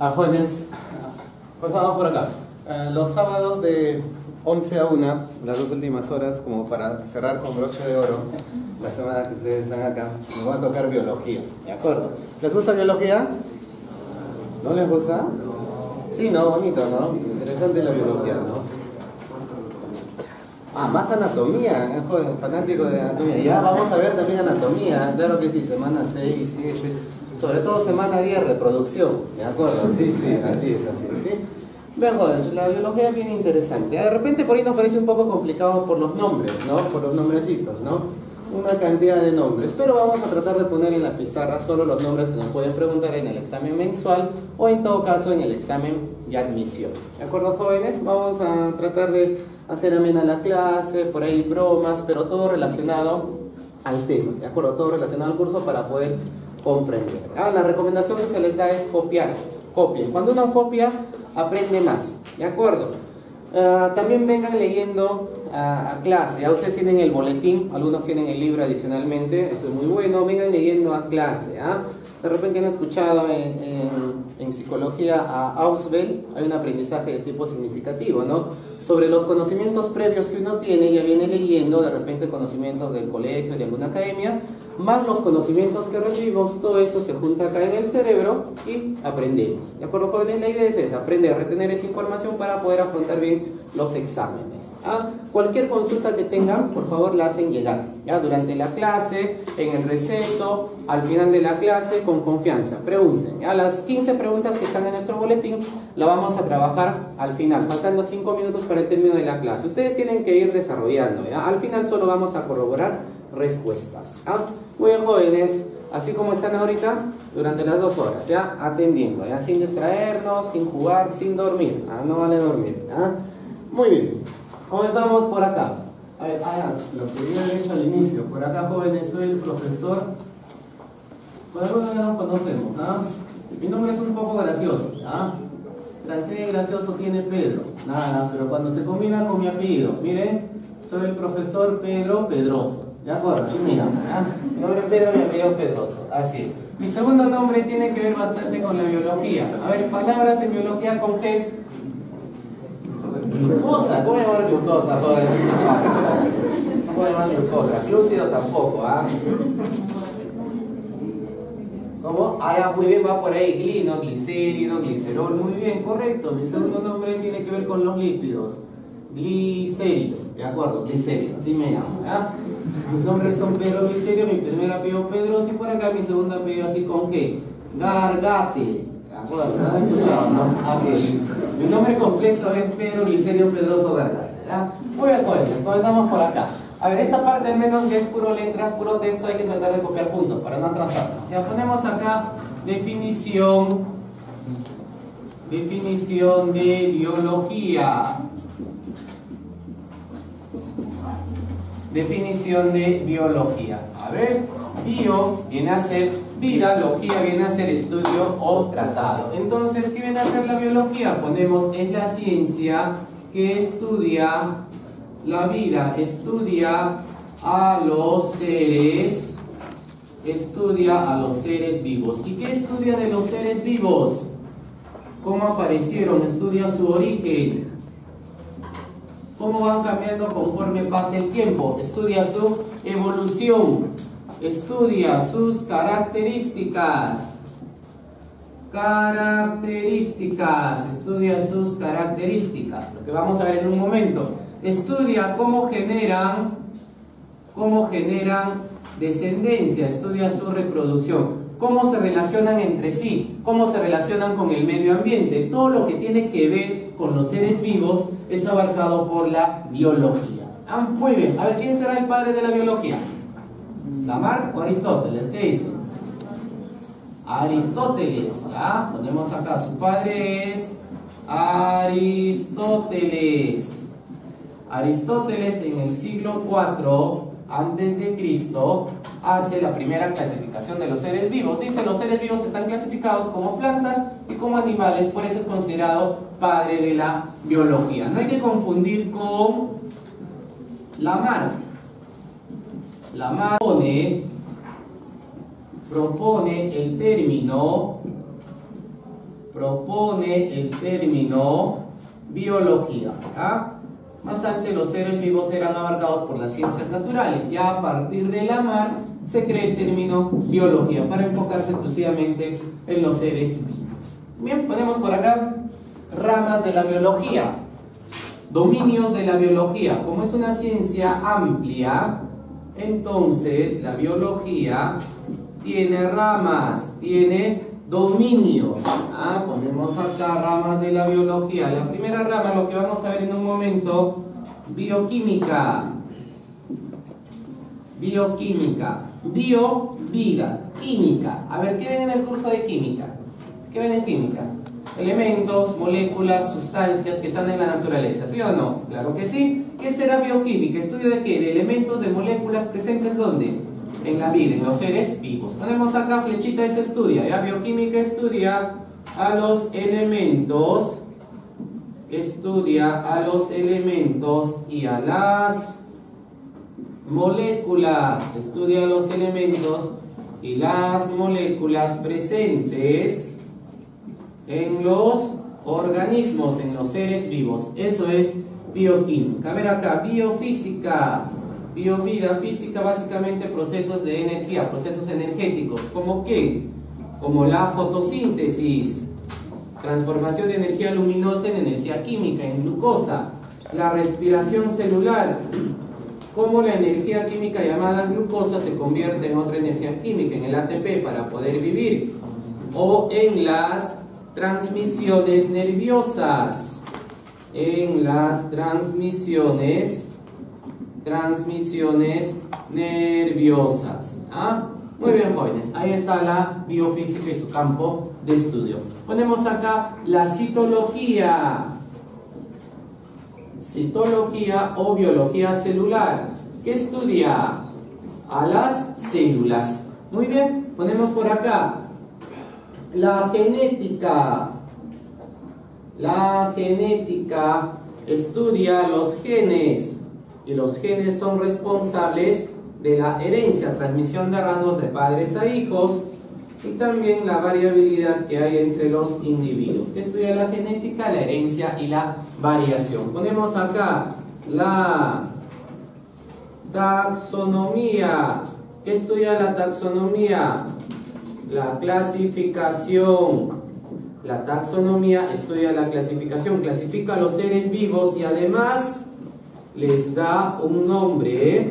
Jóvenes, pues vamos por acá. Los sábados de 11 a 1, las dos últimas horas, como para cerrar con broche de oro, la semana que ustedes están acá, nos va a tocar biología, ¿de acuerdo? ¿Les gusta biología? ¿No les gusta? Sí, no, bonito, ¿no? Interesante la biología, ¿no? Más anatomía, joven, fanático de anatomía. Ya vamos a ver también anatomía, claro que sí, semana 6, 7, sobre todo semana 10, reproducción, ¿de acuerdo? Sí, así es, ¿sí? Vean, jóvenes, la biología es bien interesante. De repente por ahí nos parece un poco complicado por los nombres, ¿no? Por los nombrecitos, ¿no? Una cantidad de nombres, pero vamos a tratar de poner en la pizarra solo los nombres que nos pueden preguntar en el examen mensual o en todo caso en el examen de admisión. ¿De acuerdo, jóvenes? Vamos a tratar de hacer amena la clase, por ahí bromas, pero todo relacionado al tema, ¿de acuerdo? Todo relacionado al curso para poder comprender. La recomendación que se les da es copiar. Copien. Cuando uno copia, aprende más, ¿de acuerdo? También vengan leyendo a clase. Ya ustedes tienen el boletín, algunos tienen el libro adicionalmente, eso es muy bueno. Vengan leyendo a clase. De repente han escuchado en psicología a Ausubel, hay un aprendizaje de tipo significativo, ¿no? Sobre los conocimientos previos que uno tiene, ya viene leyendo de repente conocimientos del colegio, de alguna academia, más los conocimientos que recibimos, todo eso se junta acá en el cerebro y aprendemos. ¿De acuerdo, jóvenes? La idea es esa, aprender a retener esa información para poder afrontar bien los exámenes. Cualquier consulta que tengan, por favor, la hacen llegar. Durante la clase, en el receso, al final de la clase, con confianza. Pregunten. Las 15 preguntas que están en nuestro boletín, la vamos a trabajar al final, faltando 5 minutos para el término de la clase. Ustedes tienen que ir desarrollando. Al final solo vamos a corroborar respuestas. Muy bien, jóvenes, así como están ahorita, durante las 2 horas, atendiendo, sin distraernos, sin jugar, sin dormir. No vale dormir. Muy bien, comenzamos por acá. A ver, lo que yo había dicho al inicio. Por acá, jóvenes, soy el profesor. Por algunos ya nos conocemos. Mi nombre es un poco gracioso. ¿Qué gracioso tiene Pedro? Nada, pero cuando se combina con mi apellido, miren, soy el profesor Pedro Pedroso. ¿De acuerdo? Así me llamo. Mi nombre es Pedro, mi apellido Pedroso. Así es. Mi segundo nombre tiene que ver bastante con la biología. A ver, palabras en biología con G. Glucosa, ¿cómo llamar glucosa, joder? ¿Cómo llamar glucosa? Glúcido tampoco, ¿Cómo? Muy bien, va por ahí, glicérido, glicerol, muy bien, correcto. Mi segundo nombre tiene que ver con los lípidos. Glicérido, ¿de acuerdo? Glicérido, así me llamo, Mis nombres son Pedro Glicerio, mi primer apellido Pedro, y por acá mi segundo apellido así con G. Gargate. ¿De acuerdo? ¿No han escuchado, no? Así es. Mi nombre completo es Pedro Glicerio Pedroso Gargate. Muy bien, jóvenes, comenzamos por acá. A ver, esta parte al menos que es puro letra, puro texto, hay que tratar de copiar juntos para no atrasarnos. Ya ponemos acá definición de biología. Definición de biología. A ver, bio viene a ser vida, logía viene a ser estudio o tratado. Entonces, ¿qué viene a ser la biología? Ponemos, es la ciencia que estudia la vida, estudia a los seres vivos. ¿Y qué estudia de los seres vivos? ¿Cómo aparecieron? Estudia su origen. ¿Cómo van cambiando conforme pasa el tiempo? Estudia su evolución. Estudia sus características. Estudia sus características. Lo que vamos a ver en un momento. Estudia cómo generan descendencia. Estudia su reproducción. Cómo se relacionan entre sí. Cómo se relacionan con el medio ambiente. Todo lo que tiene que ver con los seres vivos es abarcado por la biología. Muy bien. A ver, ¿quién será el padre de la biología? ¿Lamarck o Aristóteles? ¿Qué dicen? Aristóteles. Ponemos acá. Su padre es Aristóteles. Aristóteles en el siglo IV antes de Cristo hace la primera clasificación de los seres vivos. Dice, los seres vivos están clasificados como plantas y como animales, por eso es considerado padre de la biología. No hay que confundir con Lamarck. Lamarck propone el término propone el término biología. ¿Ya? Más antes los seres vivos eran abarcados por las ciencias naturales. Ya a partir de la mar se crea el término biología para enfocarse exclusivamente en los seres vivos. Bien, ponemos por acá ramas de la biología, dominios de la biología. Como es una ciencia amplia, entonces la biología tiene ramas, tiene dominios. Ponemos acá ramas de la biología. La primera rama, lo que vamos a ver en un momento, bioquímica. Bioquímica. Bio, vida. Química. A ver, ¿qué ven en el curso de química? ¿Qué ven en química? Elementos, moléculas, sustancias que están en la naturaleza, ¿sí o no? Claro que sí. ¿Qué será bioquímica? ¿Estudio de qué? De elementos, de moléculas presentes ¿dónde? En la vida, en los seres vivos. Ponemos acá flechita, se estudia, ¿ya? Bioquímica estudia a los elementos, y a las moléculas, estudia los elementos y las moléculas presentes en los organismos, en los seres vivos. Eso es bioquímica. A ver acá, biofísica. Biovida, física, básicamente procesos de energía, procesos energéticos. ¿Cómo qué? Como la fotosíntesis, transformación de energía luminosa en energía química, en glucosa. La respiración celular, cómo la energía química llamada glucosa se convierte en otra energía química, en el ATP, para poder vivir. O en las transmisiones nerviosas, en las transmisiones nerviosas. Muy bien, jóvenes, ahí está la biofísica y su campo de estudio. Ponemos acá la citología. Citología o biología celular, que estudia a las células. Muy bien, ponemos por acá la genética. La genética estudia los genes, y los genes son responsables de la herencia, transmisión de rasgos de padres a hijos, y también la variabilidad que hay entre los individuos. ¿Qué estudia la genética? La herencia y la variación. Ponemos acá la taxonomía. ¿Qué estudia la taxonomía? La clasificación. La taxonomía estudia la clasificación, clasifica a los seres vivos y además les da un nombre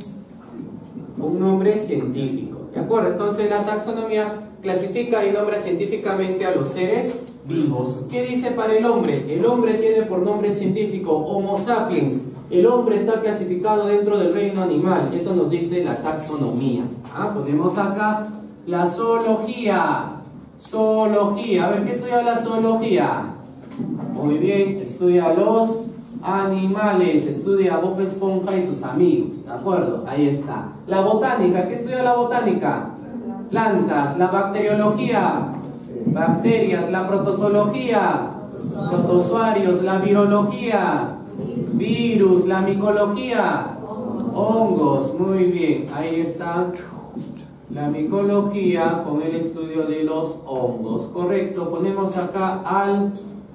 científico. ¿De acuerdo? Entonces la taxonomía clasifica y nombra científicamente a los seres vivos. ¿Qué dice para el hombre? El hombre tiene por nombre científico Homo sapiens. El hombre está clasificado dentro del reino animal. Eso nos dice la taxonomía. Ponemos acá la zoología. Zoología. A ver, ¿qué estudia la zoología? Muy bien, estudia los animales, estudia a Bob Esponja y sus amigos. ¿De acuerdo? Ahí está. La botánica. ¿Qué estudia la botánica? Plantas. La bacteriología. Bacterias. La protozoología. Protozoarios. La virología. Virus. La micología. Hongos. Muy bien. Ahí está. La micología con el estudio de los hongos. Correcto. Ponemos acá al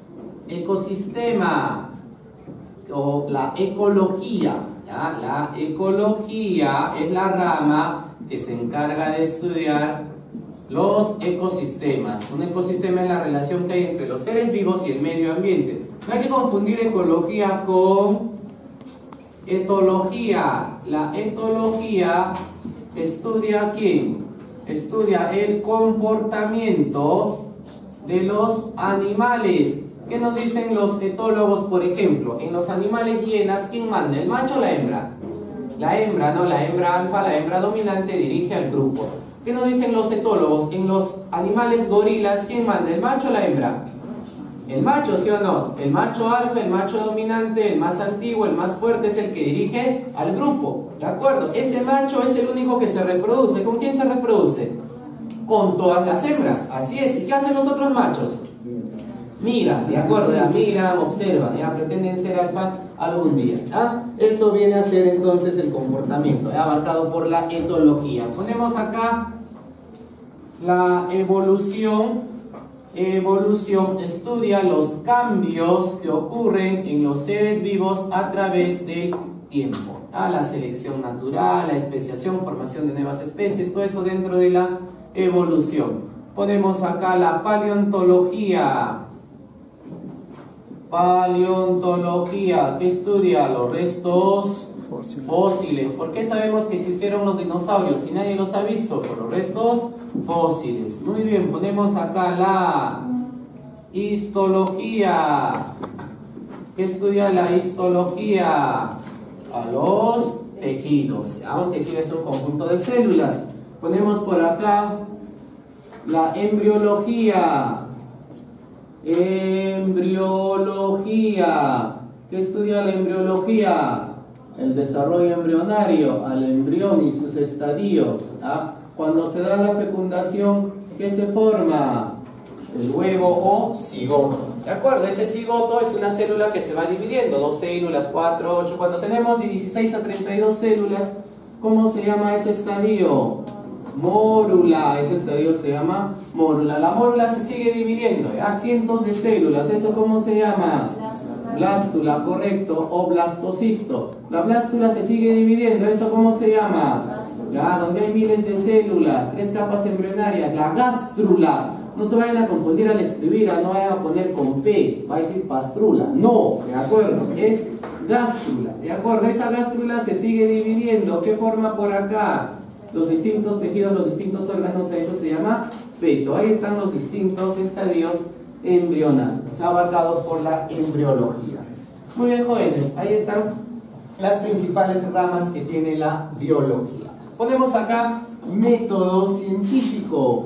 ecosistema o la ecología. ¿Ya? La ecología es la rama que se encarga de estudiar los ecosistemas. Un ecosistema es la relación que hay entre los seres vivos y el medio ambiente. No hay que confundir ecología con etología. La etología estudia ¿a quién? Estudia el comportamiento de los animales. ¿Qué nos dicen los etólogos, por ejemplo? En los animales hienas, ¿quién manda? ¿El macho o la hembra? La hembra, ¿no? La hembra alfa, la hembra dominante dirige al grupo. ¿Qué nos dicen los etólogos? En los animales gorilas, ¿quién manda? ¿El macho o la hembra? El macho, ¿sí o no? El macho alfa, el macho dominante, el más antiguo, el más fuerte es el que dirige al grupo. ¿De acuerdo? Ese macho es el único que se reproduce. ¿Con quién se reproduce? Con todas las hembras. Así es. ¿Y qué hacen los otros machos? Miran, ¿de acuerdo? Ya miran, observan, ya pretenden ser alfa algún día. ¿Ya? Eso viene a ser entonces el comportamiento, ¿ya? Abarcado por la etología. Ponemos acá la evolución evolución estudia los cambios que ocurren en los seres vivos a través del tiempo. La selección natural, la especiación, formación de nuevas especies, todo eso dentro de la evolución. Ponemos acá la paleontología. Paleontología, que estudia los restos fósiles. ¿Por qué sabemos que existieron los dinosaurios? Si nadie los ha visto, por los restos fósiles. Muy bien, ponemos acá la histología. ¿Qué estudia la histología? A los tejidos. Un tejido es un conjunto de células. Ponemos por acá la embriología. Embriología. ¿Qué estudia la embriología? El desarrollo embrionario, al embrión y sus estadios. Cuando se da la fecundación, ¿qué se forma? El huevo o cigoto. ¿De acuerdo? Ese cigoto es una célula que se va dividiendo. 2 células, 4, 8. Cuando tenemos de 16 a 32 células, ¿cómo se llama ese estadio? Mórula. Ese estadio se llama mórula. La mórula se sigue dividiendo a cientos de células. ¿Eso cómo se llama? Blástula, correcto, o blastocisto. La blástula se sigue dividiendo. ¿Eso cómo se llama? Ya, donde hay miles de células, 3 capas embrionarias. La gástrula. No se vayan a confundir al escribir, no vayan a poner con P, va a decir pastrula. No, ¿de acuerdo? Es gástrula, ¿de acuerdo? Esa gástrula se sigue dividiendo. ¿Qué forma por acá? Los distintos tejidos, los distintos órganos, a eso se llama feto. Ahí están los distintos estadios embrionarios, abarcados por la embriología. Muy bien, jóvenes, ahí están las principales ramas que tiene la biología. Ponemos acá método científico.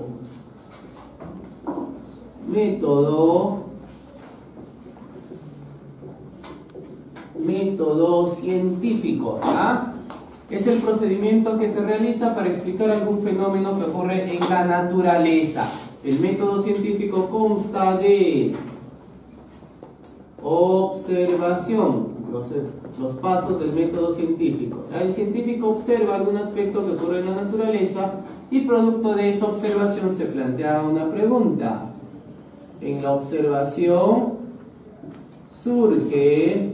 Método científico. Es el procedimiento que se realiza para explicar algún fenómeno que ocurre en la naturaleza. El método científico consta de observación, los pasos del método científico. El científico observa algún aspecto que ocurre en la naturaleza y producto de esa observación se plantea una pregunta. En la observación surge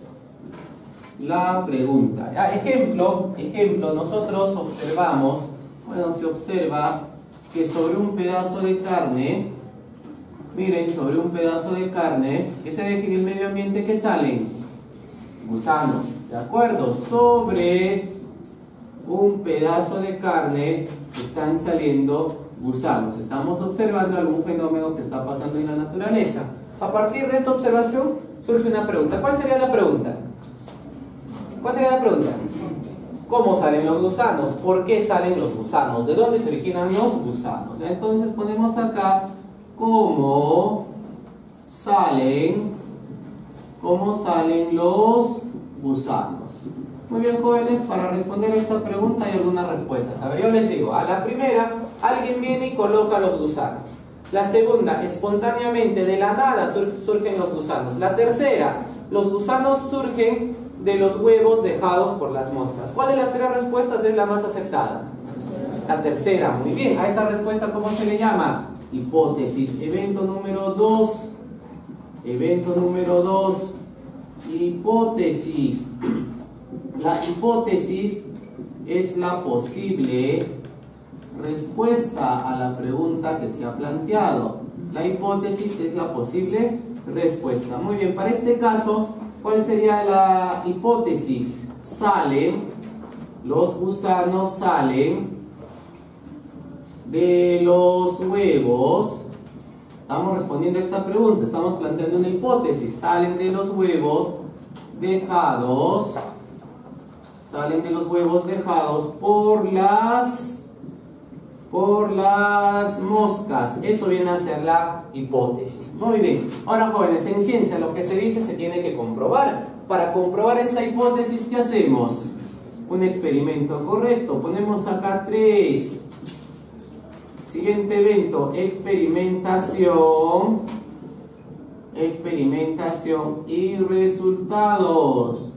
la pregunta. Ejemplo, nosotros observamos, se observa que sobre un pedazo de carne, miren, sobre un pedazo de carne que se deja en el medio ambiente, ¿qué salen? Gusanos, ¿de acuerdo? Sobre un pedazo de carne están saliendo gusanos. Estamos observando algún fenómeno que está pasando en la naturaleza. A partir de esta observación surge una pregunta. ¿Cuál sería la pregunta? ¿Cuál sería la pregunta? ¿Cómo salen los gusanos? ¿Por qué salen los gusanos? ¿De dónde se originan los gusanos? Entonces ponemos acá cómo salen los gusanos. Muy bien, jóvenes, para responder a esta pregunta hay algunas respuestas. A ver, yo les digo, a la primera, alguien viene y coloca los gusanos. La segunda, espontáneamente, de la nada surgen los gusanos. La tercera, los gusanos surgen de los huevos dejados por las moscas. ¿Cuál de las 3 respuestas es la más aceptada? La tercera, muy bien. A esa respuesta, ¿cómo se le llama? Hipótesis. Evento número 2. Evento número 2. Hipótesis. La hipótesis es la posible respuesta a la pregunta que se ha planteado. La hipótesis es la posible respuesta. Muy bien, para este caso, ¿cuál sería la hipótesis? Los gusanos salen de los huevos. Estamos respondiendo a esta pregunta, estamos planteando una hipótesis. Salen de los huevos dejados por las moscas. Eso viene a ser la hipótesis. Muy bien. Ahora, jóvenes, en ciencia lo que se dice se tiene que comprobar. Para comprobar esta hipótesis, ¿qué hacemos? Un experimento, correcto. Ponemos acá 3. Siguiente evento, experimentación y resultados.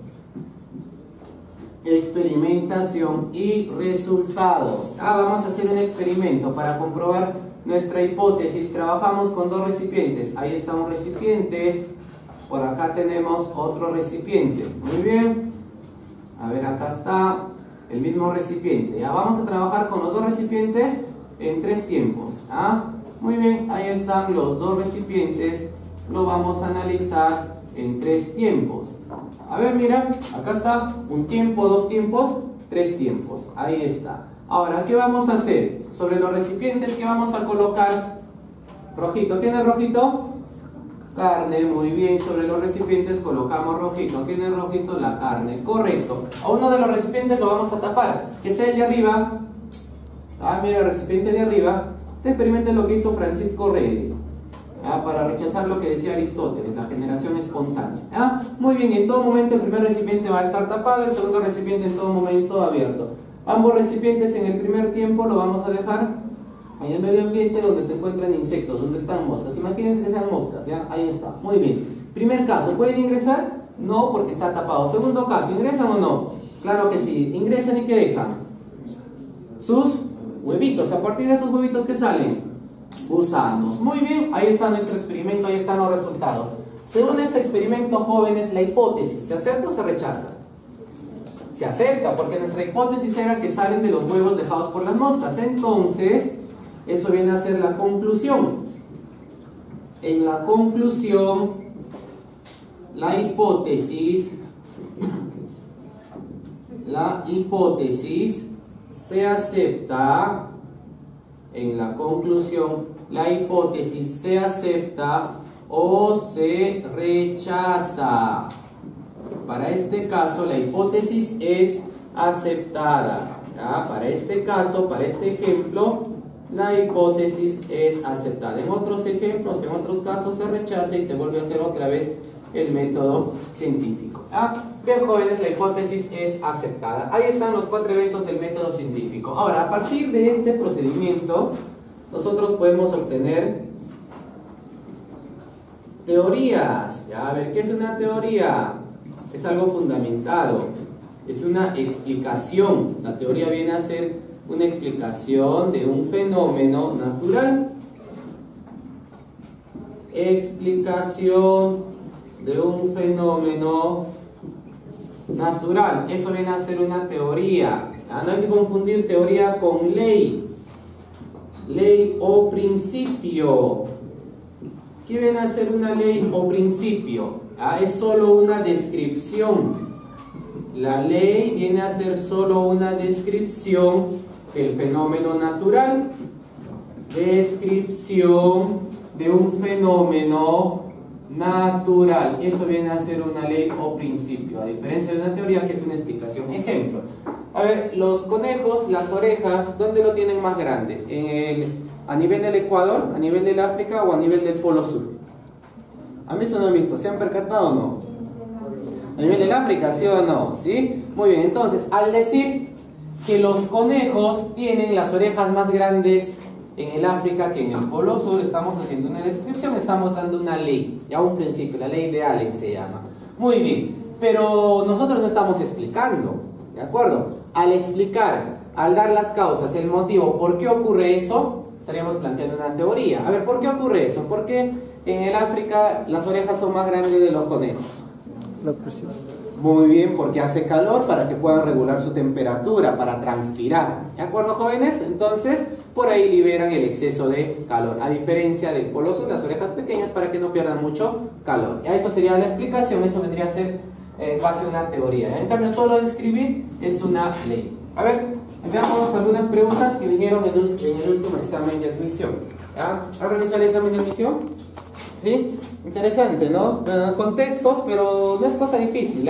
Experimentación y resultados. Vamos a hacer un experimento para comprobar nuestra hipótesis, trabajamos con dos recipientes. Ahí está un recipiente, por acá tenemos otro recipiente. Muy bien. A ver, acá está el mismo recipiente. Ya vamos a trabajar con los dos recipientes en 3 tiempos. ¿Ah? Muy bien, ahí están los dos recipientes. Lo vamos a analizar en 3 tiempos. A ver, mira, acá está un tiempo, 2 tiempos, 3 tiempos. Ahí está. Ahora, ¿qué vamos a hacer? Sobre los recipientes, ¿qué vamos a colocar? Rojito. ¿Quién es rojito? Carne, muy bien. Sobre los recipientes colocamos rojito. ¿Quién es rojito? La carne. Correcto. A uno de los recipientes lo vamos a tapar. Que sea el de arriba. Ah, mira, el recipiente de arriba. Te experimenten lo que hizo Francisco Redi. Para rechazar lo que decía Aristóteles, la generación espontánea. Muy bien, en todo momento el primer recipiente va a estar tapado, el segundo recipiente en todo momento abierto. Ambos recipientes en el primer tiempo lo vamos a dejar en el medio ambiente donde se encuentran insectos, donde están moscas. Imagínense que sean moscas, ¿ya? Ahí está, muy bien. Primer caso, ¿pueden ingresar? No, porque está tapado. Segundo caso, ¿ingresan o no? Claro que sí, ingresan y ¿qué dejan? Sus huevitos. A partir de esos huevitos, ¿qué salen? Gusanos. Muy bien, ahí está nuestro experimento, ahí están los resultados. Según este experimento, jóvenes, la hipótesis, ¿se acepta o se rechaza? Se acepta, porque nuestra hipótesis era que salen de los huevos dejados por las moscas. Entonces, eso viene a ser la conclusión. En la conclusión, la hipótesis se acepta. En la conclusión, la hipótesis se acepta o se rechaza. Para este caso, la hipótesis es aceptada. ¿Ya? Para este caso, para este ejemplo, la hipótesis es aceptada. En otros ejemplos, en otros casos, se rechaza y se vuelve a hacer otra vez el método científico. Bien, jóvenes, la hipótesis es aceptada. Ahí están los 4 eventos del método científico. Ahora, a partir de este procedimiento, nosotros podemos obtener teorías. ¿Ya? A ver, ¿qué es una teoría? Es algo fundamentado. Es una explicación. La teoría viene a ser una explicación de un fenómeno natural. Explicación de un fenómeno natural. Eso viene a ser una teoría. No hay que confundir teoría con ley. Ley o principio. ¿Qué viene a ser una ley o principio? Es solo una descripción. La ley viene a ser solo una descripción del fenómeno natural. Descripción de un fenómeno natural. Eso viene a ser una ley o principio, a diferencia de una teoría que es una explicación. Ejemplo, a ver, los conejos, las orejas, ¿dónde lo tienen más grande? ¿A nivel del Ecuador, a nivel del África o a nivel del Polo Sur? A mí eso no he visto, ¿se han percatado o no? ¿A nivel del África, sí o no? ¿Sí? Muy bien, entonces, al decir que los conejos tienen las orejas más grandes en el África que en el Polo Sur, estamos haciendo una descripción, estamos dando una ley, ya un principio, la ley de Allen se llama. Muy bien, pero nosotros no estamos explicando, ¿de acuerdo? Al explicar, al dar las causas, el motivo, ¿por qué ocurre eso? Estaríamos planteando una teoría. A ver, ¿por qué ocurre eso? ¿Por qué en el África las orejas son más grandes de los conejos? La presión. Muy bien, porque hace calor para que puedan regular su temperatura, para transpirar. ¿De acuerdo, jóvenes? Entonces, por ahí liberan el exceso de calor. A diferencia del Polo Sur, las orejas pequeñas para que no pierdan mucho calor. Ya eso sería la explicación, eso vendría a ser base a una teoría. En cambio, solo describir es una ley. A ver, veamos algunas preguntas que vinieron en el último examen de admisión. ¿Ya? ¿Has revisado el examen de admisión? ¿Sí? Interesante, ¿no? Con textos, pero no es cosa difícil,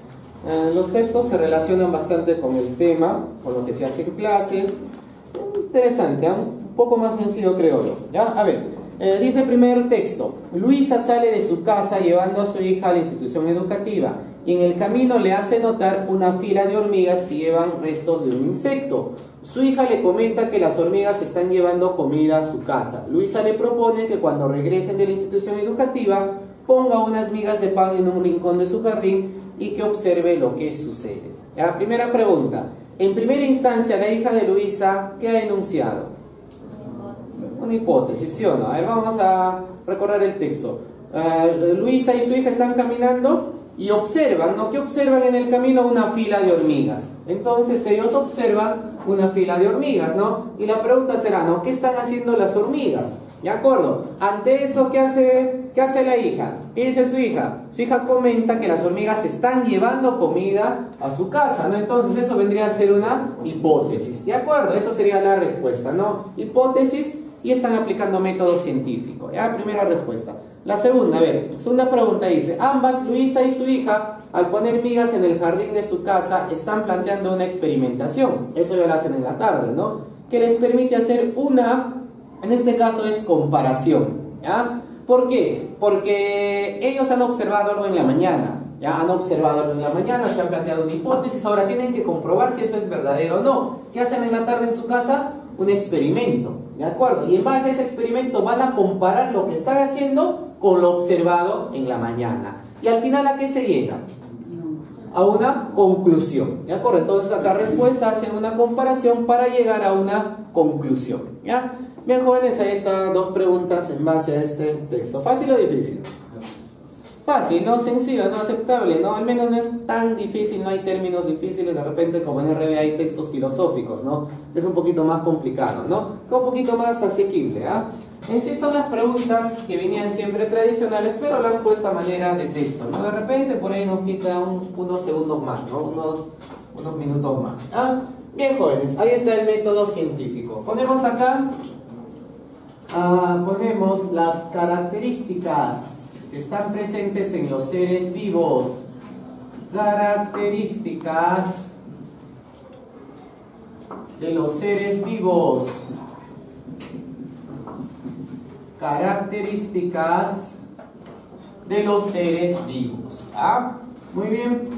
los textos se relacionan bastante con el tema, con lo que se hace en clases. Interesante, un poco más sencillo creo yo. ¿Ya? A ver, dice el primer texto: Luisa sale de su casa llevando a su hija a la institución educativa y en el camino le hace notar una fila de hormigas que llevan restos de un insecto. Su hija le comenta que las hormigas están llevando comida a su casa. Luisa le propone que cuando regresen de la institución educativa ponga unas migas de pan en un rincón de su jardín y que observe lo que sucede. La primera pregunta: en primera instancia, la hija de Luisa, ¿qué ha enunciado? Una hipótesis, ¿sí o no? A ver, vamos a recordar el texto. Luisa y su hija están caminando y observan, ¿no? ¿Qué observan en el camino? Una fila de hormigas. Entonces ellos observan una fila de hormigas, ¿no? Y la pregunta será, ¿no? ¿Qué están haciendo las hormigas? ¿De acuerdo? Ante eso, ¿qué hace la hija? ¿Qué dice su hija? Su hija comenta que las hormigas están llevando comida a su casa, ¿no? Entonces eso vendría a ser una hipótesis, ¿de acuerdo? Eso sería la respuesta, ¿no? Hipótesis y están aplicando método científico, ¿ya? Primera respuesta. La segunda, a ver, segunda pregunta dice, ambas, Luisa y su hija, al poner migas en el jardín de su casa, están planteando una experimentación. Eso ya lo hacen en la tarde, ¿no? Que les permite hacer una, en este caso es comparación, ¿ya? ¿Por qué? Porque ellos han observado algo en la mañana, ¿ya? Han observado algo en la mañana, se han planteado una hipótesis, ahora tienen que comprobar si eso es verdadero o no. ¿Qué hacen en la tarde en su casa? Un experimento, ¿de acuerdo? Y en base a ese experimento van a comparar lo que están haciendo con lo observado en la mañana. Y al final, ¿a qué se llega? A una conclusión, ¿de acuerdo? Entonces acá respuesta, hacen una comparación para llegar a una conclusión, ¿ya? Bien, jóvenes, ahí están dos preguntas en base a este texto. ¿Fácil o difícil? Fácil, ¿no? Sencillo, ¿no? Aceptable, ¿no? Al menos no es tan difícil, no hay términos difíciles, de repente como en RB hay textos filosóficos, ¿no? Es un poquito más complicado, ¿no? Un poquito más asequible, ¿ah? En sí son las preguntas que venían siempre tradicionales, pero las han puesto a manera de texto, ¿no? De repente por ahí nos quita unos segundos más, ¿no? Unos minutos más, ¿ah? Bien, jóvenes, ahí está el método científico. Ponemos acá, ponemos las características que están presentes en los seres vivos. Características de los seres vivos. Características de los seres vivos. ¿Ah? Muy bien.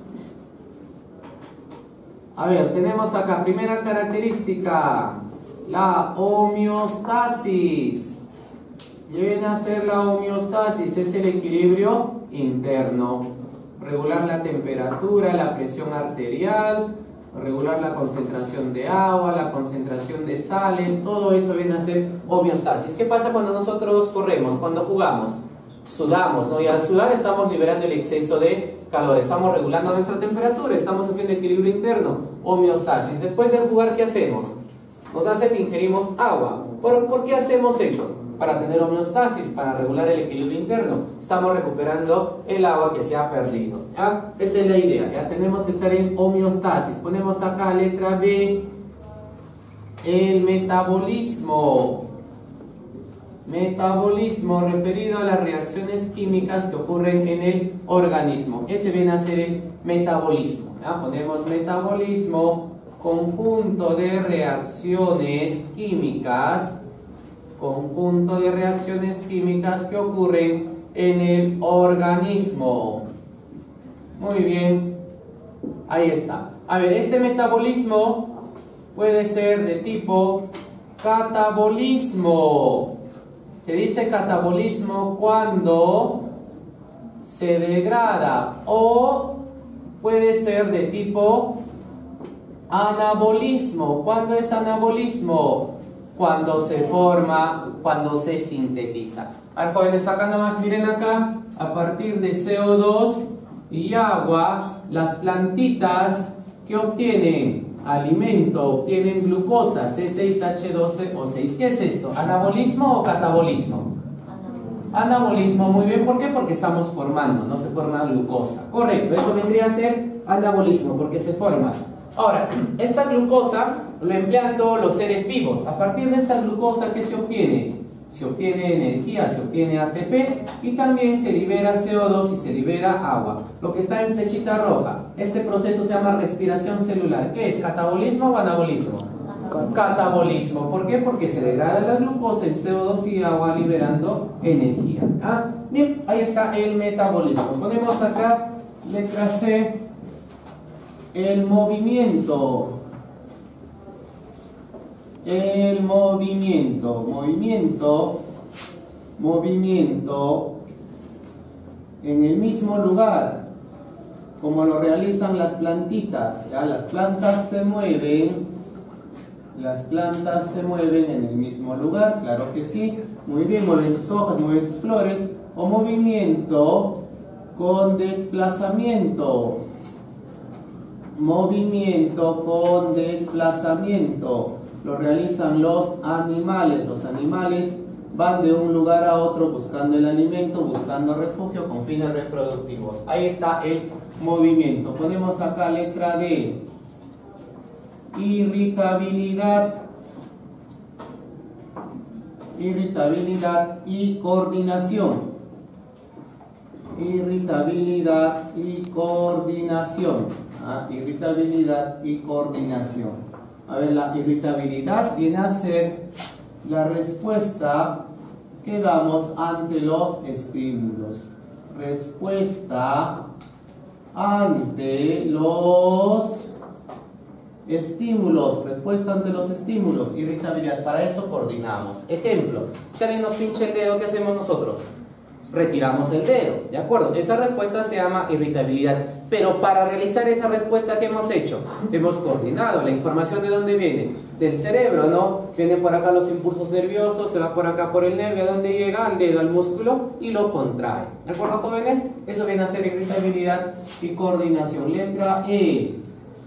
A ver, tenemos acá, primera característica, la homeostasis. Y viene a ser la homeostasis, es el equilibrio interno. Regular la temperatura, la presión arterial, regular la concentración de agua, la concentración de sales, todo eso viene a ser homeostasis. ¿Qué pasa cuando nosotros corremos, cuando jugamos? Sudamos, ¿no? Y al sudar estamos liberando el exceso de calor, estamos regulando nuestra temperatura, estamos haciendo equilibrio interno, homeostasis. Después de jugar, ¿qué hacemos? Nos hace que ingerimos agua. ¿Por qué hacemos eso? Para tener homeostasis, para regular el equilibrio interno. Estamos recuperando el agua que se ha perdido, ¿ya? Esa es la idea, ya tenemos que estar en homeostasis. Ponemos acá letra B, el metabolismo. Metabolismo referido a las reacciones químicas que ocurren en el organismo. Ese viene a ser el metabolismo, ¿ya? Ponemos metabolismo, conjunto de reacciones químicas. Conjunto de reacciones químicas que ocurren en el organismo. Muy bien, ahí está. A ver, este metabolismo puede ser de tipo catabolismo. Se dice catabolismo cuando se degrada, o puede ser de tipo anabolismo. ¿Cuándo es anabolismo? Cuando se forma, cuando se sintetiza. A ver, jóvenes, acá nomás miren acá, a partir de CO2 y agua, las plantitas que obtienen alimento, obtienen glucosa, C6H12O6. ¿Qué es esto? ¿Anabolismo o catabolismo? Anabolismo, muy bien. ¿Por qué? Porque estamos formando, no se forma glucosa. Correcto, eso vendría a ser anabolismo, porque se forma. Ahora, esta glucosa lo emplean todos los seres vivos. A partir de esta glucosa, ¿qué se obtiene? Se obtiene energía, se obtiene ATP y también se libera CO2 y se libera agua. Lo que está en flechita roja, este proceso se llama respiración celular. ¿Qué es? ¿Catabolismo o anabolismo? Catabolismo. ¿Por qué? Porque se degrada la glucosa en CO2 y agua liberando energía. ¿Ah? Bien, ahí está el metabolismo. Ponemos acá letra C. El movimiento. El movimiento en el mismo lugar como lo realizan las plantitas, ¿ya? Las plantas se mueven Las plantas se mueven en el mismo lugar, claro que sí. Muy bien, mueven sus hojas, mueven sus flores. O movimiento con desplazamiento. Movimiento con desplazamiento. Lo realizan los animales. Los animales van de un lugar a otro buscando el alimento, buscando refugio con fines reproductivos. Ahí está el movimiento. Ponemos acá letra D. Irritabilidad. Irritabilidad y coordinación. Irritabilidad y coordinación. Irritabilidad y coordinación. A ver, la irritabilidad viene a ser la respuesta que damos ante los estímulos. Respuesta ante los estímulos. Respuesta ante los estímulos. Irritabilidad. Para eso coordinamos. Ejemplo. Si alguien nos pincha el dedo, ¿qué hacemos nosotros? Retiramos el dedo. ¿De acuerdo? Esa respuesta se llama irritabilidad. Pero para realizar esa respuesta, ¿qué hemos hecho? Hemos coordinado. La información, ¿de dónde viene? Del cerebro, ¿no? Vienen por acá los impulsos nerviosos, se va por acá por el nervio, ¿a dónde llega? Al dedo, al músculo, y lo contrae. ¿De acuerdo, jóvenes? Eso viene a ser irritabilidad y coordinación. Letra E.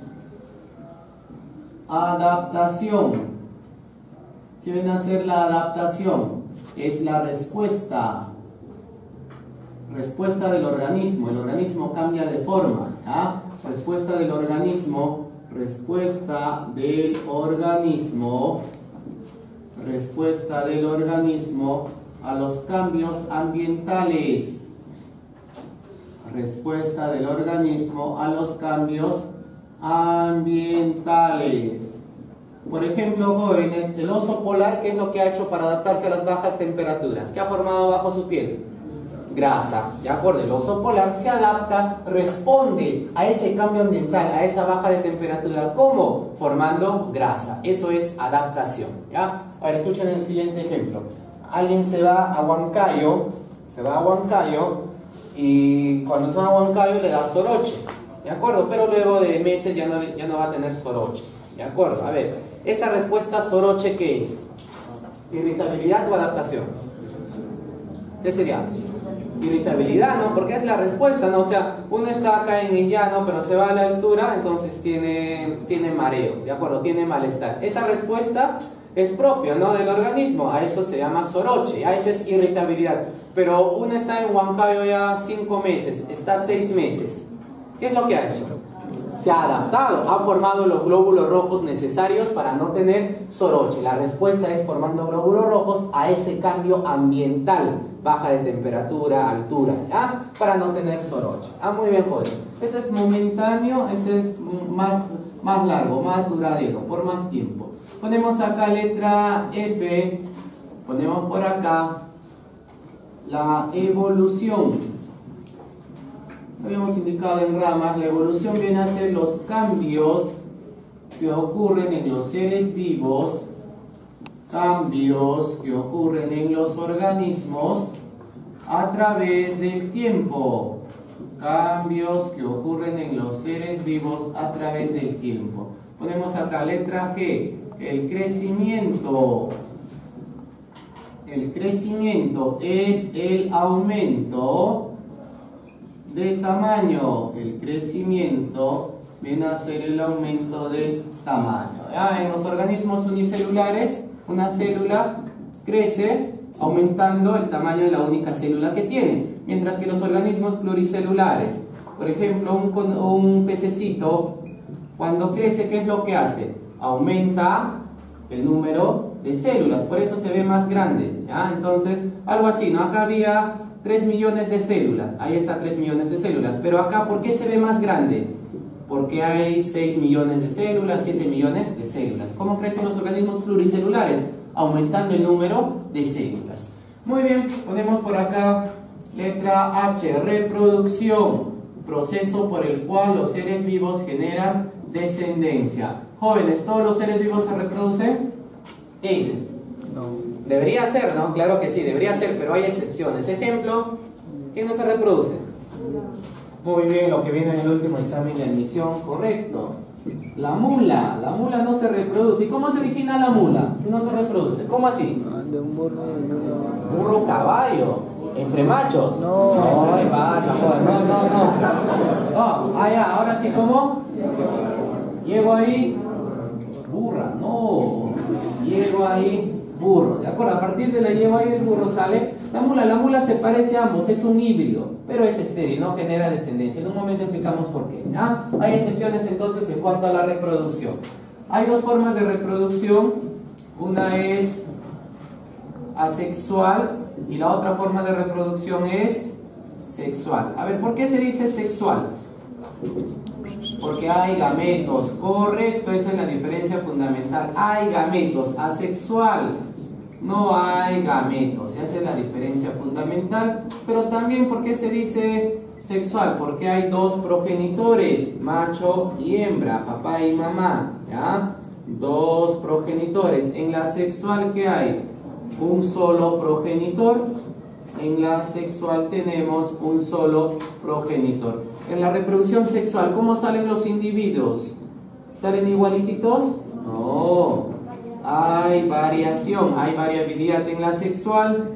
Adaptación. ¿Qué viene a ser la adaptación? Es la respuesta. Respuesta del organismo. El organismo cambia de forma. Respuesta del organismo. Respuesta del organismo. Respuesta del organismo a los cambios ambientales. Respuesta del organismo a los cambios ambientales. Por ejemplo, jóvenes, el oso polar, ¿qué es lo que ha hecho para adaptarse a las bajas temperaturas? ¿Qué ha formado bajo su piel? Grasa. ¿De acuerdo? El oso polar se adapta, responde a ese cambio ambiental, a esa baja de temperatura. ¿Cómo? Formando grasa. Eso es adaptación. ¿Ya? A ver, escuchen el siguiente ejemplo. Alguien se va a Huancayo, y cuando se va a Huancayo le da soroche. ¿De acuerdo? Pero luego de meses ya no va a tener soroche. ¿De acuerdo? A ver, esa respuesta soroche, ¿qué es? ¿Irritabilidad o adaptación? ¿Qué sería? Irritabilidad, ¿no? Porque es la respuesta, ¿no? O sea, uno está acá en el llano, pero se va a la altura, entonces tiene mareos, ¿de acuerdo? Tiene malestar. Esa respuesta es propia, ¿no? Del organismo. A eso se llama soroche, a eso es irritabilidad. Pero uno está en Huancayo ya 5 meses, está 6 meses. ¿Qué es lo que ha hecho? Se ha adaptado, ha formado los glóbulos rojos necesarios para no tener soroche. La respuesta es formando glóbulos rojos a ese cambio ambiental, baja de temperatura, altura, ¿ya? Para no tener soroche. Muy bien, joven. Este es momentáneo, este es más largo, más duradero, por más tiempo. Ponemos acá letra F, ponemos por acá la evolución. Habíamos indicado en ramas, la evolución viene a ser los cambios que ocurren en los seres vivos, cambios que ocurren en los organismos a través del tiempo, cambios que ocurren en los seres vivos a través del tiempo. Ponemos acá letra G, el crecimiento. El crecimiento es el aumento de tamaño. El crecimiento viene a ser el aumento de tamaño. En los organismos unicelulares, una célula crece aumentando el tamaño de la única célula que tiene, mientras que los organismos pluricelulares, por ejemplo, un pececito, cuando crece, ¿qué es lo que hace? Aumenta el número de células, por eso se ve más grande. Entonces, algo así, ¿no? Acá había 3 millones de células, ahí está 3 millones de células, pero acá, ¿por qué se ve más grande? Porque hay 6 millones de células, 7 millones de células. ¿Cómo crecen los organismos pluricelulares? Aumentando el número de células. Muy bien, ponemos por acá letra H, reproducción, proceso por el cual los seres vivos generan descendencia. Jóvenes, ¿todos los seres vivos se reproducen? ¿Qué dicen? No. Debería ser, ¿no? Claro que sí, debería ser, pero hay excepciones. Ejemplo, ¿quién no se reproduce? Muy bien, lo que viene en el último examen de admisión, correcto. La mula no se reproduce. ¿Y cómo se origina la mula si no se reproduce? ¿Cómo así? De un burro y una... Burro, caballo, entre machos. No. No, ahí va, no. Ah, ya, ahora sí, ¿cómo? Llego ahí, burra, no. Llego ahí, burro. ¿De acuerdo? A partir de la llego ahí, el burro sale. La mula se parece a ambos, es un híbrido, pero es estéril, no genera descendencia. En un momento explicamos por qué. ¿Ah? Hay excepciones entonces en cuanto a la reproducción. Hay dos formas de reproducción. Una es asexual y la otra forma de reproducción es sexual. A ver, ¿por qué se dice sexual? Porque hay gametos, correcto, esa es la diferencia fundamental. Hay gametos, asexual, no hay gametos, esa es la diferencia fundamental. Pero también, ¿por qué se dice sexual? Porque hay dos progenitores, macho y hembra, papá y mamá, ¿ya? Dos progenitores. En la sexual, ¿qué hay? Un solo progenitor. En la sexual tenemos un solo progenitor. En la reproducción sexual, ¿cómo salen los individuos? ¿Salen igualititos? No. Hay variación, hay variabilidad. En la sexual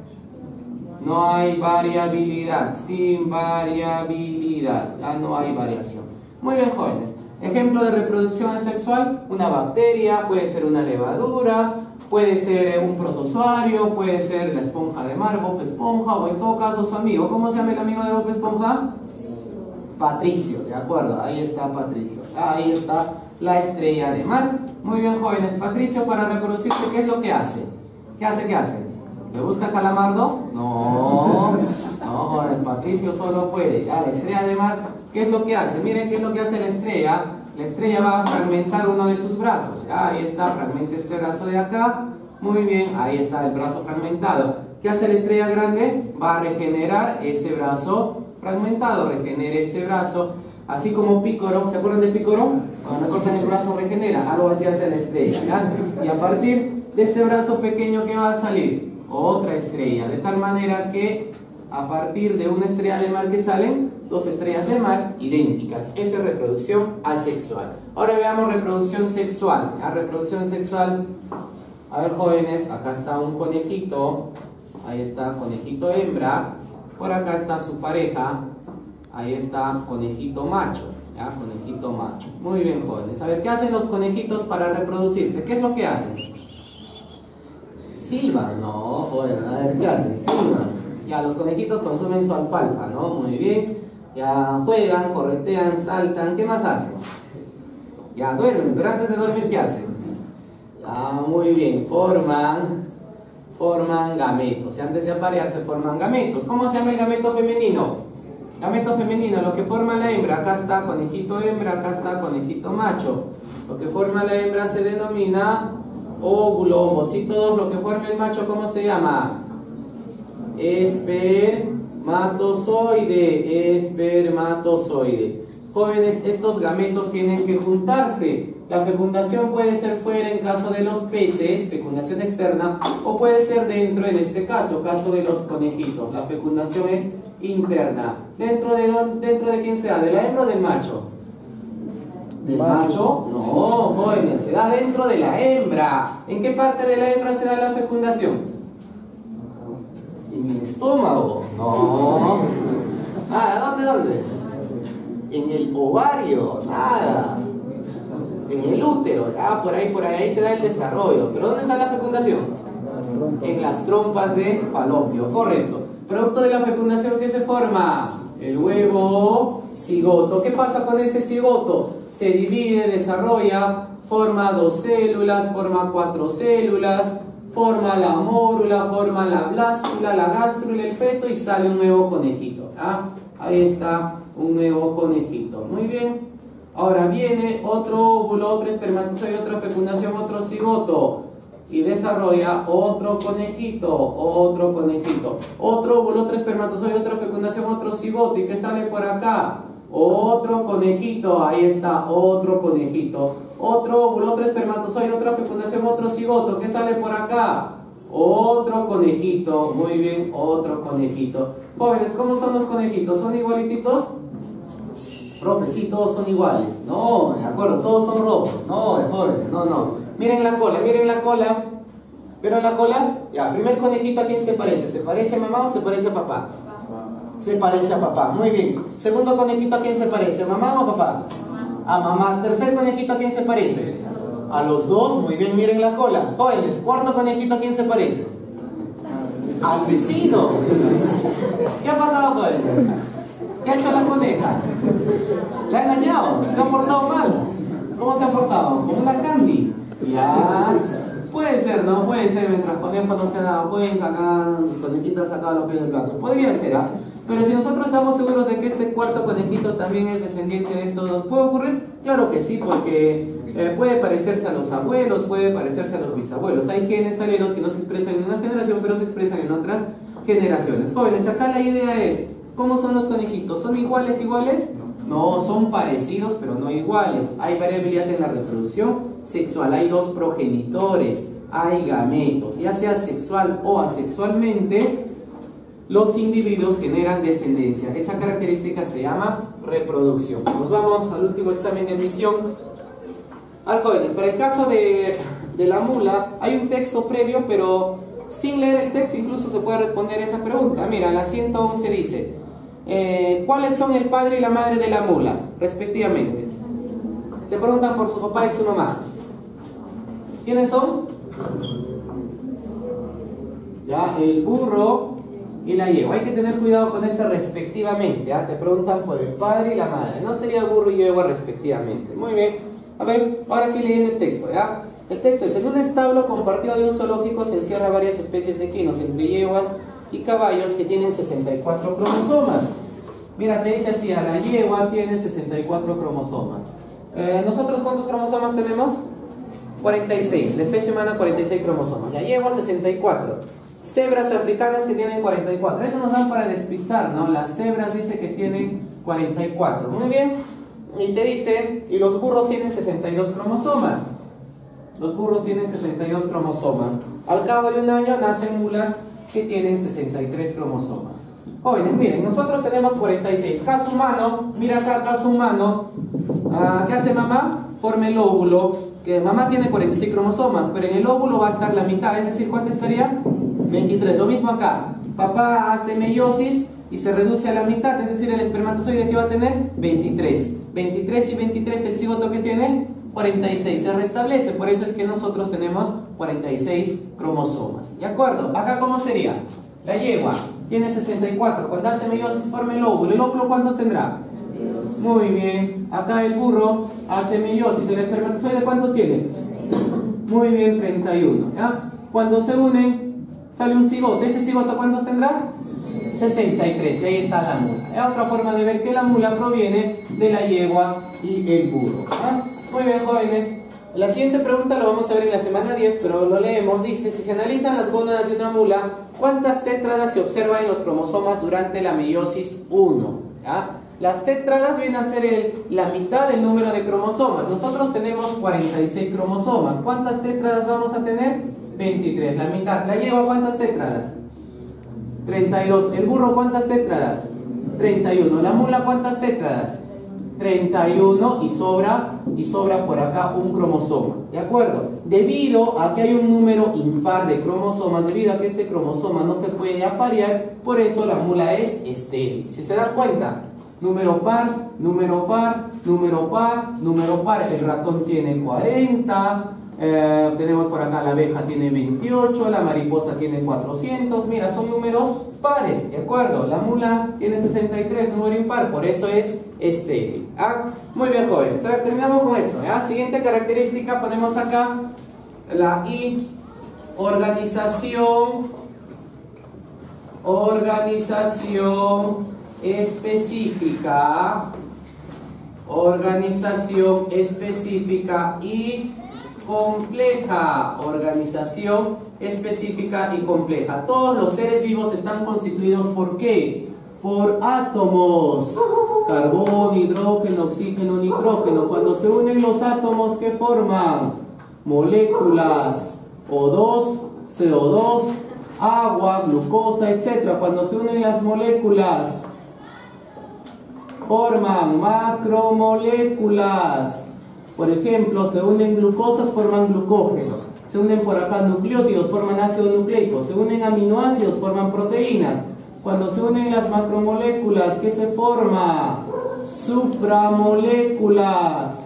no hay variabilidad. Sin variabilidad, ya no hay variación. Muy bien, jóvenes. Ejemplo de reproducción asexual: una bacteria, puede ser una levadura, puede ser un protozoario, puede ser la esponja de mar, Bob Esponja, o en todo caso su amigo. ¿Cómo se llama el amigo de Bob Esponja? Patricio, ¿de acuerdo? Ahí está Patricio. Ahí está la estrella de mar. Muy bien, jóvenes. Patricio, para reproducirse, ¿qué es lo que hace? ¿Qué hace? ¿Le busca calamardo? No, jóvenes, Patricio solo puede. Ya, la estrella de mar, ¿qué es lo que hace? Miren qué es lo que hace la estrella. La estrella va a fragmentar uno de sus brazos. Ya, ahí está, fragmenta este brazo de acá. Muy bien, ahí está el brazo fragmentado. ¿Qué hace la estrella grande? Va a regenerar ese brazo fragmentado, regenera ese brazo. Así como Pícoro, ¿se acuerdan de Pícoro? Cuando le cortan el brazo regenera, algo así hace la estrella, ¿ya? Y a partir de este brazo pequeño, ¿qué va a salir? Otra estrella, de tal manera que a partir de una estrella de mar que salen dos estrellas de mar idénticas. Eso es reproducción asexual. Ahora veamos reproducción sexual. La reproducción sexual, a ver, jóvenes, acá está un conejito, ahí está conejito hembra, por acá está su pareja, ahí está conejito macho, ¿ya? Conejito macho. Muy bien, jóvenes. A ver, ¿qué hacen los conejitos para reproducirse? ¿Qué es lo que hacen? Silban, no, joder, a ver, ¿qué hacen? Silban. Ya, los conejitos consumen su alfalfa, ¿no? Muy bien. Ya, juegan, corretean, saltan. ¿Qué más hacen? Ya, duermen. Pero antes de dormir, ¿qué hacen? Ya, muy bien. Forman gametos. Y antes de aparearse forman gametos. ¿Cómo se llama el gameto femenino? Gameto femenino, lo que forma la hembra. Acá está conejito hembra, acá está conejito macho. Lo que forma la hembra se denomina óvulo, ovocitos. Lo que forma el macho, ¿cómo se llama? Espermatozoide. Jóvenes, estos gametos tienen que juntarse. La fecundación puede ser fuera en caso de los peces, fecundación externa, o puede ser dentro en este caso de los conejitos. La fecundación es interna. ¿Dentro de quién se da? ¿De la hembra o del macho? ¿Del macho? No, jóvenes, se da dentro de la hembra. ¿En qué parte de la hembra se da la fecundación? ¿En el estómago? No. Ah, ¿dónde? En el ovario, nada. En el útero, por ahí se da el desarrollo. ¿Pero dónde está la fecundación? En las trompas de falopio, correcto. Producto de la fecundación, ¿qué se forma? El huevo cigoto. ¿Qué pasa con ese cigoto? Se divide, desarrolla, forma 2 células, forma 4 células, forma la mórula, forma la blástula, la gástrula, el feto, y sale un nuevo conejito. Ahí está un nuevo conejito. Muy bien. Ahora viene otro óvulo, otro espermatozoide, otra fecundación, otro cigoto, y desarrolla otro conejito. Otro óvulo, otro espermatozoide, otra fecundación, otro cigoto. ¿Y qué sale por acá? Otro conejito. Ahí está, otro conejito. Otro óvulo, otro espermatozoide, otra fecundación, otro cigoto. ¿Qué sale por acá? Otro conejito. Muy bien, otro conejito. Jóvenes, ¿cómo son los conejitos? ¿Son igualititos? Profe, sí, todos son iguales. No, de acuerdo, todos son rojos. No, de jóvenes, no. Miren la cola, miren la cola. ¿Vieron la cola? Ya, primer conejito, ¿a quién se parece? ¿Se parece a mamá o se parece a papá? Se parece a papá, muy bien. Segundo conejito, ¿a quién se parece? ¿A mamá o a papá? A mamá. Tercer conejito, ¿a quién se parece? A los dos, muy bien, miren la cola. Jóvenes, cuarto conejito, ¿a quién se parece? Al vecino. ¿Qué ha pasado, jóvenes? ¿Qué ha hecho la coneja? ¿La ha engañado? ¿Se ha portado mal? ¿Cómo se ha portado? Como una candy. Ya. Puede ser, ¿no? Puede ser, mientras conejo no se ha dado cuenta, acá conejita ha sacado los pies del plato. Podría ser, ¿ah? Pero si nosotros estamos seguros de que este cuarto conejito también es descendiente de estos dos, ¿puede ocurrir? Claro que sí, porque puede parecerse a los abuelos, puede parecerse a los bisabuelos. Hay genes alelos que no se expresan en una generación, pero se expresan en otras generaciones. Jóvenes, acá la idea es, ¿cómo son los conejitos? ¿Son iguales? No, son parecidos, pero no iguales. Hay variabilidad en la reproducción sexual, hay dos progenitores, hay gametos, ya sea sexual o asexualmente, los individuos generan descendencia. Esa característica se llama reproducción. Nos vamos al último examen de admisión. Jóvenes, para el caso de la mula, hay un texto previo, pero sin leer el texto incluso se puede responder esa pregunta. Mira, la 111 dice, ¿cuáles son el padre y la madre de la mula, respectivamente? Te preguntan por su papá y su mamá. ¿Quiénes son? Ya, el burro y la yegua. Hay que tener cuidado con eso respectivamente. ¿Ya? Te preguntan por el padre y la madre. No sería burro y yegua respectivamente. Muy bien. A ver, ahora sí leyendo el texto. ¿Ya? El texto es: en un establo compartido de un zoológico se encierra varias especies de equinos, entre yeguas y caballos que tienen 64 cromosomas. Mira, te dice así, a la yegua tiene 64 cromosomas. ¿Nosotros cuántos cromosomas tenemos? 46. La especie humana 46 cromosomas. La yegua 64. Cebras africanas que tienen 44. Eso nos dan para despistar, ¿no? Las cebras dice que tienen 44. Muy bien. Y te dice, y los burros tienen 62 cromosomas. Los burros tienen 62 cromosomas. Al cabo de un año nacen mulas que tienen 63 cromosomas. Jóvenes, miren, nosotros tenemos 46. Caso humano, mira acá, caso humano. ¿Qué hace mamá? Forma el óvulo, que mamá tiene 46 cromosomas, pero en el óvulo va a estar la mitad, es decir, ¿cuánto estaría? 23. Lo mismo acá. Papá hace meiosis y se reduce a la mitad, es decir, el espermatozoide que va a tener 23. 23 y 23, el cigoto que tiene 46. Se restablece, por eso es que nosotros tenemos 46 cromosomas. ¿De acuerdo? Acá, ¿cómo sería? La yegua tiene 64. Cuando hace meiosis forma el óvulo. ¿El óvulo cuántos tendrá? Muy bien. Acá el burro hace meiosis. ¿El espermatozoide cuántos tiene? Muy bien, 31. ¿Ya? Cuando se unen, sale un cigoto. ¿Ese cigoto cuántos tendrá? 63. Ahí está la mula. Es otra forma de ver que la mula proviene de la yegua y el burro. ¿Ya? Muy bien, jóvenes. La siguiente pregunta lo vamos a ver en la semana 10, pero lo leemos. Dice, si se analizan las gónadas de una mula, ¿cuántas tétradas se observan en los cromosomas durante la meiosis 1? ¿Ya? Las tétradas vienen a ser la mitad del número de cromosomas. Nosotros tenemos 46 cromosomas. ¿Cuántas tétradas vamos a tener? 23, la mitad. ¿La yegua cuántas tétradas? 32. ¿El burro cuántas tétradas? 31. ¿La mula cuántas tétradas? 31 y sobra por acá un cromosoma. ¿De acuerdo? Debido a que hay un número impar de cromosomas, debido a que este cromosoma no se puede aparear, por eso la mula es estéril. Si se dan cuenta, número par, número par, número par, número par. El ratón tiene 40. Tenemos por acá la abeja tiene 28, la mariposa tiene 400. Mira, son números pares, ¿de acuerdo? La mula tiene 63, número impar, por eso es estéril. Muy bien, jóvenes. A ver, terminamos con esto. Siguiente característica, ponemos acá la I. Organización específica. Organización específica y compleja. Organización específica y compleja. Todos los seres vivos están constituidos ¿por qué? Por átomos. Carbón, hidrógeno, oxígeno, nitrógeno. Cuando se unen los átomos, ¿qué forman? Moléculas. O2, CO2, agua, glucosa, etc. Cuando se unen las moléculas, forman macromoléculas. Por ejemplo, se unen glucosas, forman glucógeno. Se unen por acá nucleótidos, forman ácido nucleico. Se unen aminoácidos, forman proteínas. Cuando se unen las macromoléculas, ¿qué se forma? Supramoléculas.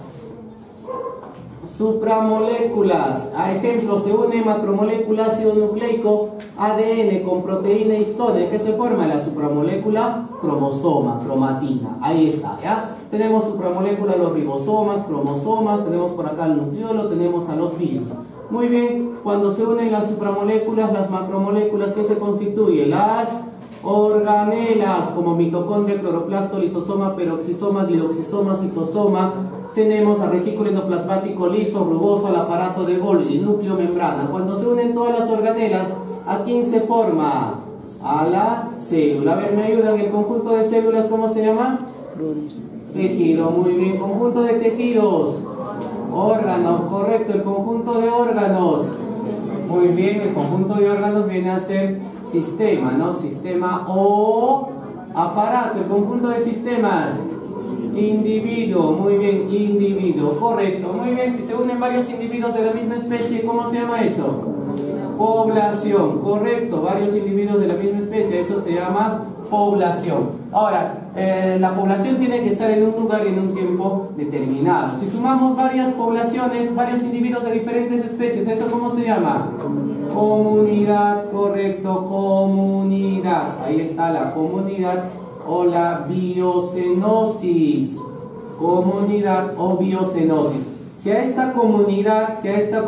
Supramoléculas. A ejemplo, se une macromolécula ácido nucleico ADN con proteína histona. ¿Qué se forma? La supramolécula cromosoma, cromatina. Ahí está, ¿ya? Tenemos supramolécula los ribosomas, cromosomas, tenemos por acá el nucleolo, tenemos a los virus. Muy bien, cuando se unen las supramoléculas, las macromoléculas, ¿qué se constituye? Las organelas, como mitocondria, cloroplasto, lisosoma, peroxisoma, glioxisoma, citosoma. Tenemos al retículo endoplasmático liso, rugoso, al aparato de Golgi, núcleo, membrana. Cuando se unen todas las organelas, ¿a quién se forma? A la célula. A ver, ¿me ayudan? El conjunto de células, ¿cómo se llama? Tejido, muy bien. Conjunto de tejidos. Órganos, correcto. El conjunto de órganos. Muy bien, el conjunto de órganos viene a ser sistema, ¿no? Sistema o aparato. El conjunto de sistemas. Individuo, muy bien, individuo, correcto. Muy bien, si se unen varios individuos de la misma especie, ¿cómo se llama eso? Población, correcto. Varios individuos de la misma especie, eso se llama población. Ahora, la población tiene que estar en un lugar y en un tiempo determinado. Si sumamos varias poblaciones, varios individuos de diferentes especies, ¿eso cómo se llama? Comunidad, correcto, comunidad. Ahí está la comunidad o la biocenosis. Comunidad o biocenosis. Si a esta comunidad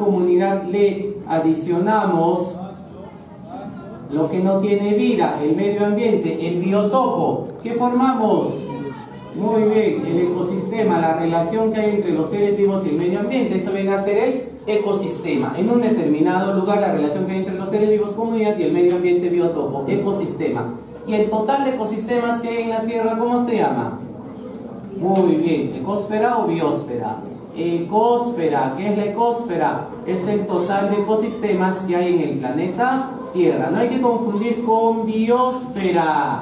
le adicionamos lo que no tiene vida, el medio ambiente, el biotopo, ¿qué formamos? Muy bien, el ecosistema, la relación que hay entre los seres vivos y el medio ambiente, eso viene a ser el ecosistema. En un determinado lugar, la relación que hay entre los seres vivos, comunidad, y el medio ambiente, biotopo, ecosistema. Y el total de ecosistemas que hay en la Tierra, ¿cómo se llama? Muy bien, ¿ecosfera o biosfera? Ecosfera. ¿Qué es la ecosfera? Es el total de ecosistemas que hay en el planeta Tierra. No hay que confundir con biosfera.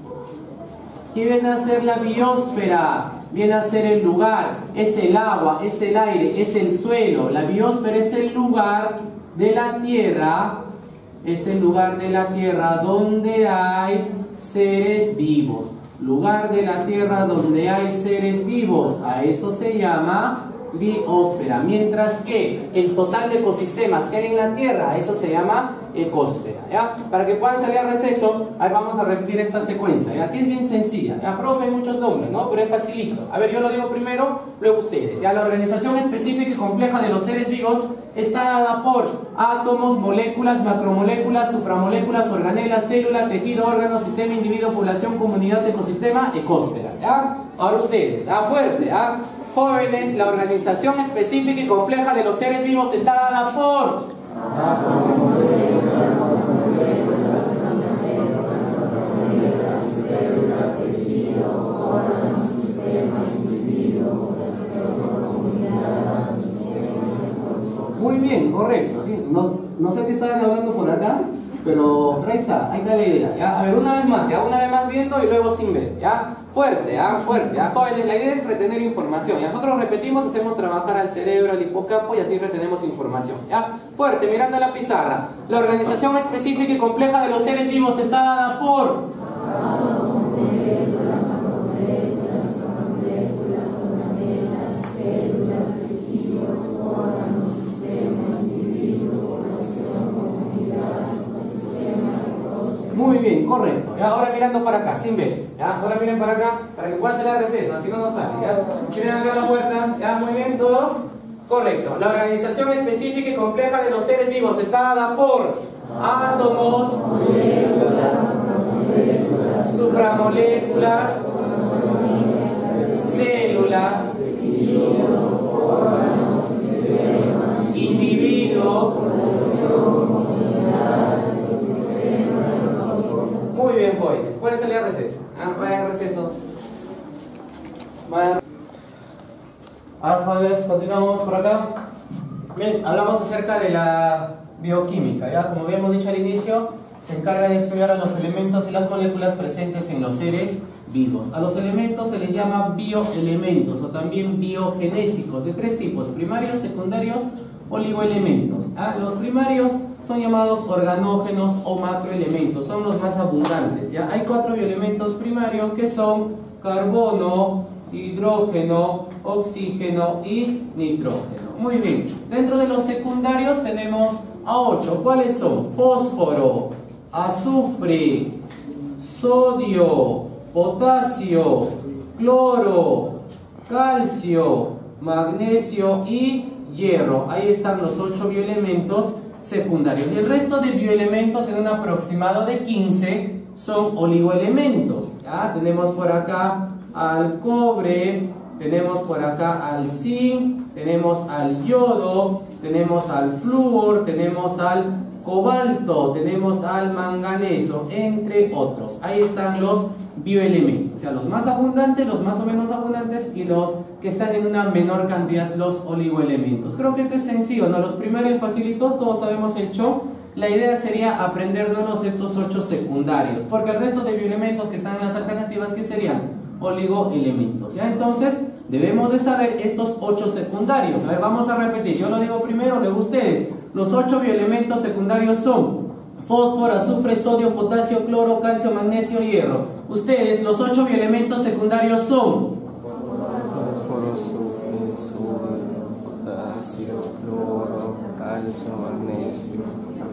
¿Qué viene a ser la biosfera? Viene a ser el lugar, es el agua, es el aire, es el suelo. La biosfera es el lugar de la Tierra, es el lugar de la Tierra donde hay seres vivos. Lugar de la Tierra donde hay seres vivos, a eso se llama biosfera. Mientras que el total de ecosistemas que hay en la Tierra, a eso se llama ecosfera, ¿ya? Para que puedan salir a receso, ahí vamos a repetir esta secuencia, ¿ya? Aquí es bien sencilla, ¿ya? Profe, hay muchos nombres, ¿no? Pero es facilito. A ver, yo lo digo primero, luego ustedes, ¿ya? La organización específica y compleja de los seres vivos está dada por átomos, moléculas, macromoléculas, supramoléculas, organelas, célula, tejido, órgano, sistema, individuo, población, comunidad, ecosistema, ecosfera, ¿ya? Ahora ustedes, ¿ya? Fuerte, ¿ya? Jóvenes, la organización específica y compleja de los seres vivos está dada por muy bien, correcto, ¿sí? No sé qué estaban hablando por acá, pero ahí está la idea, ¿ya? A ver, una vez más, ¿ya? Una vez más viendo y luego sin ver, ¿ya? Fuerte, ¿ya? Fuerte, ¿ya? Jóvenes, la idea es retener información, y nosotros repetimos, hacemos trabajar al cerebro, al hipocampo, y así retenemos información, ¿ya? Fuerte, mirando a la pizarra. La organización específica y compleja de los seres vivos está dada por muy bien, correcto. ¿Ya? Ahora mirando para acá, sin ver. ¿Ya? Ahora miren para acá, para que puedan salir a receso, así no nos sale. ¿Ya? Miren acá la puerta. ¿Ya? Muy bien, todos. Correcto. La organización específica y compleja de los seres vivos está dada por átomos, supramoléculas, célula, individuo. Muy bien, jóvenes. Pueden salir a receso. Vayan a receso. Ahora, jóvenes, continuamos por acá. Bien, hablamos acerca de la bioquímica, ¿ya? Como habíamos dicho al inicio, se encarga de estudiar a los elementos y las moléculas presentes en los seres vivos. A los elementos se les llama bioelementos o también biogenésicos, de tres tipos: primarios, secundarios, oligoelementos. Los primarios son llamados organógenos o macroelementos, son los más abundantes. ¿Ya? Hay 4 bioelementos primarios que son carbono, hidrógeno, oxígeno y nitrógeno. Muy bien. Dentro de los secundarios tenemos a 8. ¿Cuáles son? Fósforo, azufre, sodio, potasio, cloro, calcio, magnesio y hierro. Ahí están los 8 bioelementos secundarios. Y el resto de bioelementos, en un aproximado de 15, son oligoelementos. ¿Ya? Tenemos por acá al cobre, tenemos por acá al zinc, tenemos al yodo, tenemos al flúor, tenemos al cobalto, tenemos al manganeso, entre otros. Ahí están los bioelementos, o sea, los más abundantes, los más o menos abundantes y los que están en una menor cantidad, los oligoelementos. Creo que esto es sencillo, ¿no? Los primarios facilitó, todos sabemos el show. La idea sería aprendernos estos 8 secundarios, porque el resto de bioelementos que están en las alternativas, ¿qué serían? Oligoelementos. ¿Ya? Entonces, debemos de saber estos 8 secundarios. A ver, vamos a repetir. Yo lo digo primero, luego ustedes. Los 8 bioelementos secundarios son fósforo, azufre, sodio, potasio, cloro, calcio, magnesio, hierro. Ustedes, los 8 bioelementos secundarios son Fósforo, azufre, sodio, potasio, cloro, calcio, magnesio.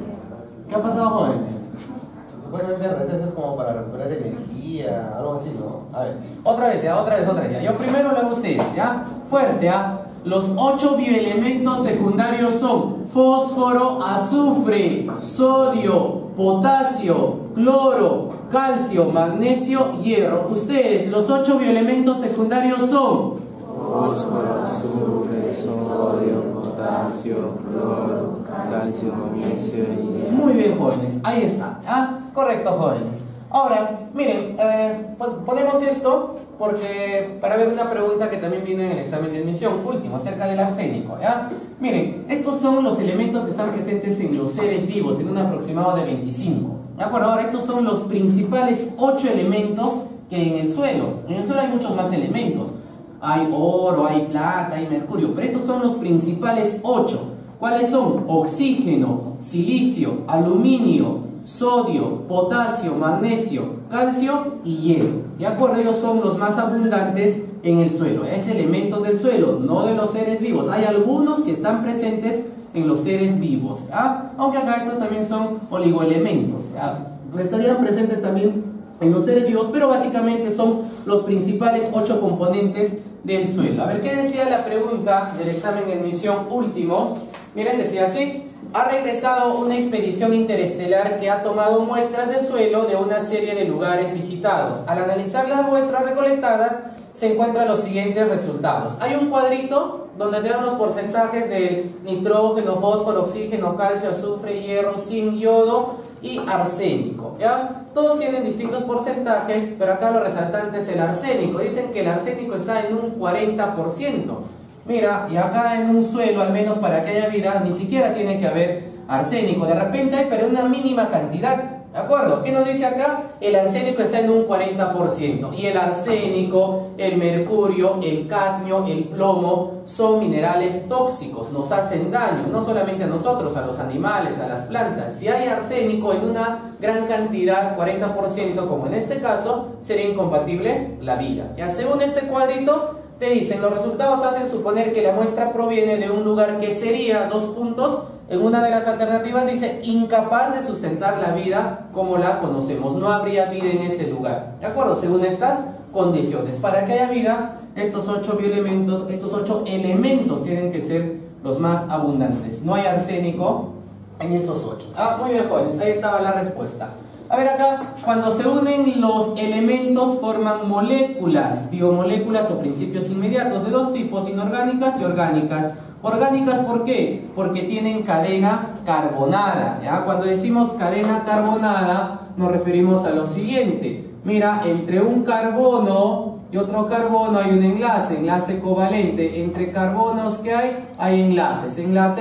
¿Qué ha pasado, jóvenes? Supuestamente receso es como para recuperar energía, algo así, ¿no? A ver, otra vez. Yo primero luego ustedes, ¿ya? Fuerte, ¿ya? Los 8 bioelementos secundarios son fósforo, azufre, sodio, potasio, cloro, calcio, magnesio, hierro. Ustedes, los 8 bioelementos secundarios son Fósforo, azufre, sodio, potasio, cloro, calcio, magnesio y hierro. Muy bien, jóvenes, ahí está. Correcto, jóvenes. Ahora, miren, ponemos esto porque para ver una pregunta que también viene en el examen de admisión último, acerca del arsénico, ¿ya? Miren, estos son los elementos que están presentes en los seres vivos, en un aproximado de 25. ¿De acuerdo? Ahora, estos son los principales 8 elementos que hay en el suelo. En el suelo hay muchos más elementos. Hay oro, hay plata, hay mercurio, pero estos son los principales 8. ¿Cuáles son? Oxígeno, silicio, aluminio, sodio, potasio, magnesio, calcio y hierro. ¿De acuerdo? Ellos son los más abundantes en el suelo. Es elementos del suelo, no de los seres vivos. Hay algunos que están presentes en los seres vivos, ¿ya? Aunque acá estos también son oligoelementos, ¿ya? Estarían presentes también en los seres vivos, pero básicamente son los principales 8 componentes del suelo. A ver, ¿qué decía la pregunta del examen de admisión último? Miren, decía así: ha regresado una expedición interestelar que ha tomado muestras de suelo de una serie de lugares visitados. Al analizar las muestras recolectadas, se encuentran los siguientes resultados. Hay un cuadrito donde te dan los porcentajes de nitrógeno, fósforo, oxígeno, calcio, azufre, hierro, zinc, yodo y arsénico, ¿ya? Todos tienen distintos porcentajes, pero acá lo resaltante es el arsénico. Dicen que el arsénico está en un 40%. Mira, y acá en un suelo, al menos para que haya vida, ni siquiera tiene que haber arsénico. De repente hay, pero una mínima cantidad. ¿De acuerdo? ¿Qué nos dice acá? El arsénico está en un 40%. Y el arsénico, el mercurio, el cadmio, el plomo son minerales tóxicos, nos hacen daño, no solamente a nosotros, a los animales, a las plantas. Si hay arsénico en una gran cantidad, 40%, como en este caso, sería incompatible la vida. Ya según este cuadrito, te dicen, los resultados hacen suponer que la muestra proviene de un lugar que sería, 2 puntos, en una de las alternativas dice, incapaz de sustentar la vida como la conocemos. No habría vida en ese lugar. ¿De acuerdo? Según estas condiciones. Para que haya vida, estos 8 bioelementos, estos 8 elementos tienen que ser los más abundantes. No hay arsénico en esos 8. Muy bien, jóvenes. Ahí estaba la respuesta. A ver acá, cuando se unen los elementos forman moléculas, biomoléculas o principios inmediatos de 2 tipos, inorgánicas y orgánicas. Orgánicas, ¿por qué? Porque tienen cadena carbonada, ¿ya? Cuando decimos cadena carbonada nos referimos a lo siguiente. Mira, entre un carbono y otro carbono hay un enlace covalente. Entre carbonos que hay enlaces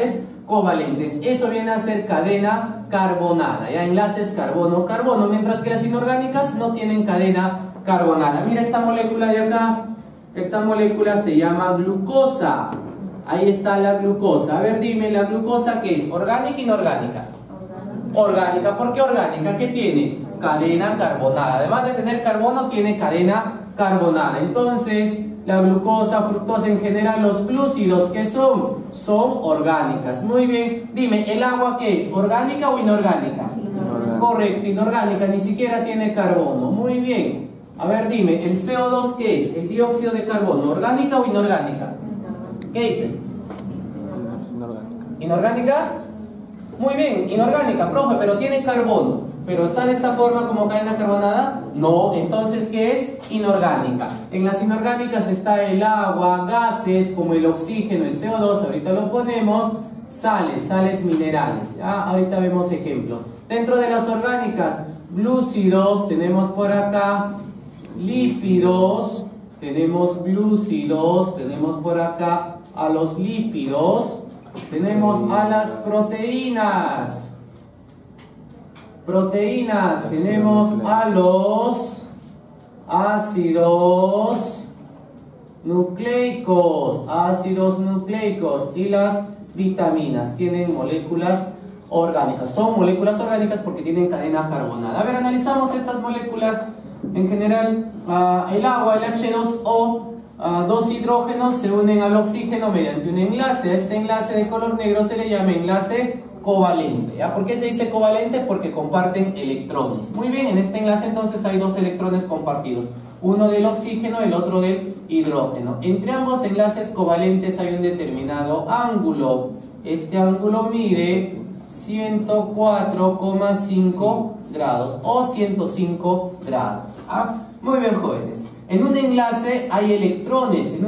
covalentes. Eso viene a ser cadena carbonada, ya enlaces carbono-carbono, mientras que las inorgánicas no tienen cadena carbonada. Mira esta molécula de acá, esta molécula se llama glucosa. Ahí está la glucosa. A ver, dime, ¿la glucosa qué es? ¿Orgánica o inorgánica? Orgánica. ¿Por qué orgánica? ¿Qué tiene? Cadena carbonada. Además de tener carbono, tiene cadena carbonada. Entonces, la glucosa, fructosa en general, los glúcidos, ¿qué son? Son orgánicas. Muy bien. Dime, ¿el agua qué es? ¿Orgánica o inorgánica? Inorgánica. Correcto, inorgánica. Ni siquiera tiene carbono. Muy bien. A ver, dime, ¿el CO2 qué es? ¿El dióxido de carbono? ¿Orgánica o inorgánica? ¿Qué dicen? Inorgánica. ¿Inorgánica? Muy bien, inorgánica, profe, pero tiene carbono. ¿Pero está de esta forma como cadena carbonada? No, entonces, ¿qué es? Inorgánica. En las inorgánicas está el agua, gases como el oxígeno, el CO2, ahorita lo ponemos, sales minerales. Ahorita vemos ejemplos. Dentro de las orgánicas, glúcidos, tenemos por acá lípidos, tenemos glúcidos, tenemos por acá a los lípidos, tenemos a las proteínas. Tenemos a los ácidos nucleicos, y las vitaminas tienen moléculas orgánicas. Son moléculas orgánicas porque tienen cadena carbonada. A ver, analizamos estas moléculas. En general, el agua, el H2O, dos hidrógenos se unen al oxígeno mediante un enlace. A este enlace de color negro se le llama enlace covalente. ¿Por qué se dice covalente? Porque comparten electrones. Muy bien, en este enlace entonces hay dos electrones compartidos, uno del oxígeno y el otro del hidrógeno. Entre ambos enlaces covalentes hay un determinado ángulo. Este ángulo mide 104,5 grados o 105 grados. Muy bien, jóvenes. En un enlace hay electrones.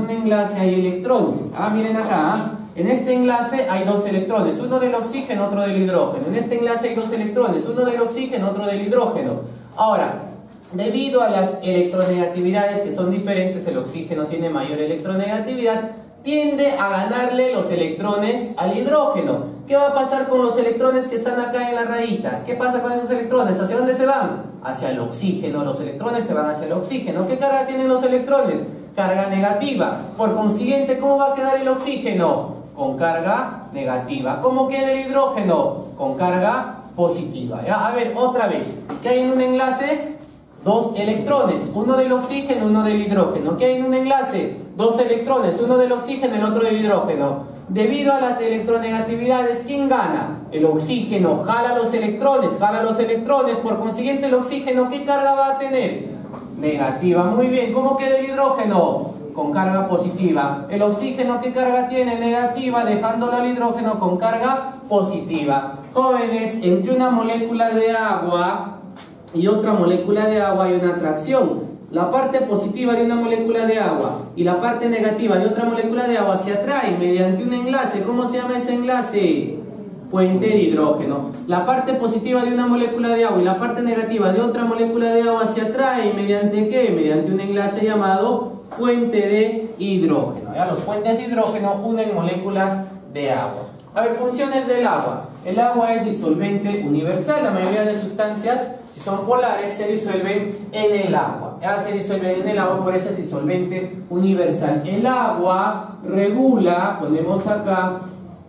Miren acá. En este enlace hay dos electrones, uno del oxígeno, otro del hidrógeno. En este enlace hay dos electrones, uno del oxígeno, otro del hidrógeno. Ahora, debido a las electronegatividades que son diferentes, el oxígeno tiene mayor electronegatividad, tiende a ganarle los electrones al hidrógeno. ¿Qué va a pasar con los electrones que están acá en la rayita? ¿Qué pasa con esos electrones? ¿Hacia dónde se van? Hacia el oxígeno. Los electrones se van hacia el oxígeno. ¿Qué carga tienen los electrones? Carga negativa. Por consiguiente, ¿cómo va a quedar el oxígeno? Con carga negativa. ¿Cómo queda el hidrógeno? Con carga positiva. A ver, otra vez. ¿Qué hay en un enlace? Dos electrones, uno del oxígeno, uno del hidrógeno. ¿Qué hay en un enlace? Dos electrones, uno del oxígeno, el otro del hidrógeno. Debido a las electronegatividades, ¿quién gana? El oxígeno jala los electrones, por consiguiente el oxígeno, ¿qué carga va a tener? Negativa. Muy bien, ¿cómo queda el hidrógeno? Con carga positiva. El oxígeno, ¿qué carga tiene? Negativa, dejándolo al hidrógeno con carga positiva. Jóvenes, entre una molécula de agua y otra molécula de agua hay una atracción. La parte positiva de una molécula de agua y la parte negativa de otra molécula de agua se atraen mediante un enlace. ¿Cómo se llama ese enlace? Puente de hidrógeno. La parte positiva de una molécula de agua y la parte negativa de otra molécula de agua se atraen mediante ¿qué? Mediante un enlace llamado puente de hidrógeno. Los puentes de hidrógeno unen moléculas de agua. A ver, funciones del agua. El agua es disolvente universal. La mayoría de sustancias, si son polares, se disuelven en el agua. Se disuelven en el agua, por eso es disolvente universal. El agua regula, ponemos acá,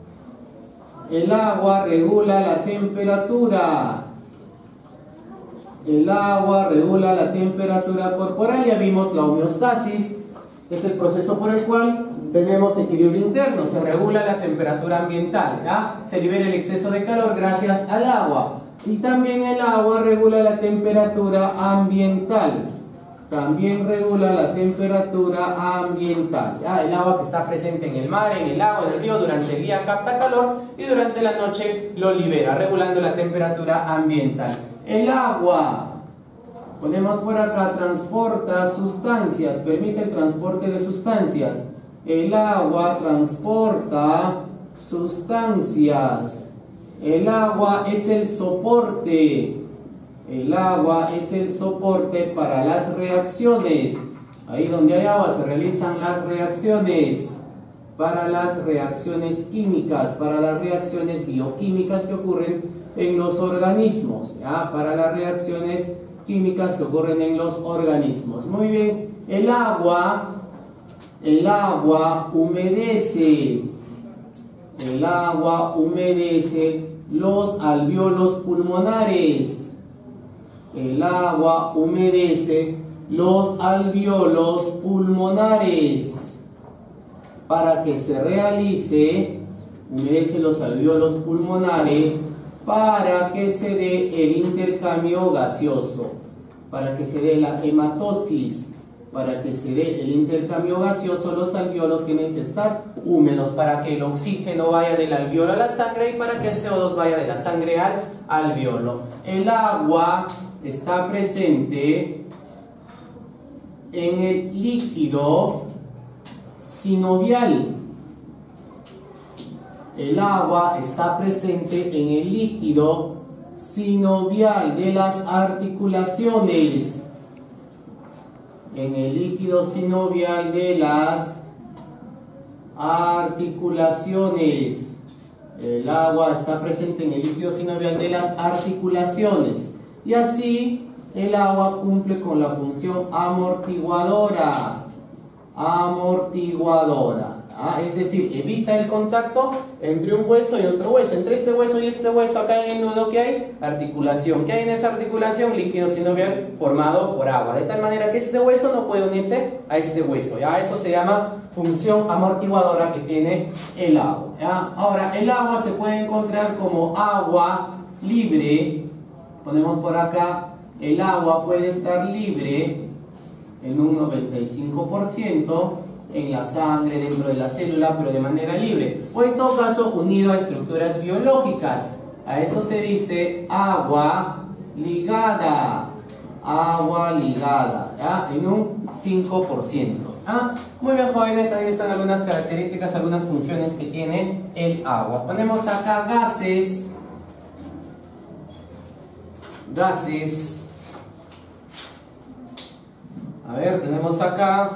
el agua regula la temperatura. El agua regula la temperatura corporal. Ya vimos la homeostasis, es el proceso por el cual tenemos equilibrio interno, se regula la temperatura ambiental, se libera el exceso de calor gracias al agua. Y también el agua regula la temperatura ambiental. También regula la temperatura ambiental. El agua que está presente en el mar, en el lago, en el río, durante el día capta calor y durante la noche lo libera, regulando la temperatura ambiental. El agua, ponemos por acá, transporta sustancias, permite el transporte de sustancias. El agua transporta sustancias. El agua es el soporte. El agua es el soporte para las reacciones. Ahí donde hay agua se realizan las reacciones. para las reacciones químicas, para las reacciones bioquímicas que ocurren en los organismos, ¿ya? Para las reacciones químicas que ocurren en los organismos. Muy bien, el agua humedece, los alvéolos pulmonares. El agua humedece los alvéolos pulmonares. Para que se realice, humedece los alvéolos pulmonares para que se dé el intercambio gaseoso, para que se dé la hematosis. Para que se dé el intercambio gaseoso, los alvéolos tienen que estar húmedos para que el oxígeno vaya del alvéolo a la sangre y para que el CO2 vaya de la sangre al alvéolo. El agua está presente en el líquido sinovial. El agua está presente en el líquido sinovial de las articulaciones. En el líquido sinovial de las articulaciones. El agua está presente en el líquido sinovial de las articulaciones. Y así el agua cumple con la función amortiguadora. Es decir, evita el contacto entre un hueso y otro hueso. Entre este hueso y este hueso, acá en el nudo, ¿qué hay? Articulación. ¿Qué hay en esa articulación? Líquido sinovial formado por agua. De tal manera que este hueso no puede unirse a este hueso. ¿Ya? Eso se llama función amortiguadora que tiene el agua. ¿Ya? Ahora, el agua se puede encontrar como agua libre. Ponemos por acá, el agua puede estar libre en un 95%. En la sangre, dentro de la célula, pero de manera libre, o en todo caso unido a estructuras biológicas. A eso se dice agua ligada, ¿ya? En un 5%. ¿Ah? Muy bien, jóvenes, ahí están algunas características, algunas funciones que tiene el agua. Ponemos acá gases. A ver, tenemos acá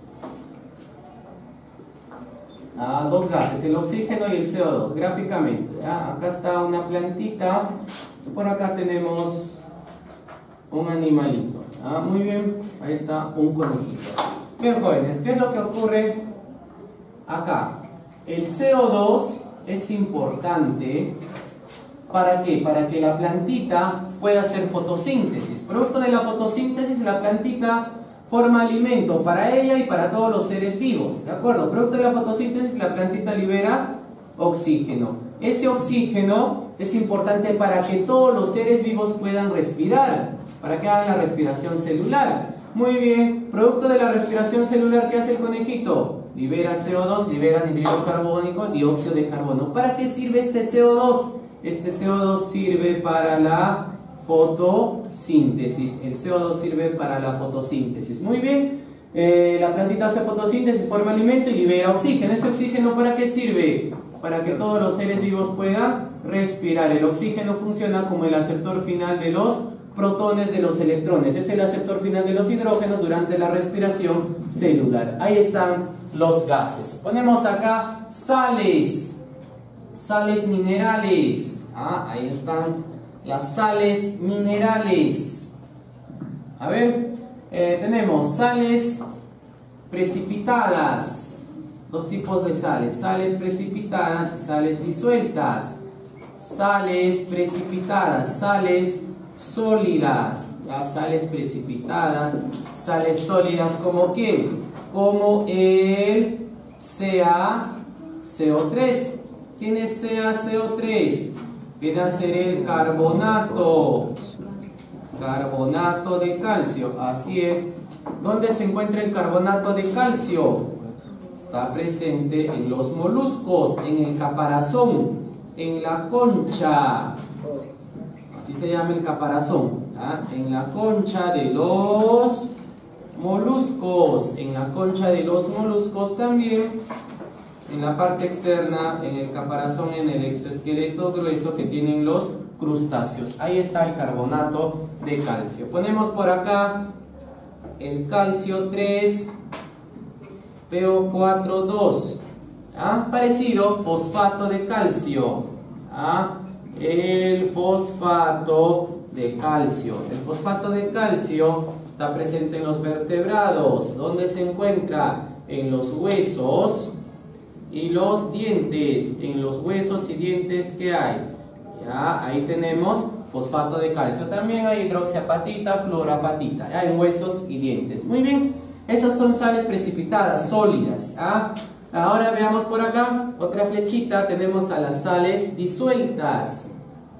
dos gases, el oxígeno y el CO2, gráficamente. Acá está una plantita, y por acá tenemos un animalito. Muy bien, ahí está un conejito. Bien, jóvenes, ¿qué es lo que ocurre acá? El CO2 es importante. ¿Para qué? Para que la plantita pueda hacer fotosíntesis. Producto de la fotosíntesis, la plantita forma alimento para ella y para todos los seres vivos, ¿de acuerdo? Producto de la fotosíntesis, la plantita libera oxígeno. Ese oxígeno es importante para que todos los seres vivos puedan respirar, para que hagan la respiración celular. Muy bien, producto de la respiración celular, ¿qué hace el conejito? Libera CO2, libera anhídrido carbónico, dióxido de carbono. ¿Para qué sirve este CO2? Este CO2 sirve para la fotosíntesis. El CO2 sirve para la fotosíntesis. Muy bien, la plantita hace fotosíntesis, forma alimento y libera oxígeno. ¿Ese oxígeno para qué sirve? Para que todos los seres vivos puedan respirar. El oxígeno funciona como el aceptor final de los protones, de los electrones. Es el aceptor final de los hidrógenos durante la respiración celular. Ahí están los gases. Ponemos acá sales minerales. Ahí están las sales minerales. A ver, tenemos sales precipitadas. Dos tipos de sales: sales precipitadas y sales disueltas. Sales precipitadas, sales sólidas. Las sales precipitadas, sales sólidas, ¿como qué? Como el CaCO3. ¿Quién es CaCO3? Viene a ser el carbonato de calcio. Así es. ¿Dónde se encuentra el carbonato de calcio? Está presente en los moluscos, en el caparazón, en la concha. Así se llama el caparazón. En la concha de los moluscos. En la concha de los moluscos también. En la parte externa, en el caparazón, en el exoesqueleto grueso que tienen los crustáceos. Ahí está el carbonato de calcio. Ponemos por acá el calcio 3, PO4, 2. Parecido, fosfato de calcio. El fosfato de calcio. El fosfato de calcio está presente en los vertebrados. ¿Dónde se encuentra? En los huesos y los dientes. En los huesos y dientes que hay. Ahí tenemos fosfato de calcio. También hay hidroxiapatita, fluorapatita, en huesos y dientes. Muy bien, esas son sales precipitadas, sólidas. Ahora veamos por acá, otra flechita, tenemos a las sales disueltas.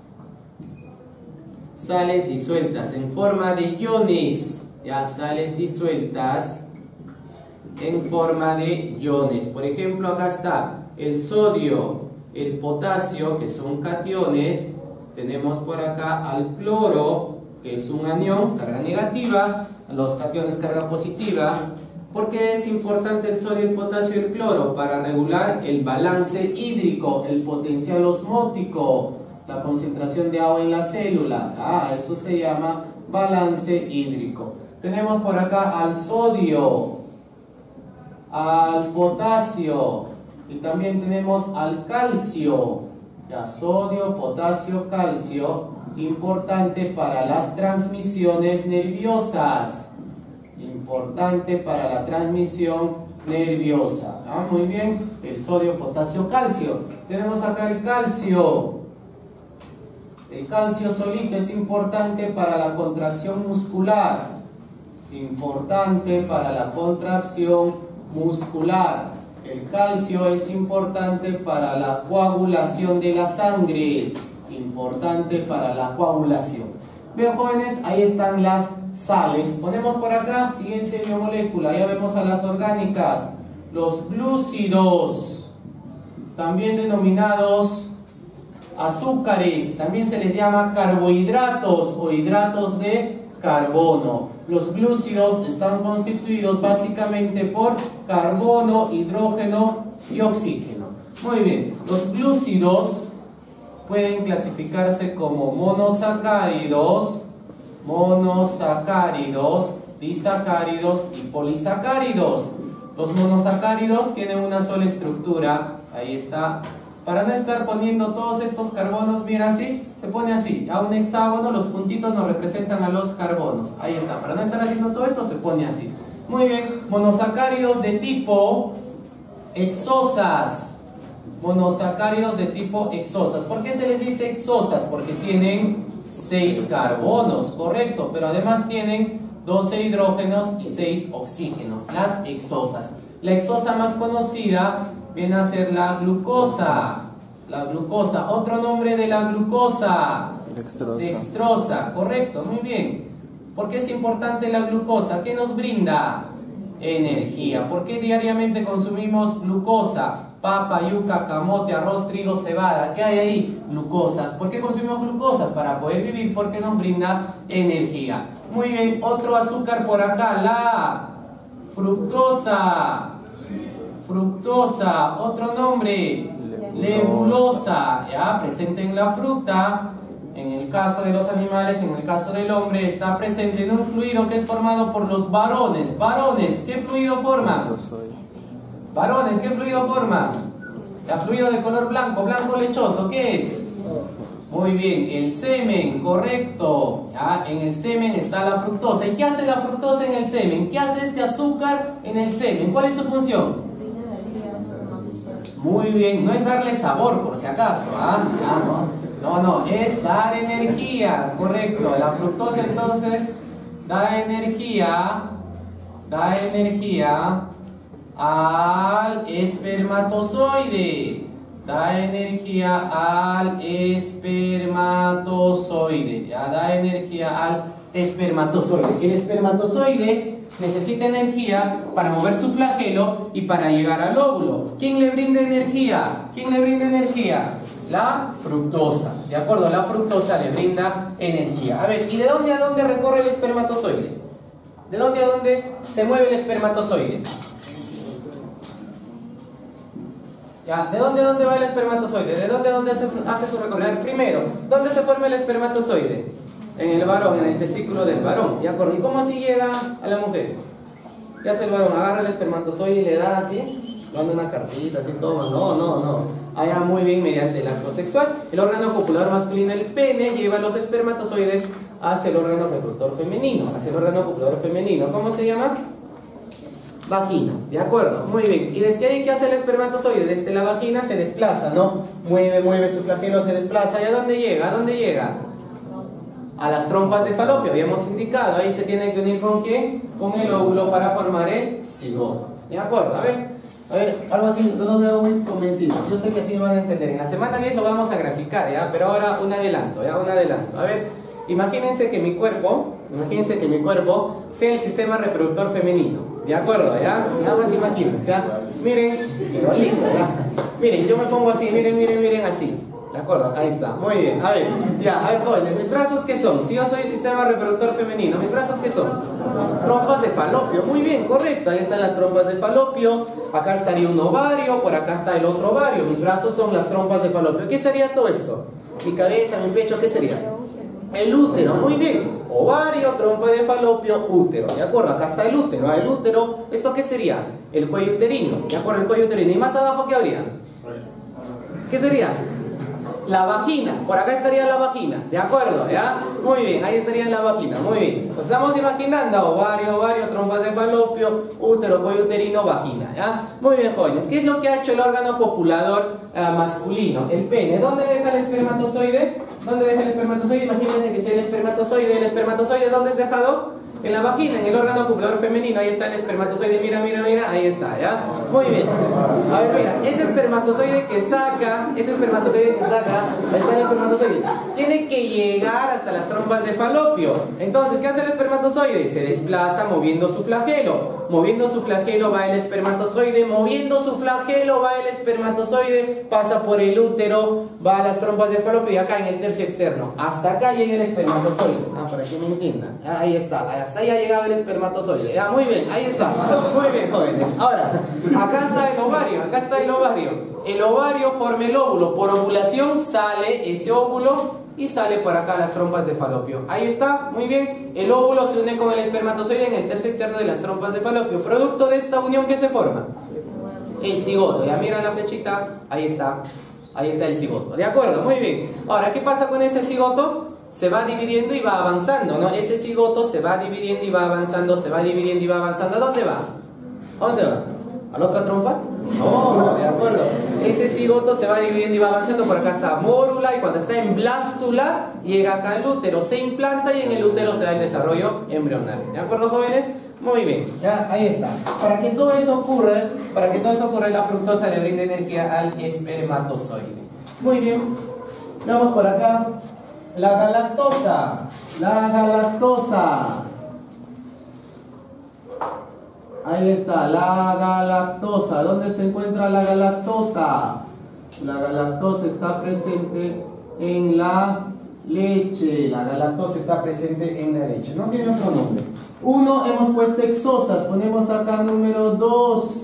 Sales disueltas en forma de iones. Sales disueltas en forma de iones. Por ejemplo, acá está el sodio, el potasio, que son cationes. Tenemos por acá al cloro, que es un anión, carga negativa, los cationes, carga positiva. ¿Por qué es importante el sodio, el potasio y el cloro? Para regular el balance hídrico, el potencial osmótico, la concentración de agua en la célula. Eso se llama balance hídrico. Tenemos por acá al sodio, al potasio y también tenemos al calcio. Sodio, potasio, calcio, importante para las transmisiones nerviosas. Importante para la transmisión nerviosa. Muy bien, el sodio, potasio, calcio. Tenemos acá el calcio. El calcio solito es importante para la contracción muscular. Importante para la contracción muscular. El calcio es importante para la coagulación de la sangre. Importante para la coagulación. Bien, jóvenes, ahí están las sales. Ponemos por acá, siguiente biomolécula. Ya vemos a las orgánicas. Los glúcidos, también denominados azúcares. También se les llama carbohidratos o hidratos de carbono. Los glúcidos están constituidos básicamente por carbono, hidrógeno y oxígeno. Muy bien, los glúcidos pueden clasificarse como monosacáridos, disacáridos y polisacáridos. Los monosacáridos tienen una sola estructura, ahí está. Para no estar poniendo todos estos carbonos, mira así, se pone así, a un hexágono, los puntitos nos representan a los carbonos, ahí está, para no estar haciendo todo esto se pone así. Muy bien, monosacáridos de tipo hexosas. Monosacáridos de tipo hexosas. ¿Por qué se les dice hexosas? Porque tienen 6 carbonos, correcto, pero además tienen 12 hidrógenos y 6 oxígenos, las hexosas. La hexosa más conocida viene a ser la glucosa. La glucosa, otro nombre de la glucosa, dextrosa, correcto, muy bien. ¿Por qué es importante la glucosa? ¿Qué nos brinda? Energía. ¿Por qué diariamente consumimos glucosa? Papa, yuca, camote, arroz, trigo, cebada. ¿Qué hay ahí? Glucosas. ¿Por qué consumimos glucosas? Para poder vivir, porque nos brinda energía. Muy bien, otro azúcar por acá, la fructosa. Fructosa, otro nombre, lebulosa, presente en la fruta. En el caso de los animales, en el caso del hombre, está presente en un fluido que es formado por los varones. Varones, ¿qué fluido forman? Varones, ¿qué fluido forman? El fluido de color blanco, blanco lechoso, ¿qué es? Muy bien, el semen, correcto. En el semen está la fructosa. ¿Y qué hace la fructosa en el semen? ¿Qué hace este azúcar en el semen? ¿Cuál es su función? Muy bien, no es darle sabor por si acaso, no, es dar energía, correcto. La fructosa entonces da energía al espermatozoide. Da energía al espermatozoide. Da energía al espermatozoide. El espermatozoide necesita energía para mover su flagelo y para llegar al óvulo. ¿Quién le brinda energía? ¿Quién le brinda energía? La fructosa. ¿De acuerdo? La fructosa le brinda energía. A ver, ¿y de dónde a dónde recorre el espermatozoide? ¿De dónde a dónde se mueve el espermatozoide? ¿De dónde a dónde va el espermatozoide? ¿De dónde a dónde hace su recorrido? Primero, ¿dónde se forma el espermatozoide? En el varón, en el testículo del varón. ¿De acuerdo? ¿Y cómo así llega a la mujer? ¿Qué hace el varón? Agarra el espermatozoide y le da así. Manda una cartita, así toma. No. Allá muy bien, mediante el acto sexual. El órgano copulador masculino, el pene, lleva los espermatozoides hacia el órgano reproductor femenino. Hacia el órgano copulador femenino. ¿Cómo se llama? Vagina, ¿de acuerdo? Muy bien. ¿Y desde ahí qué hace el espermatozoide? Desde la vagina se desplaza, ¿no? Mueve su flagelo, se desplaza. ¿Y a dónde llega? ¿A dónde llega? A las trompas de falopio, habíamos indicado. Ahí se tiene que unir ¿con quién? Con el óvulo para formar el cigoto. ¿De acuerdo? A ver, algo así, no los veo muy convencidos. Yo sé que así me van a entender. En la semana 10 lo vamos a graficar, ¿ya? Pero ahora un adelanto, ¿ya? Un adelanto. A ver, imagínense que mi cuerpo sea el sistema reproductor femenino. ¿De acuerdo? ¿Ya? Nada más imagínense, ¿ya? Miren, pero lindo, ¿ya? Miren, yo me pongo así, miren así. ¿De acuerdo? Ahí está, muy bien. A ver, jóvenes, ¿mis brazos qué son? Si yo soy el sistema reproductor femenino, ¿mis brazos qué son? Trompas de falopio, muy bien, correcto. Ahí están las trompas de falopio. Acá estaría un ovario, por acá está el otro ovario. Mis brazos son las trompas de falopio. ¿Qué sería todo esto? Mi cabeza, mi pecho, ¿qué sería? El útero, muy bien. Ovario, trompa de falopio, útero. ¿De acuerdo? Acá está el útero. El útero, ¿esto qué sería? El cuello uterino. ¿De acuerdo? El cuello uterino. ¿Y más abajo qué habría? ¿Qué sería? La vagina, por acá estaría la vagina, ¿de acuerdo? ¿Ya? Muy bien, ahí estaría la vagina, muy bien. Nos estamos imaginando ovario, trompas de falopio, útero, cuello uterino, vagina, ¿ya? Muy bien, jóvenes. ¿Qué es lo que ha hecho el órgano copulador masculino? El pene. ¿Dónde deja el espermatozoide? ¿Dónde deja el espermatozoide? Imagínense que si el espermatozoide, ¿dónde es dejado? En la vagina, en el órgano copulador femenino. Ahí está el espermatozoide, mira, ahí está, ¿ya? Muy bien. A ver, mira, ese espermatozoide que está acá, ahí está el espermatozoide, tiene que llegar hasta las trompas de falopio. Entonces, ¿qué hace el espermatozoide? Se desplaza moviendo su flagelo. Moviendo su flagelo va el espermatozoide, pasa por el útero, va a las trompas de falopio y acá en el tercio externo. Hasta acá llega el espermatozoide. Para que me entiendan. Ahí está. Hasta ahí ha llegado el espermatozoide. Ya, muy bien, ahí está. Muy bien, jóvenes. Ahora, acá está el ovario. El ovario forma el óvulo. Por ovulación sale ese óvulo y sale por acá las trompas de falopio. Ahí está, muy bien. El óvulo se une con el espermatozoide en el tercio externo de las trompas de falopio. Producto de esta unión, ¿qué se forma? El cigoto. Ya mira la flechita. Ahí está el cigoto. ¿De acuerdo? Muy bien. Ahora, ¿qué pasa con ese cigoto? Se va dividiendo y va avanzando, ¿no? Ese cigoto se va dividiendo y va avanzando, ¿A dónde va? ¿A dónde se va? ¿A la otra trompa? No, de acuerdo. Ese cigoto se va dividiendo y va avanzando. Por acá está mórula y cuando está en blástula llega acá al útero, se implanta y en el útero se da el desarrollo embrionario. ¿De acuerdo, jóvenes? Muy bien, ya ahí está. Para que todo eso ocurra, la fructosa le brinda energía al espermatozoide. Muy bien. Vamos por acá. La galactosa. Ahí está, la galactosa. ¿Dónde se encuentra la galactosa? La galactosa está presente en la leche. No tiene otro nombre. Uno, hemos puesto exosas. Ponemos acá número 2.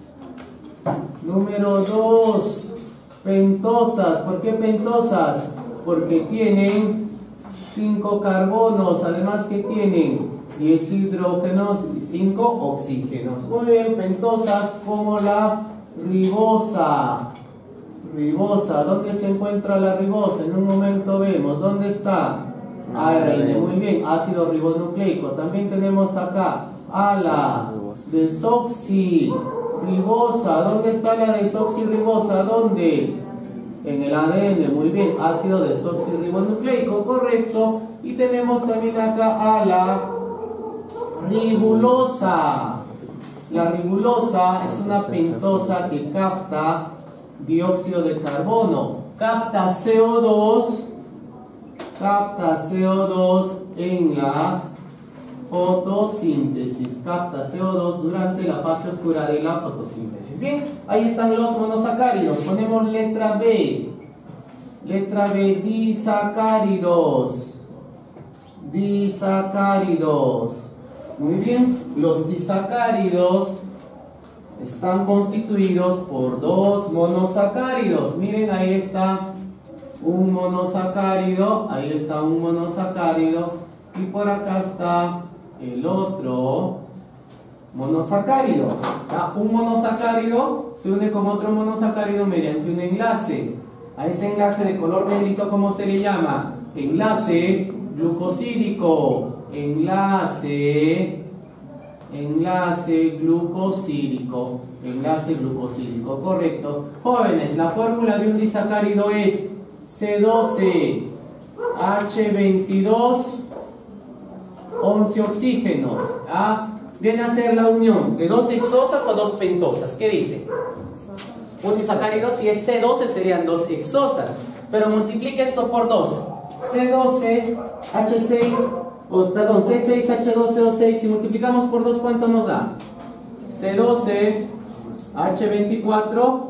Pentosas. ¿Por qué pentosas? Porque tienen 5 carbonos, además que tienen 10 hidrógenos y 5 oxígenos. Muy bien, pentosas como la ribosa. ¿Dónde se encuentra la ribosa? En un momento vemos, ¿dónde está? Muy bien, ácido ribonucleico. También tenemos acá a la desoxirribosa. ¿Dónde está la desoxirribosa? ¿Dónde? En el ADN, muy bien, ácido desoxirribonucleico, correcto. Y tenemos también acá a la ribulosa. La ribulosa es una pentosa que capta dióxido de carbono, capta CO2 en la fotosíntesis, capta CO2 durante la fase oscura de la fotosíntesis. Bien, ahí están los monosacáridos. Ponemos letra B. Disacáridos. Muy bien, los disacáridos están constituidos por 2 monosacáridos. Miren, ahí está un monosacárido, y por acá está el otro monosacárido. ¿Ya? Un monosacárido se une con otro monosacárido mediante un enlace. A ese enlace de color negrito, ¿cómo se le llama? Enlace glucosídico. Enlace glucosídico. Enlace glucosídico, correcto. Jóvenes, la fórmula de un disacárido es C12H22, 11 oxígenos. ¿Ah? Viene a ser la unión de dos hexosas o dos pentosas. ¿Qué dice? Un disacárido, si es C12, serían dos hexosas. Pero multiplica esto por 2. C12H6, perdón, C6H12O6. Si multiplicamos por 2, ¿cuánto nos da? C12H24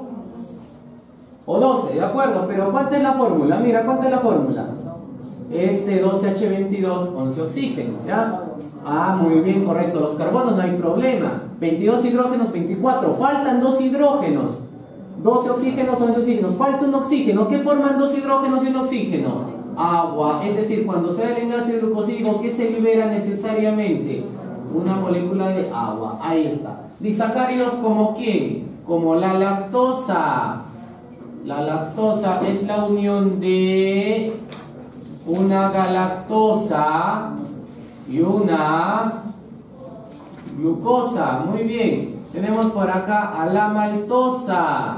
o 12, ¿de acuerdo? Pero ¿cuánta es la fórmula? Mira, ¿cuánta es la fórmula? Es C12H22, 11 oxígenos, ¿ya? Ah, muy bien, correcto. Los carbonos no hay problema. 22 hidrógenos, 24. Faltan 2 hidrógenos. 12 oxígenos, 11 oxígenos. Falta un oxígeno. ¿Qué forman 2 hidrógenos y un oxígeno? Agua. Es decir, cuando se da el enlace glucosídico, ¿qué se libera necesariamente? Una molécula de agua. Ahí está. Disacáridos como ¿quién? Como la lactosa. La lactosa es la unión de una galactosa y una glucosa. Muy bien. Tenemos por acá a la maltosa.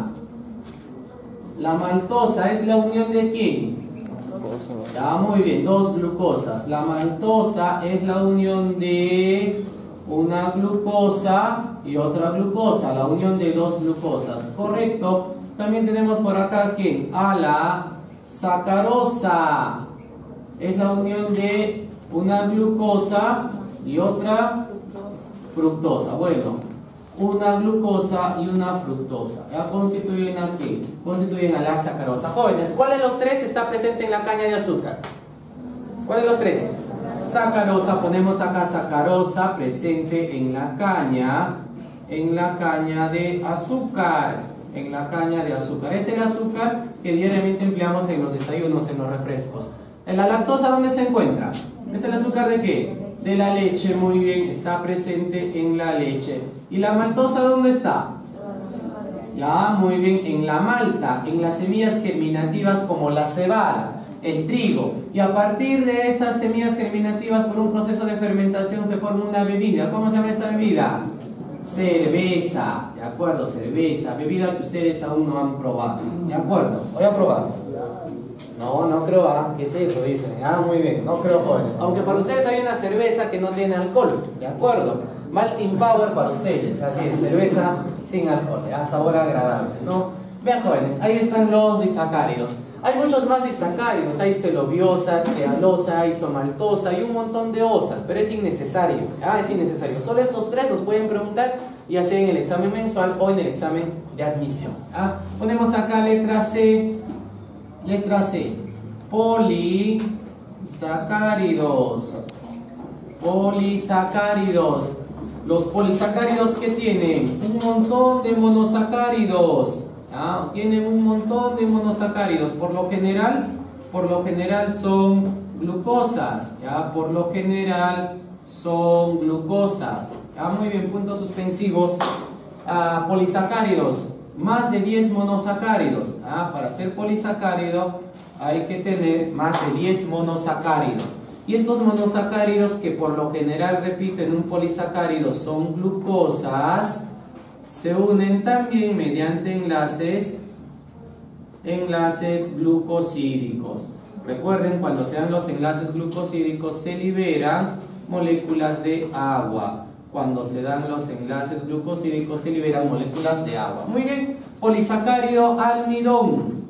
La maltosa es la unión de ¿quién? Ya, muy bien, dos glucosas. La maltosa es la unión de una glucosa y otra glucosa. La unión de dos glucosas. Correcto. También tenemos por acá ¿quién? A la sacarosa. Es la unión de una glucosa y otra fructosa. Bueno, una glucosa y una fructosa. ¿Ya constituyen a qué? Constituyen a la sacarosa. Jóvenes, ¿cuál de los tres está presente en la caña de azúcar? ¿Cuál de los tres? Sacarosa. Ponemos acá sacarosa presente en la caña de azúcar. En la caña de azúcar. Es el azúcar que diariamente empleamos en los desayunos, en los refrescos. ¿En la lactosa dónde se encuentra? ¿Es el azúcar de qué? De la leche. Muy bien, está presente en la leche. ¿Y la maltosa dónde está? Ya, muy bien, en la malta, en las semillas germinativas como la cebada, el trigo. Y a partir de esas semillas germinativas, por un proceso de fermentación, se forma una bebida. ¿Cómo se llama esa bebida? Cerveza, ¿de acuerdo? Cerveza, bebida que ustedes aún no han probado. ¿De acuerdo? ¿Voy a probar? No, no creo, ¿qué es eso? Dicen, muy bien, no creo, jóvenes. Aunque para ustedes hay una cerveza que no tiene alcohol, ¿de acuerdo? Malting Power para ustedes, así es, cerveza sin alcohol, sabor agradable, ¿no? Vean, jóvenes, ahí están los disacáridos. Hay muchos más disacáridos, hay celobiosa, trealosa, isomaltosa y un montón de osas, pero es innecesario, es innecesario. Solo estos tres nos pueden preguntar, ya sea en el examen mensual o en el examen de admisión. Ponemos acá letra C, polisacáridos. Polisacáridos. Los polisacáridos que tienen un montón de monosacáridos. Tienen un montón de monosacáridos. Por lo general son glucosas. Por lo general son glucosas. Muy bien, puntos suspensivos. Polisacáridos. Más de 10 monosacáridos. Para ser polisacárido hay que tener más de 10 monosacáridos. Y estos monosacáridos, que por lo general, repito, en un polisacárido son glucosas, se unen también mediante enlaces glucosídicos. Recuerden, cuando se dan los enlaces glucosídicos se liberan moléculas de agua. Cuando se dan los enlaces glucosídicos se liberan moléculas de agua. Muy bien, polisacárido almidón.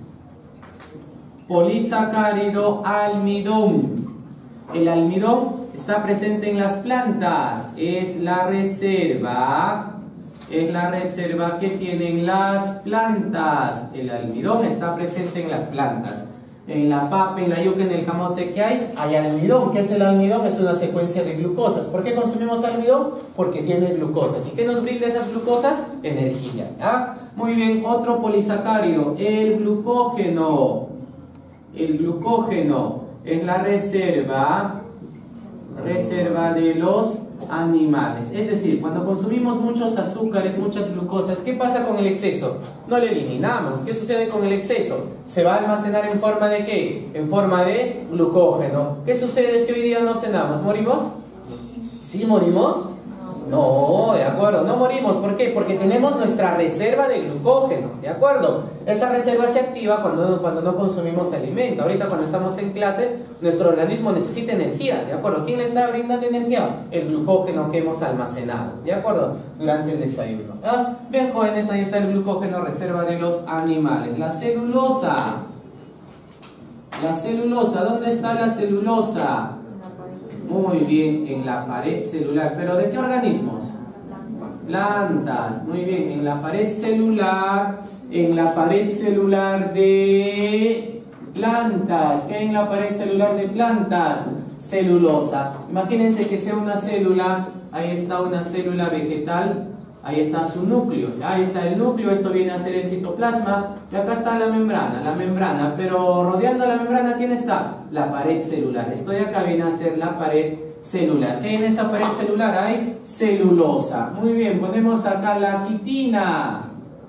Polisacárido almidón. El almidón está presente en las plantas. Es la reserva que tienen las plantas. El almidón está presente en las plantas. En la papa, en la yuca, en el camote, ¿qué hay? Hay almidón. ¿Qué es el almidón? Es una secuencia de glucosas. ¿Por qué consumimos almidón? Porque tiene glucosas. ¿Y qué nos brinda esas glucosas? Energía. Muy bien, otro polisacárido, el glucógeno. El glucógeno es la reserva de los animales. Es decir, cuando consumimos muchos azúcares, muchas glucosas, ¿qué pasa con el exceso? No lo eliminamos. ¿Qué sucede con el exceso? Se va a almacenar en forma de ¿qué? En forma de glucógeno. ¿Qué sucede si hoy día no cenamos? ¿Morimos? ¿Sí morimos? No, de acuerdo, no morimos. ¿Por qué? Porque tenemos nuestra reserva de glucógeno, ¿de acuerdo? Esa reserva se activa cuando no consumimos alimento. Ahorita cuando estamos en clase, nuestro organismo necesita energía, ¿de acuerdo? ¿Quién le está brindando energía? El glucógeno que hemos almacenado, ¿de acuerdo? Durante el desayuno. ¿Ah? Bien, jóvenes, ahí está el glucógeno, reserva de los animales. La celulosa. La celulosa, ¿dónde está la celulosa? Muy bien, en la pared celular. ¿Pero de qué organismos? Plantas. Muy bien, en la pared celular. En la pared celular de plantas. ¿Qué hay en la pared celular de plantas? Celulosa. Imagínense que sea una célula. Ahí está una célula vegetal. Ahí está su núcleo. Ahí está el núcleo. Esto viene a ser el citoplasma. Y acá está la membrana. Pero rodeando la membrana, ¿quién está? La pared celular. Esto de acá viene a ser la pared celular. ¿Qué hay en esa pared celular? Hay celulosa. Muy bien, ponemos acá la quitina.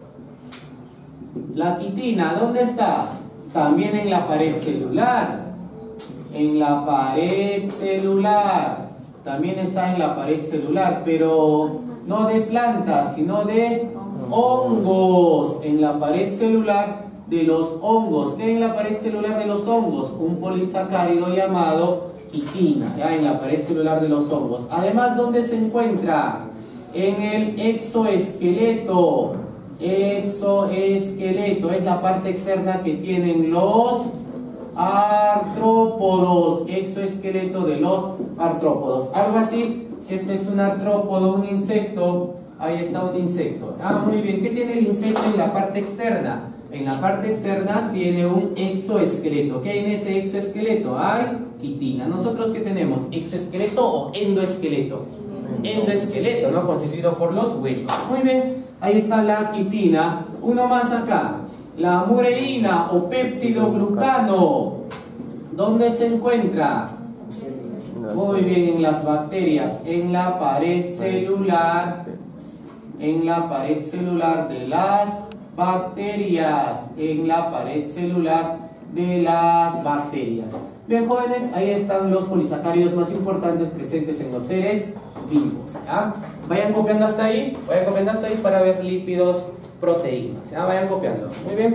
La quitina, ¿dónde está? También en la pared celular. En la pared celular. También está en la pared celular, pero no de plantas, sino de hongos. En la pared celular de los hongos. ¿Qué hay en la pared celular de los hongos? Un polisacárido llamado quitina, ya en la pared celular de los hongos. Además, ¿dónde se encuentra? En el exoesqueleto. Exoesqueleto es la parte externa que tienen los artrópodos. Exoesqueleto de los artrópodos. Algo así, si este es un artrópodo, un insecto, ahí está un insecto. Ah, muy bien. ¿Qué tiene el insecto en la parte externa? En la parte externa tiene un exoesqueleto. ¿Qué hay en ese exoesqueleto? Hay quitina. ¿Nosotros qué tenemos? ¿Exoesqueleto o endoesqueleto? Endoesqueleto, ¿no? Constituido por los huesos. Muy bien, ahí está la quitina. Uno más acá. La mureína o péptido glucano. ¿Dónde se encuentra? Muy bien, en las bacterias. En la pared celular. En la pared celular de las bacterias. En la pared celular de las bacterias. Bien, jóvenes, ahí están los polisacáridos más importantes presentes en los seres vivos. ¿Ya? Vayan copiando hasta ahí. Vayan copiando hasta ahí para ver lípidos, proteínas. ¿Ya? Vayan copiando. Muy bien.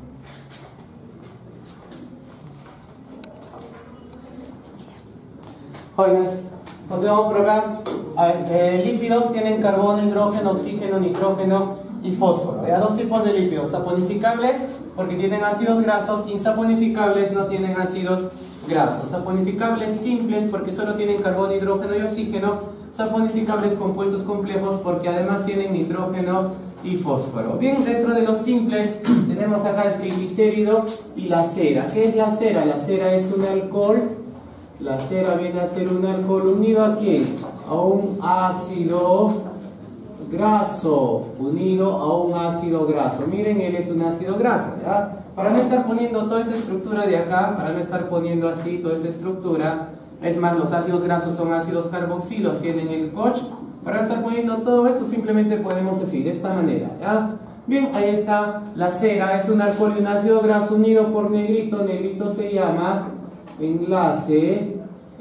Jóvenes, continuamos por acá. A ver, lípidos tienen carbono, hidrógeno, oxígeno, nitrógeno y fósforo. Hay dos tipos de lípidos: saponificables porque tienen ácidos grasos, insaponificables no tienen ácidos grasos. Saponificables simples porque solo tienen carbono, hidrógeno y oxígeno. Saponificables compuestos complejos porque además tienen nitrógeno y fósforo. Bien, dentro de los simples tenemos acá el triglicérido y la cera. ¿Qué es la cera? La cera es un alcohol. La cera viene a ser un alcohol unido ¿a quién? A un ácido graso, unido a un ácido graso. Miren, él es un ácido graso, ¿ya? Para no estar poniendo toda esta estructura de acá, para no estar poniendo así toda esta estructura, es más, los ácidos grasos son ácidos carboxilos, tienen el COH. Para no estar poniendo todo esto, simplemente podemos decir de esta manera, ¿ya? Bien, ahí está la cera, es un alcohol y un ácido graso unido por negrito. Negrito se llama enlace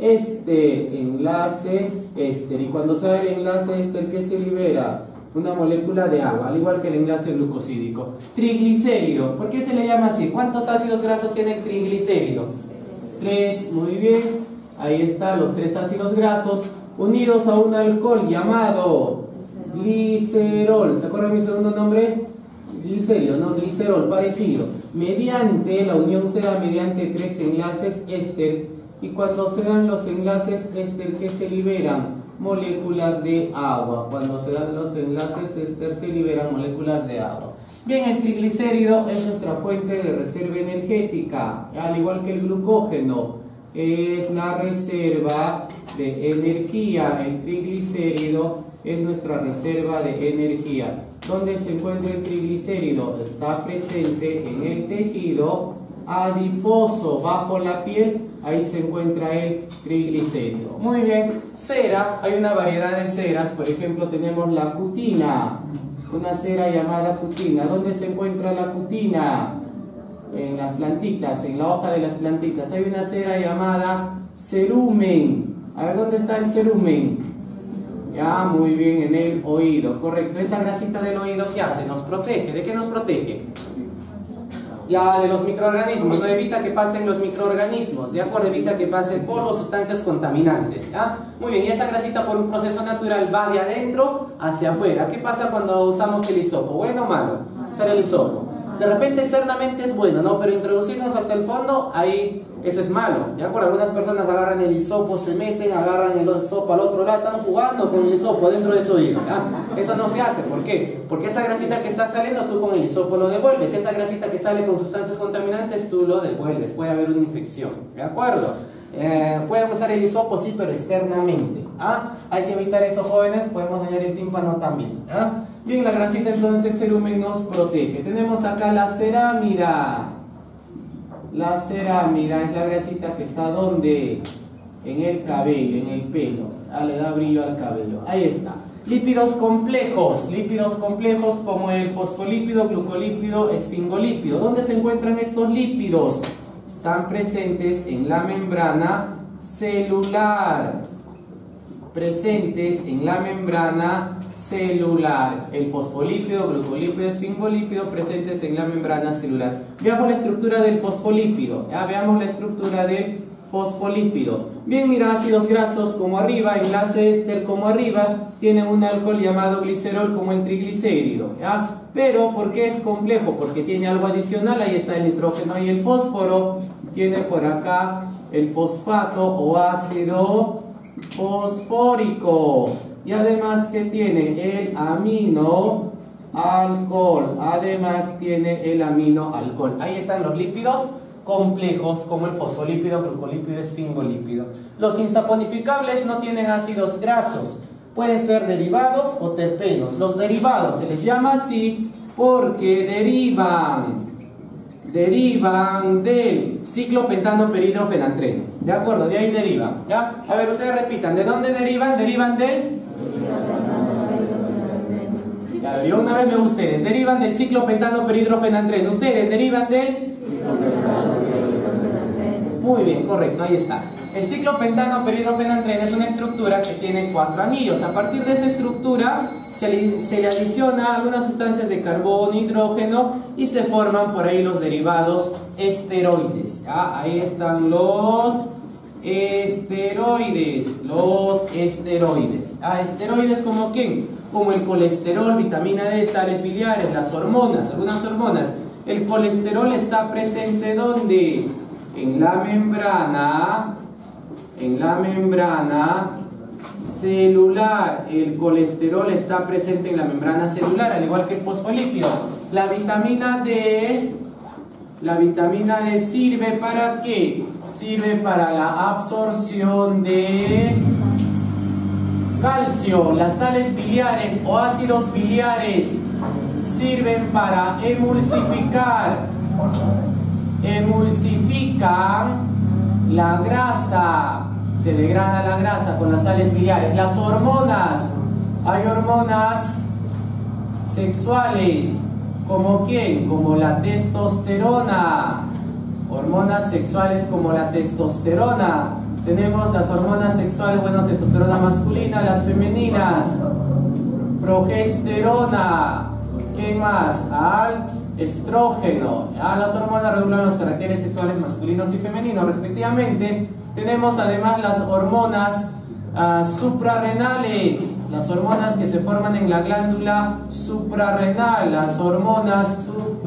éster. Y cuando se da el enlace éster, ¿qué se libera? Una molécula de agua, al igual que el enlace glucosídico. Triglicérido, ¿por qué se le llama así? ¿Cuántos ácidos grasos tiene el triglicérido? 3, muy bien. Ahí está, los 3 ácidos grasos unidos a un alcohol llamado glicerol. ¿Se acuerdan de mi segundo nombre? Glicerio, no, glicerol, parecido. Mediante, la unión se da mediante 3 enlaces éster. Y cuando se dan los enlaces éster, ¿qué se liberan? Moléculas de agua. Cuando se dan los enlaces éster, se liberan moléculas de agua. Bien, el triglicérido es nuestra fuente de reserva energética, al igual que el glucógeno. Es la reserva de energía. El triglicérido es nuestra reserva de energía. ¿Dónde se encuentra el triglicérido? Está presente en el tejido adiposo, bajo la piel, ahí se encuentra el triglicérido. Muy bien, cera, hay una variedad de ceras, por ejemplo tenemos la cutina, una cera llamada cutina. ¿Dónde se encuentra la cutina? En las plantitas, en la hoja de las plantitas. Hay una cera llamada cerumen. A ver, ¿dónde está el cerumen? Ya, muy bien, en el oído, correcto. Esa grasita del oído, ¿qué hace? Nos protege. ¿De qué nos protege? Ya, de los microorganismos, no evita que pasen los microorganismos, ¿de acuerdo? Evita que pasen polvo, sustancias contaminantes, ¿ya? Muy bien, y esa grasita por un proceso natural va de adentro hacia afuera. ¿Qué pasa cuando usamos el hisopo? ¿Bueno o malo? Usar el hisopo. De repente externamente es bueno, ¿no? Pero introducirnos hasta el fondo, ahí eso es malo, ¿de acuerdo? Algunas personas agarran el hisopo, se meten, agarran el hisopo al otro lado, están jugando con el hisopo dentro de su oído, ¿ya? Eso no se hace, ¿por qué? Porque esa grasita que está saliendo, tú con el hisopo lo devuelves. Esa grasita que sale con sustancias contaminantes, tú lo devuelves, puede haber una infección, ¿de acuerdo? Pueden usar el hisopo, sí, pero externamente, ¿ah? Hay que evitar eso, jóvenes, podemos dañar el tímpano también, ¿ah? Bien, la grasita entonces cerumen nos protege. Tenemos acá la cerámida. La cerámida es la grasita que está ¿dónde? En el cabello, en el pelo. Ah, le da brillo al cabello. Ahí está. Lípidos complejos como el fosfolípido, glucolípido, esfingolípido. ¿Dónde se encuentran estos lípidos? Están presentes en la membrana celular. Presentes en la membrana celular. El fosfolípido, glucolípido, esfingolípido presentes en la membrana celular. Veamos la estructura del fosfolípido. ¿Ya? Veamos la estructura del fosfolípido. Bien, mira, ácidos grasos como arriba, enlace éster como arriba, tienen un alcohol llamado glicerol como el triglicérido, ¿ya? Pero, ¿por qué es complejo? Porque tiene algo adicional, ahí está el nitrógeno y el fósforo, tiene por acá el fosfato o ácido fosfórico, y además que tiene el amino alcohol, ahí están los lípidos complejos como el fosfolípido, glucolípido, esfingolípido. Los insaponificables no tienen ácidos grasos, pueden ser derivados o terpenos. Los derivados se les llama así porque derivan del ciclopentano perhidrofenantreno, ¿de acuerdo? De ahí derivan, ¿ya? A ver, ustedes repitan, ¿de dónde derivan? Derivan del... Ya, yo una vez veo ustedes, derivan del ciclopentano perhidrofenantreno. Ustedes derivan del... Muy bien, correcto, ahí está. El ciclopentano perhidrofenantreno es una estructura que tiene 4 anillos. A partir de esa estructura se le adiciona algunas sustancias de carbono, hidrógeno y se forman por ahí los derivados esteroides. ¿Ya? Ahí están los esteroides. ¿Esteroides como quién? Como el colesterol, vitamina D, sales biliares, las hormonas, algunas hormonas. El colesterol está presente ¿dónde? En la membrana celular. El colesterol está presente en la membrana celular, al igual que el fosfolípido. La vitamina D sirve ¿para qué? Sirve para la absorción de calcio. Las sales biliares o ácidos biliares sirven para emulsifican la grasa, se degrada la grasa con las sales biliares. Las hormonas, hay hormonas sexuales, ¿como quién? Como la testosterona. Hormonas sexuales como la testosterona. Tenemos las hormonas sexuales, bueno, testosterona masculina, las femeninas, progesterona. ¿Qué más? Al estrógeno. Las hormonas regulan los caracteres sexuales masculinos y femeninos respectivamente. Tenemos además las hormonas suprarrenales, las hormonas que se forman en la glándula suprarrenal, las hormonas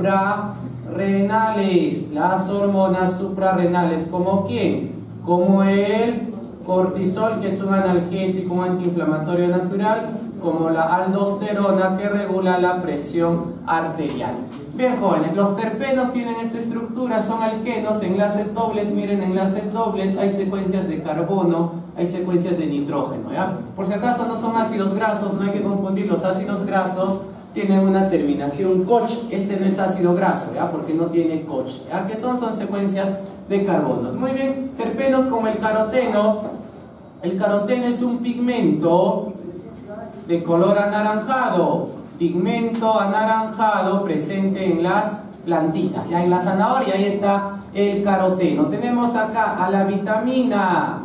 suprarrenales, ¿como quién? Como el cortisol, que es un analgésico, un antiinflamatorio natural, como la aldosterona, que regula la presión arterial. Bien, jóvenes, los terpenos tienen esta estructura, son alquenos, enlaces dobles. Miren, enlaces dobles, hay secuencias de carbono, hay secuencias de nitrógeno, ¿ya? Por si acaso no son ácidos grasos, no hay que confundir. Los ácidos grasos tienen una terminación Koch, este no es ácido graso, ¿ya? Porque no tiene Koch, ¿ya? ¿Qué son? Son secuencias de carbonos. Muy bien, terpenos como el caroteno. El caroteno es un pigmento de color anaranjado, pigmento anaranjado presente en las plantitas, ya en la zanahoria, ahí está el caroteno. Tenemos acá a la vitamina,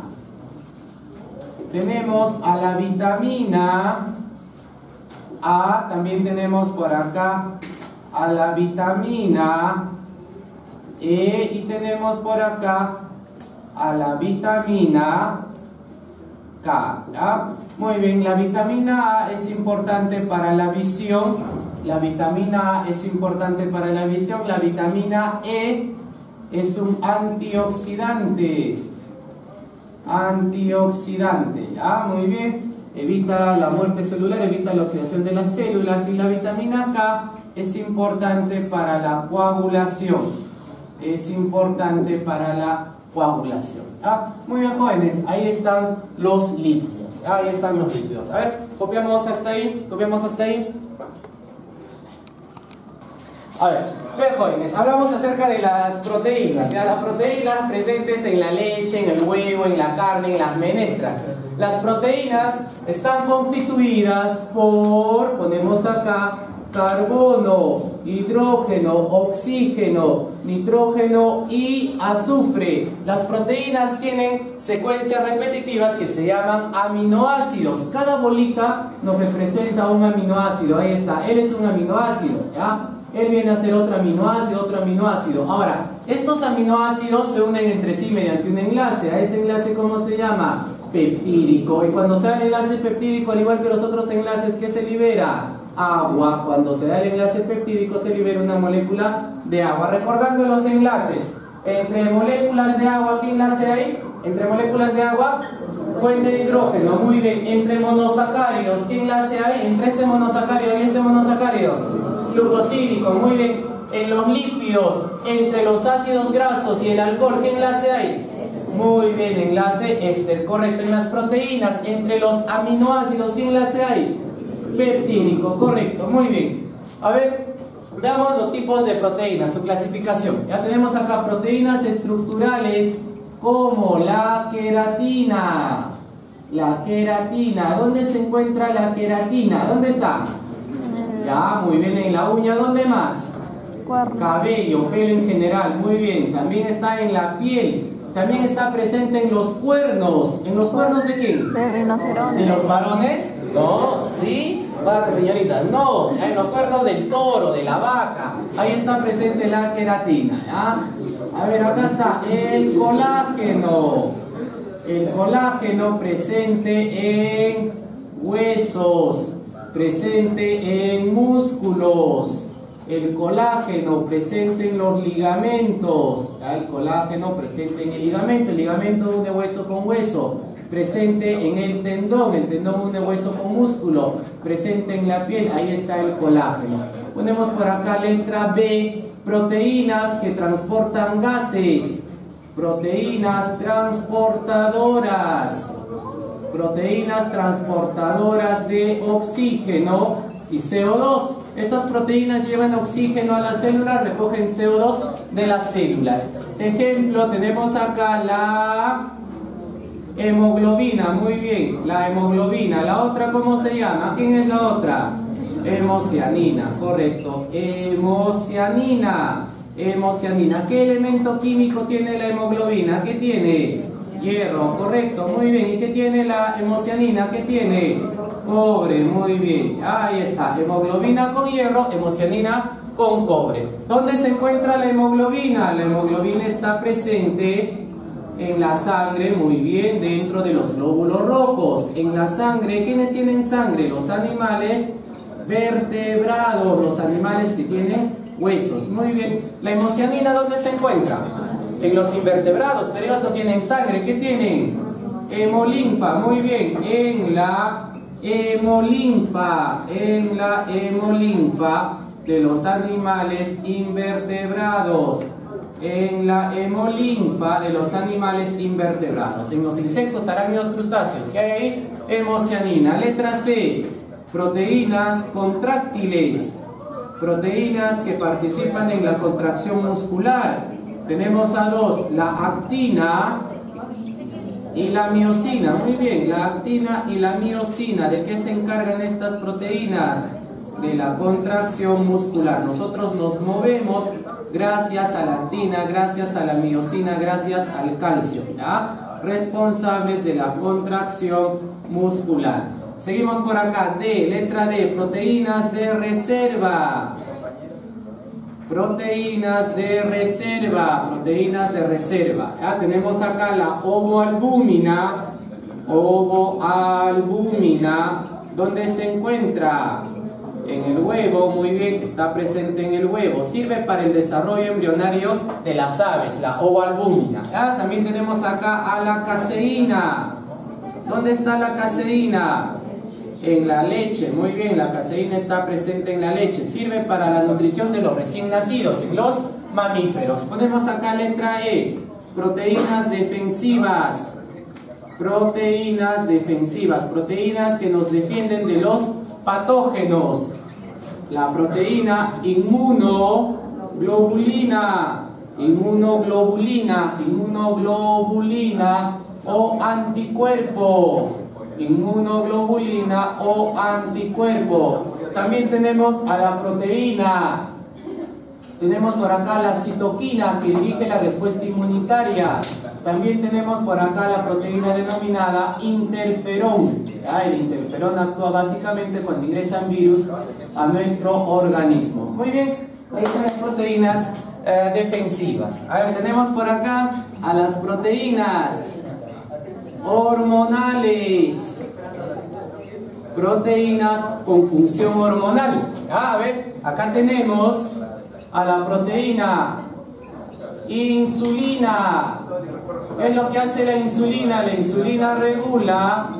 tenemos a la vitamina A, también tenemos por acá a la vitamina E y tenemos por acá a la vitamina K, ¿ya? Muy bien, la vitamina A es importante para la visión. La vitamina A es importante para la visión. La vitamina E es un antioxidante. Antioxidante, ¿ya? Muy bien. Evita la muerte celular, evita la oxidación de las células. Y la vitamina K es importante para la coagulación. Es importante para la coagulación. ¿Ah? Muy bien, jóvenes, ahí están los lípidos. Ahí están los lípidos. A ver, copiamos hasta ahí. Copiamos hasta ahí. A ver, jóvenes, hablamos acerca de las proteínas. ¿Ya? Las proteínas presentes en la leche, en el huevo, en la carne, en las menestras. Las proteínas están constituidas por, ponemos acá, carbono, hidrógeno, oxígeno, nitrógeno y azufre. Las proteínas tienen secuencias repetitivas que se llaman aminoácidos. Cada bolita nos representa un aminoácido. Ahí está, él es un aminoácido, ¿ya? Él viene a ser otro aminoácido, otro aminoácido. Ahora, estos aminoácidos se unen entre sí mediante un enlace. A ese enlace, ¿cómo se llama? Peptídico. Y cuando se da el enlace peptídico, al igual que los otros enlaces, ¿qué se libera? Agua. Cuando se da el enlace peptídico se libera una molécula de agua. Recordando los enlaces, entre moléculas de agua, ¿qué enlace hay? Entre moléculas de agua, fuente de hidrógeno. Muy bien. Entre monosacáridos, ¿qué enlace hay? Entre este monosacárido y este monosacárido, glucosídico. Muy bien. En los lípidos, entre los ácidos grasos y el alcohol, ¿qué enlace hay? Muy bien, enlace éster, correcto. En las proteínas, entre los aminoácidos, ¿qué enlace hay? Peptídico, correcto, muy bien. A ver, veamos los tipos de proteínas, su clasificación. Ya tenemos acá proteínas estructurales como la queratina. La queratina, ¿dónde se encuentra la queratina? ¿Dónde está? Ya, muy bien, en la uña, ¿dónde más? Cabello, pelo en general, muy bien. También está en la piel. También está presente en los cuernos. ¿En los cuernos de quién? De rinoceronte. ¿De los varones? No, ¿sí? Pasa, señorita. No, en los cuernos del toro, de la vaca. Ahí está presente la queratina, ¿ya? A ver, acá está el colágeno. El colágeno presente en huesos, presente en músculos. El colágeno presente en los ligamentos. ¿Ya? El colágeno presente en el ligamento une hueso con hueso. Presente en el tendón une hueso con músculo. Presente en la piel, ahí está el colágeno. Ponemos por acá letra B, proteínas que transportan gases. Proteínas transportadoras. Proteínas transportadoras de oxígeno y CO2. Estas proteínas llevan oxígeno a las células, recogen CO2 de las células. Ejemplo, tenemos acá la hemoglobina, muy bien, la hemoglobina. La otra, ¿cómo se llama? ¿Quién es la otra? Hemocianina, correcto. Hemocianina. Hemocianina. ¿Qué elemento químico tiene la hemoglobina? ¿Qué tiene? Hierro, correcto, muy bien. ¿Y qué tiene la hemocianina? ¿Qué tiene? Cobre, muy bien. Ahí está, hemoglobina con hierro, hemocianina con cobre. ¿Dónde se encuentra la hemoglobina? La hemoglobina está presente en la sangre, muy bien, dentro de los glóbulos rojos. En la sangre, ¿quiénes tienen sangre? Los animales vertebrados, los animales que tienen huesos. Muy bien. ¿La hemocianina dónde se encuentra? En los invertebrados, pero ellos no tienen sangre. ¿Qué tienen? Hemolinfa, muy bien. En la hemolinfa de los animales invertebrados. En la hemolinfa de los animales invertebrados. En los insectos, arácnidos, crustáceos. ¿Qué hay ahí? Hemocianina. Letra C. Proteínas contráctiles. Proteínas que participan en la contracción muscular. Tenemos a dos, la actina y la miosina. Muy bien, la actina y la miosina. ¿De qué se encargan estas proteínas? De la contracción muscular. Nosotros nos movemos gracias a la actina, gracias a la miosina, gracias al calcio, ¿ya? Responsables de la contracción muscular. Seguimos por acá. D, letra D, proteínas de reserva. Proteínas de reserva, proteínas de reserva. ¿Ya? Tenemos acá la ovoalbúmina. Ovoalbúmina, ¿dónde se encuentra? En el huevo, muy bien, está presente en el huevo. Sirve para el desarrollo embrionario de las aves, la ovoalbúmina. ¿Ya? También tenemos acá a la caseína. ¿Dónde está la caseína? En la leche, muy bien, la caseína está presente en la leche. Sirve para la nutrición de los recién nacidos, en los mamíferos. Ponemos acá letra E, proteínas defensivas. Proteínas defensivas, proteínas que nos defienden de los patógenos. La proteína inmunoglobulina, inmunoglobulina o anticuerpo. Inmunoglobulina o anticuerpo. También tenemos a la proteína. Tenemos por acá la citoquina, que dirige la respuesta inmunitaria. También tenemos por acá la proteína denominada interferón. El interferón actúa básicamente cuando ingresan virus a nuestro organismo. Muy bien, ahí están las proteínas defensivas. A ver, tenemos por acá a las proteínas hormonales. Proteínas con función hormonal. A ver, acá tenemos a la proteína insulina. ¿Qué es lo que hace la insulina? La insulina regula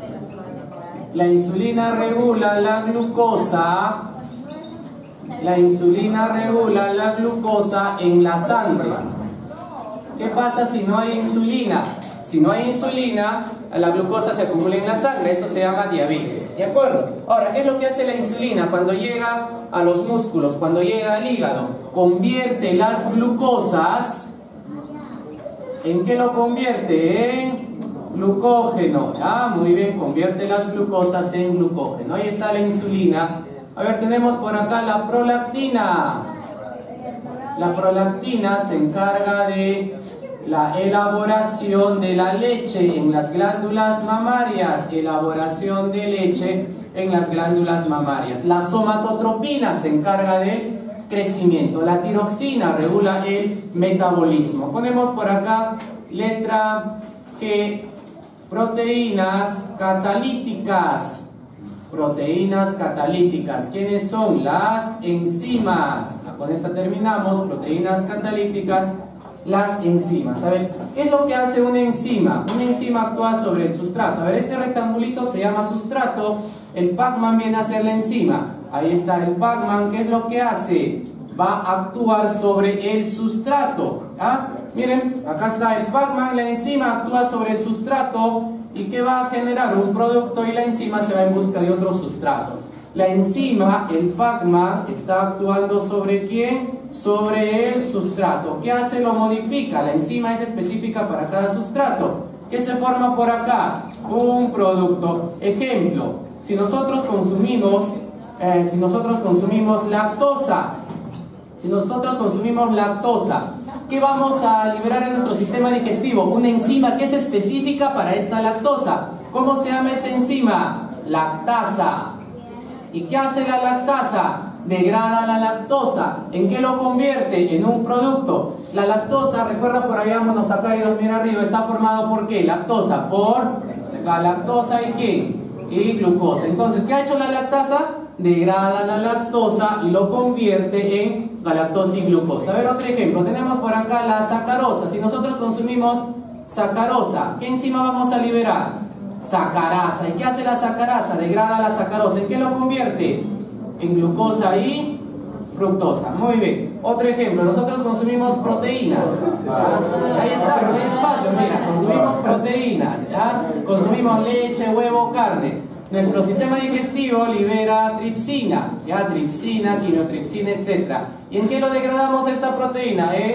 la glucosa. La insulina regula la glucosa en la sangre. ¿Qué pasa si no hay insulina? Si no hay insulina, la glucosa se acumula en la sangre, eso se llama diabetes. ¿De acuerdo? Ahora, ¿qué es lo que hace la insulina cuando llega a los músculos, cuando llega al hígado? Convierte las glucosas. ¿En qué lo convierte? En glucógeno. Ah, muy bien, convierte las glucosas en glucógeno. Ahí está la insulina. A ver, tenemos por acá la prolactina. La prolactina se encarga de la elaboración de la leche en las glándulas mamarias. Elaboración de leche en las glándulas mamarias. La somatotropina se encarga del crecimiento. La tiroxina regula el metabolismo. Ponemos por acá letra G, proteínas catalíticas. Proteínas catalíticas. ¿Quiénes son? Las enzimas. Con esta terminamos. Proteínas catalíticas. Las enzimas. A ver, ¿qué es lo que hace una enzima? Una enzima actúa sobre el sustrato. A ver, este rectangulito se llama sustrato. El Pac-Man viene a ser la enzima. Ahí está el Pac-Man. ¿Qué es lo que hace? Va a actuar sobre el sustrato. ¿Ah? Miren, acá está el Pac-Man. La enzima actúa sobre el sustrato. ¿Y qué va a generar? Un producto, y la enzima se va en busca de otro sustrato. La enzima, el Pac-Man, está actuando ¿sobre quién? Sobre el sustrato. ¿Qué hace? Lo modifica. La enzima es específica para cada sustrato. ¿Qué se forma por acá? Un producto. Ejemplo, si nosotros consumimos lactosa, ¿qué vamos a liberar en nuestro sistema digestivo? Una enzima que es específica para esta lactosa. ¿Cómo se llama esa enzima? Lactasa. ¿Y qué hace la lactasa? Degrada la lactosa. ¿En qué lo convierte? En un producto. La lactosa, recuerda por allá monosacáridos, mira arriba, está formado ¿por qué? Lactosa, por galactosa y ¿quién? Y glucosa. Entonces, ¿qué ha hecho la lactasa? Degrada la lactosa y lo convierte en galactosa y glucosa. A ver, otro ejemplo. Tenemos por acá la sacarosa. Si nosotros consumimos sacarosa, ¿qué enzima vamos a liberar? Sacarasa. ¿Y qué hace la sacarasa? Degrada la sacarosa. ¿En qué lo convierte? En glucosa y fructosa. Muy bien. Otro ejemplo. Nosotros consumimos proteínas. Ahí está, hay espacio. Mira, consumimos proteínas. ¿Ya? Consumimos leche, huevo, carne. Nuestro sistema digestivo libera tripsina. ¿Ya? Tripsina, quinotripsina, etc. ¿Y en qué lo degradamos esta proteína? En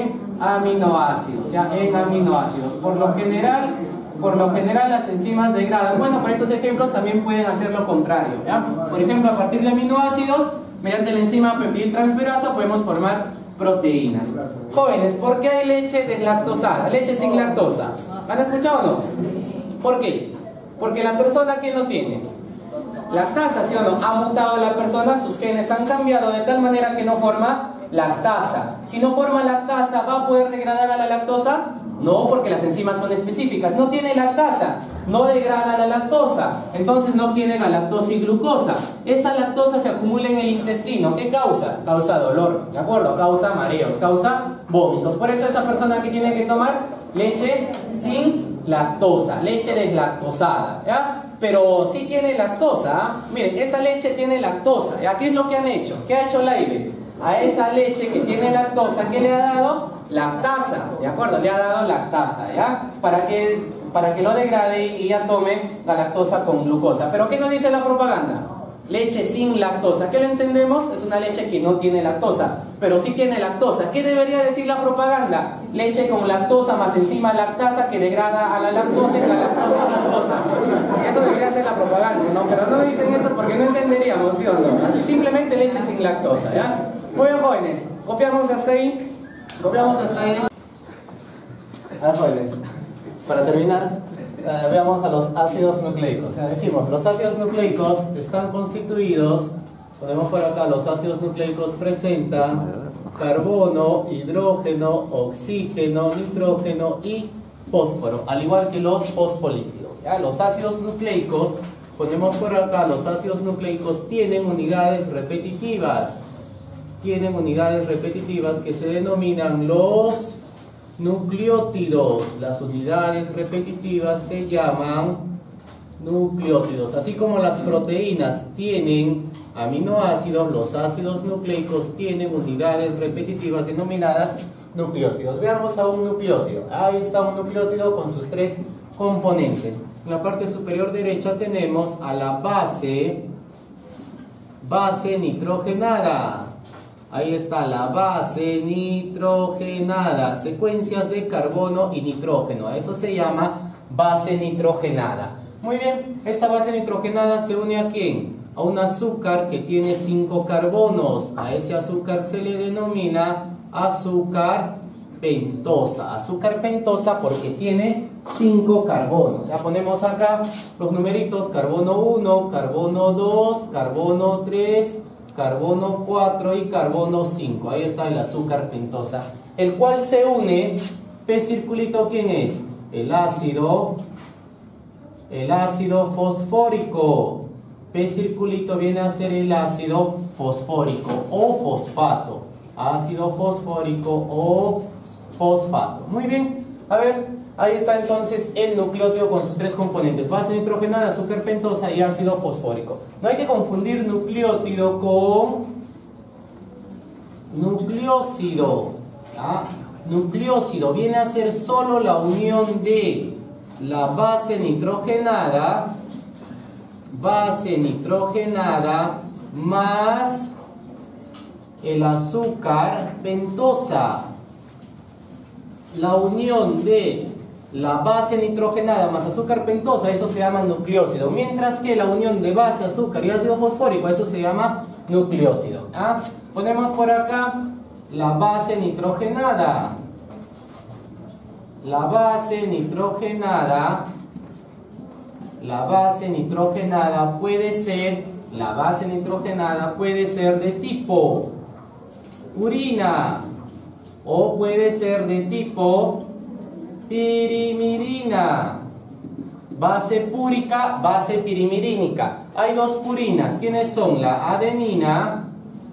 aminoácidos, ¿ya? En aminoácidos. Por lo general las enzimas degradan. Bueno, para estos ejemplos también pueden hacer lo contrario, ¿ya? Por ejemplo, a partir de aminoácidos, mediante la enzima peptidiltransferasa podemos formar proteínas. Jóvenes, ¿por qué hay leche deslactosada? Leche sin lactosa. ¿Han escuchado o no? ¿Por qué? Porque la persona que no tiene lactasa, ¿sí o no? Ha mutado la persona, sus genes han cambiado de tal manera que no forma lactasa. Si no forma lactasa, ¿va a poder degradar a la lactosa? No, porque las enzimas son específicas. No tiene lactasa, no degrada la lactosa. Entonces no tiene galactosa y glucosa. Esa lactosa se acumula en el intestino. ¿Qué causa? Causa dolor, ¿de acuerdo? Causa mareos, causa vómitos. Por eso esa persona que tiene que tomar leche sin lactosa, leche deslactosada, ¿ya? Pero sí tiene lactosa, ¿eh? Miren, esa leche tiene lactosa, ¿ya? ¿Qué es lo que han hecho? ¿Qué ha hecho Leibe? A esa leche que tiene lactosa, ¿qué le ha dado? Lactasa, ¿de acuerdo? Le ha dado lactasa, ¿ya? Para que lo degrade y ya tome la lactosa con glucosa. ¿Pero qué nos dice la propaganda? Leche sin lactosa. ¿Qué lo entendemos? Es una leche que no tiene lactosa, pero sí tiene lactosa. ¿Qué debería decir la propaganda? Leche con lactosa más enzima lactasa que degrada a la lactosa y la lactosa glucosa. Eso debería ser la propaganda, ¿no? Pero no dicen eso porque no entenderíamos, ¿sí o no? Así simplemente leche sin lactosa, ¿ya? Muy bien, jóvenes. Copiamos hasta ahí. Copiamos hasta ahí. A ver, jóvenes. Para terminar, veamos a los ácidos nucleicos. O sea, decimos, los ácidos nucleicos están constituidos, ponemos por acá, los ácidos nucleicos presentan carbono, hidrógeno, oxígeno, nitrógeno y fósforo, al igual que los fosfolípidos, ¿ya? Los ácidos nucleicos, ponemos por acá, los ácidos nucleicos tienen unidades repetitivas. Tienen unidades repetitivas que se denominan los nucleótidos. Las unidades repetitivas se llaman nucleótidos. Así como las proteínas tienen aminoácidos, los ácidos nucleicos tienen unidades repetitivas denominadas nucleótidos. Veamos a un nucleótido. Ahí está un nucleótido con sus tres componentes. En la parte superior derecha tenemos a la base nitrogenada. Ahí está la base nitrogenada, secuencias de carbono y nitrógeno. A eso se llama base nitrogenada. Muy bien, esta base nitrogenada se une ¿a quién? A un azúcar que tiene 5 carbonos. A ese azúcar se le denomina azúcar pentosa. Azúcar pentosa porque tiene 5 carbonos. Ya ponemos acá los numeritos: carbono 1, carbono 2, carbono 3, carbono 4 y carbono 5. Ahí está el azúcar pentosa, el cual se une, P circulito, ¿quién es? El ácido fosfórico. P circulito viene a ser el ácido fosfórico o fosfato. Ácido fosfórico o fosfato. Muy bien, a ver, ahí está entonces el nucleótido con sus tres componentes: base nitrogenada, azúcar pentosa y ácido fosfórico. No hay que confundir nucleótido con nucleócido. ¿Ah? Nucleócido viene a ser solo la unión de la base nitrogenada más el azúcar pentosa. La unión de la base nitrogenada más azúcar pentosa, eso se llama nucleócido, mientras que la unión de base, azúcar y ácido fosfórico, eso se llama nucleótido. ¿Ah? Ponemos por acá la base nitrogenada. La base nitrogenada puede ser de tipo purina o puede ser de tipo pirimidina. Base púrica, base pirimirínica. Hay dos purinas. ¿Quiénes son? La adenina,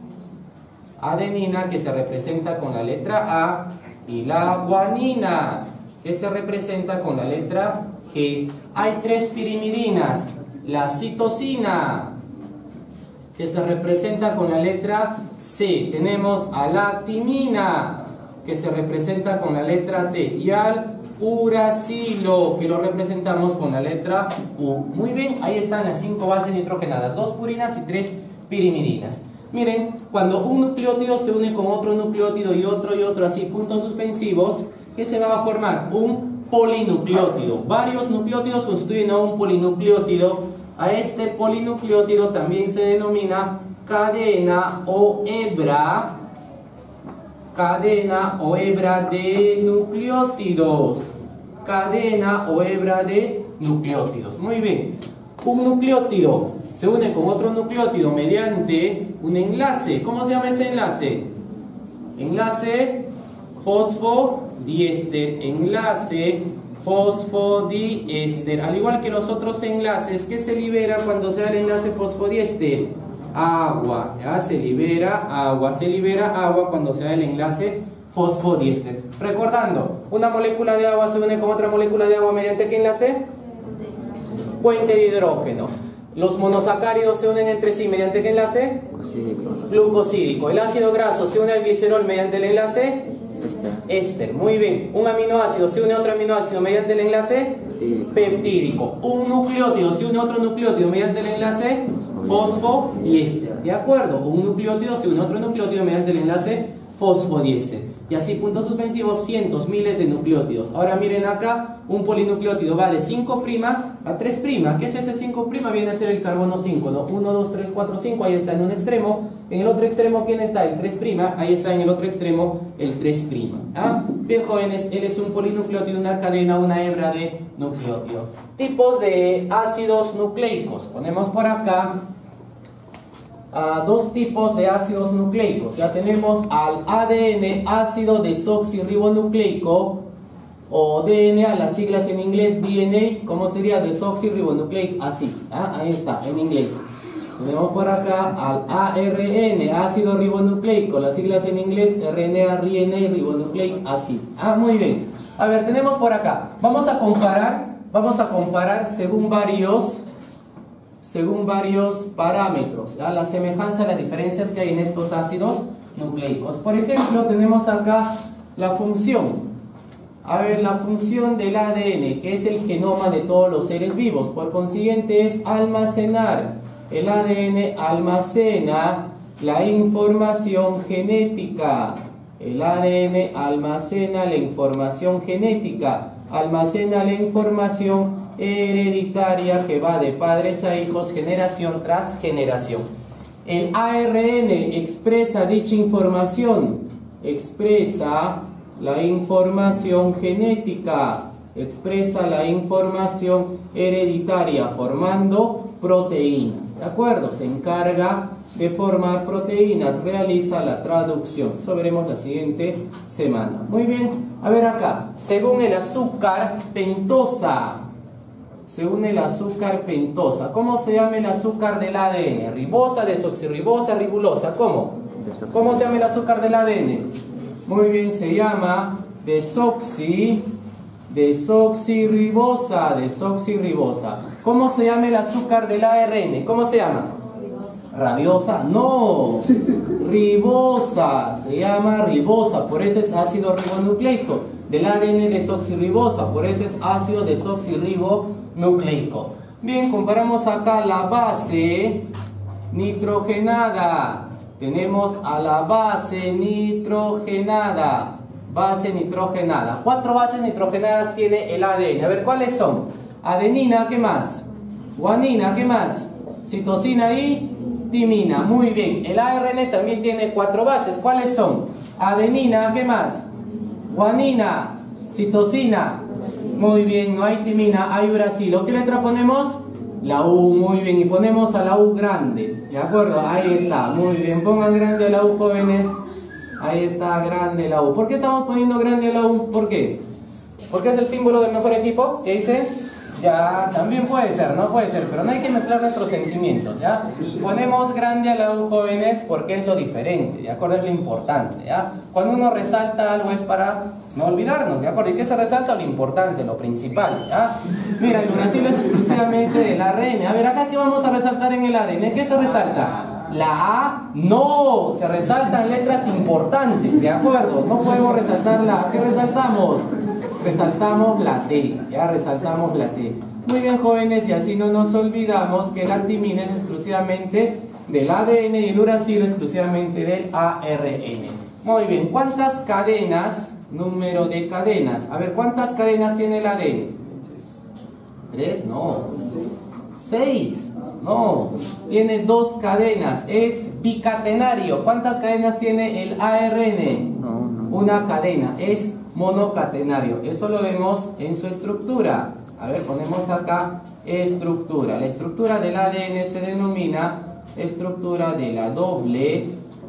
que se representa con la letra A, y la guanina, que se representa con la letra G. Hay tres pirimidinas. La citosina, que se representa con la letra C. Tenemos a la timina, que se representa con la letra T, y al uracilo, que lo representamos con la letra U. Muy bien, ahí están las 5 bases nitrogenadas: 2 purinas y 3 pirimidinas. Miren, cuando un nucleótido se une con otro nucleótido y otro, así, puntos suspensivos, ¿qué se va a formar? Un polinucleótido. Varios nucleótidos constituyen a un polinucleótido. A este polinucleótido también se denomina cadena o hebra. Cadena o hebra de nucleótidos. Cadena o hebra de nucleótidos. Muy bien. Un nucleótido se une con otro nucleótido mediante un enlace. ¿Cómo se llama ese enlace? Enlace fosfodiéster. Enlace fosfodiéster. Al igual que los otros enlaces, ¿qué se libera cuando se da el enlace fosfodiéster? Agua. ¿Ya? Se libera agua cuando se da el enlace fosfodiéster. Recordando, una molécula de agua se une con otra molécula de agua mediante ¿qué enlace? Puente de hidrógeno. Los monosacáridos se unen entre sí mediante ¿qué enlace? Glucosídico. El ácido graso se une al glicerol mediante el enlace éster. Muy bien. Un aminoácido se une a otro aminoácido mediante el enlace peptídico. Un nucleótido se une a otro nucleótido mediante el enlace fosfodiéster. ¿De acuerdo? Un nucleótido se une a otro nucleótido mediante el enlace fosfodiéster. Y así, puntos suspensivos, cientos, miles de nucleótidos. Ahora miren acá, un polinucleótido va de 5' a 3'. ¿Qué es ese 5'? Viene a ser el carbono 5, ¿no? 1, 2, 3, 4, 5, ahí está en un extremo. En el otro extremo, ¿quién está? El 3', ahí está en el otro extremo el 3'. ¿Ah? Bien, jóvenes, él es un polinucleótido, una cadena, una hebra de nucleótidos. Tipos de ácidos nucleicos. Ponemos por acá dos tipos de ácidos nucleicos. Ya tenemos al ADN, ácido desoxirribonucleico, o DNA, las siglas en inglés DNA. ¿Cómo sería? Desoxirribonucleic, así, ahí está, en inglés. Tenemos por acá al ARN, ácido ribonucleico, las siglas en inglés RNA, ribonucleic, así. Muy bien. A ver, tenemos por acá, vamos a comparar según varios parámetros, ¿ya? La semejanza, las diferencias que hay en estos ácidos nucleicos. Por ejemplo, tenemos acá la función. A ver, la función del ADN, que es el genoma de todos los seres vivos, por consiguiente es almacenar. El ADN almacena la información genética. El ADN almacena la información genética, almacena la información hereditaria que va de padres a hijos, generación tras generación. El ARN expresa dicha información, expresa la información genética, expresa la información hereditaria formando proteínas, ¿de acuerdo? Se encarga de formar proteínas, realiza la traducción. Eso veremos la siguiente semana. Muy bien, a ver acá, según el azúcar pentosa. Según el azúcar pentosa. ¿Cómo se llama el azúcar del ADN? Ribosa, desoxirribosa, ribulosa. ¿Cómo? ¿Cómo se llama el azúcar del ADN? Muy bien, se llama desoxirribosa. ¿Cómo se llama el azúcar del ARN? ¿Cómo se llama? ¿Rabiosa? No, ribosa. Se llama ribosa, por eso es ácido ribonucleico. Del ADN desoxirribosa, por eso es ácido desoxirribonucleico. Bien, comparamos acá la base nitrogenada. Tenemos a la base nitrogenada. Base nitrogenada. 4 bases nitrogenadas tiene el ADN. A ver, ¿cuáles son? Adenina, ¿qué más? Guanina, ¿qué más? Citosina y timina. Muy bien. El ARN también tiene 4 bases. ¿Cuáles son? Adenina, ¿qué más? Guanina, citosina. Muy bien, no hay timina, hay uracilo. ¿Qué letra ponemos? La U, muy bien. Y ponemos a la U grande. ¿De acuerdo? Ahí está, muy bien. Pongan grande a la U, jóvenes. Ahí está, grande la U. ¿Por qué estamos poniendo grande a la U? ¿Por qué? Porque es el símbolo del mejor equipo. ¿Qué dice? Ya, también puede ser, no puede ser, pero no hay que mezclar nuestros sentimientos, ¿ya? Ponemos grande a la U, jóvenes, porque es lo diferente, ¿de acuerdo? Es lo importante, ¿ya? Cuando uno resalta algo es para no olvidarnos, ¿de acuerdo? ¿Y qué se resalta? Lo importante, lo principal, ¿ya? Mira, el uracilo es exclusivamente del ARN. A ver, acá, ¿qué vamos a resaltar en el ADN? ¿Qué se resalta? La A, no, se resaltan letras importantes, ¿de acuerdo? No podemos resaltar la A. ¿Qué resaltamos? Resaltamos la T, ya resaltamos la T. Muy bien, jóvenes, y así no nos olvidamos que la timina es exclusivamente del ADN y el uracilo exclusivamente del ARN. Muy bien, ¿cuántas cadenas? Número de cadenas. A ver, ¿cuántas cadenas tiene el ADN? 3, no. 6, no. Tiene 2 cadenas, es bicatenario. ¿Cuántas cadenas tiene el ARN? Una cadena, es monocatenario. Eso lo vemos en su estructura. A ver, ponemos acá estructura. La estructura del ADN se denomina estructura de la doble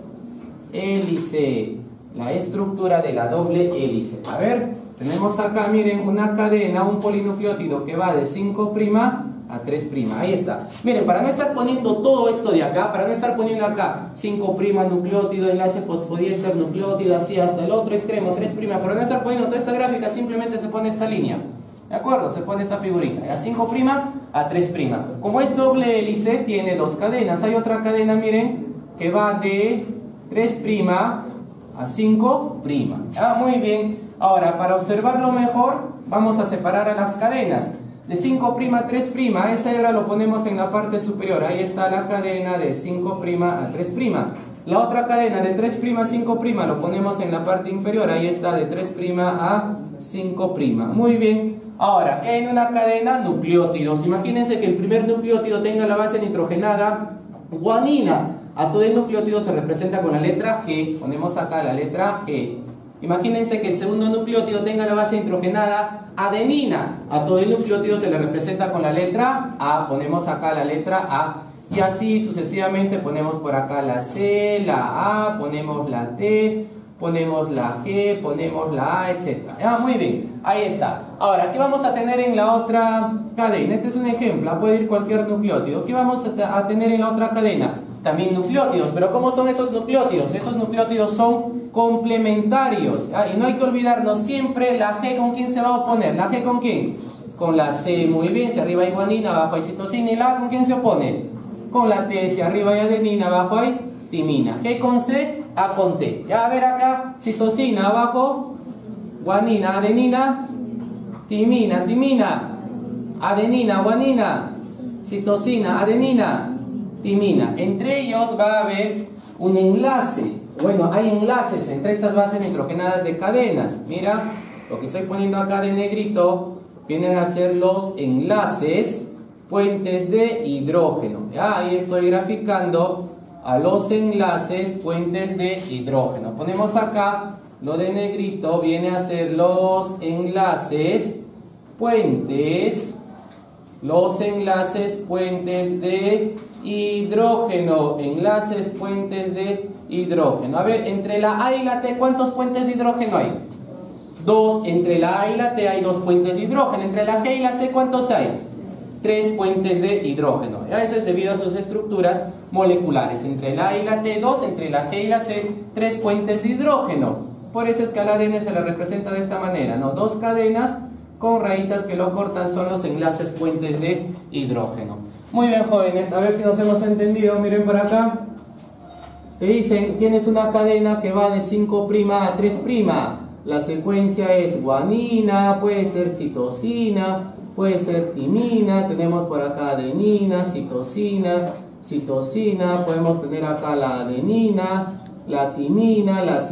hélice. La estructura de la doble hélice. A ver, tenemos acá, miren, una cadena, un polinucleótido que va de 5' a 3'. Ahí está. Miren, para no estar poniendo todo esto de acá, para no estar poniendo acá 5' nucleótido, enlace fosfodiéster nucleótido, así hasta el otro extremo, 3', para no estar poniendo toda esta gráfica, simplemente se pone esta línea. ¿De acuerdo? Se pone esta figurita. A 5' a 3'. Como es doble hélice, tiene 2 cadenas. Hay otra cadena, miren, que va de 3' a 5'. Muy bien. Ahora, para observarlo mejor, vamos a separar a las cadenas. De 5' a 3', esa hebra lo ponemos en la parte superior. Ahí está la cadena de 5' a 3'. La otra cadena de 3' a 5' lo ponemos en la parte inferior. Ahí está de 3' a 5'. Muy bien. Ahora, ¿qué hay en una cadena? Nucleótidos. Imagínense que el primer nucleótido tenga la base nitrogenada guanina. A todo el nucleótido se representa con la letra G. Ponemos acá la letra G. Imagínense que el segundo nucleótido tenga la base nitrogenada adenina. A todo el nucleótido se le representa con la letra A. Ponemos acá la letra A. Y así sucesivamente ponemos por acá la C, la A, ponemos la T, ponemos la G, ponemos la A, etc. Muy bien, ahí está. Ahora, ¿qué vamos a tener en la otra cadena? Este es un ejemplo, puede ir cualquier nucleótido. ¿Qué vamos a tener en la otra cadena? También nucleótidos, pero ¿cómo son esos nucleótidos? Esos nucleótidos son complementarios. Y no hay que olvidarnos siempre la G, ¿con quién se va a oponer? ¿La G con quién? Con la C, muy bien. Si arriba hay guanina, abajo hay citosina. ¿Y la A con quién se opone? Con la T. Si arriba hay adenina, abajo hay timina. G con C, A con T. Ya, a ver acá, citosina, abajo, guanina, adenina, timina, adenina, guanina, citosina, adenina, timina. Entre ellos va a haber un enlace. Bueno, hay enlaces entre estas bases nitrogenadas de cadenas. Mira, lo que estoy poniendo acá de negrito vienen a ser los enlaces puentes de hidrógeno. Ahí estoy graficando a los enlaces puentes de hidrógeno. Ponemos acá lo de negrito, viene a ser los enlaces puentes de hidrógeno. Enlaces puentes de hidrógeno. A ver, entre la A y la T, ¿cuántos puentes de hidrógeno hay? 2. Entre la A y la T hay 2 puentes de hidrógeno. Entre la G y la C, ¿cuántos hay? 3 puentes de hidrógeno. Eso es debido a sus estructuras moleculares. Entre la A y la T, 2. Entre la G y la C, 3 puentes de hidrógeno. Por eso es que al ADN se le representa de esta manera, ¿no? 2 cadenas con rayitas que lo cortan son los enlaces puentes de hidrógeno. Muy bien, jóvenes, a ver si nos hemos entendido. Miren por acá. Te dicen, tienes una cadena que va de 5' a 3'. La secuencia es guanina, puede ser citosina, puede ser timina. Tenemos por acá adenina, citosina, podemos tener acá la adenina, la timina,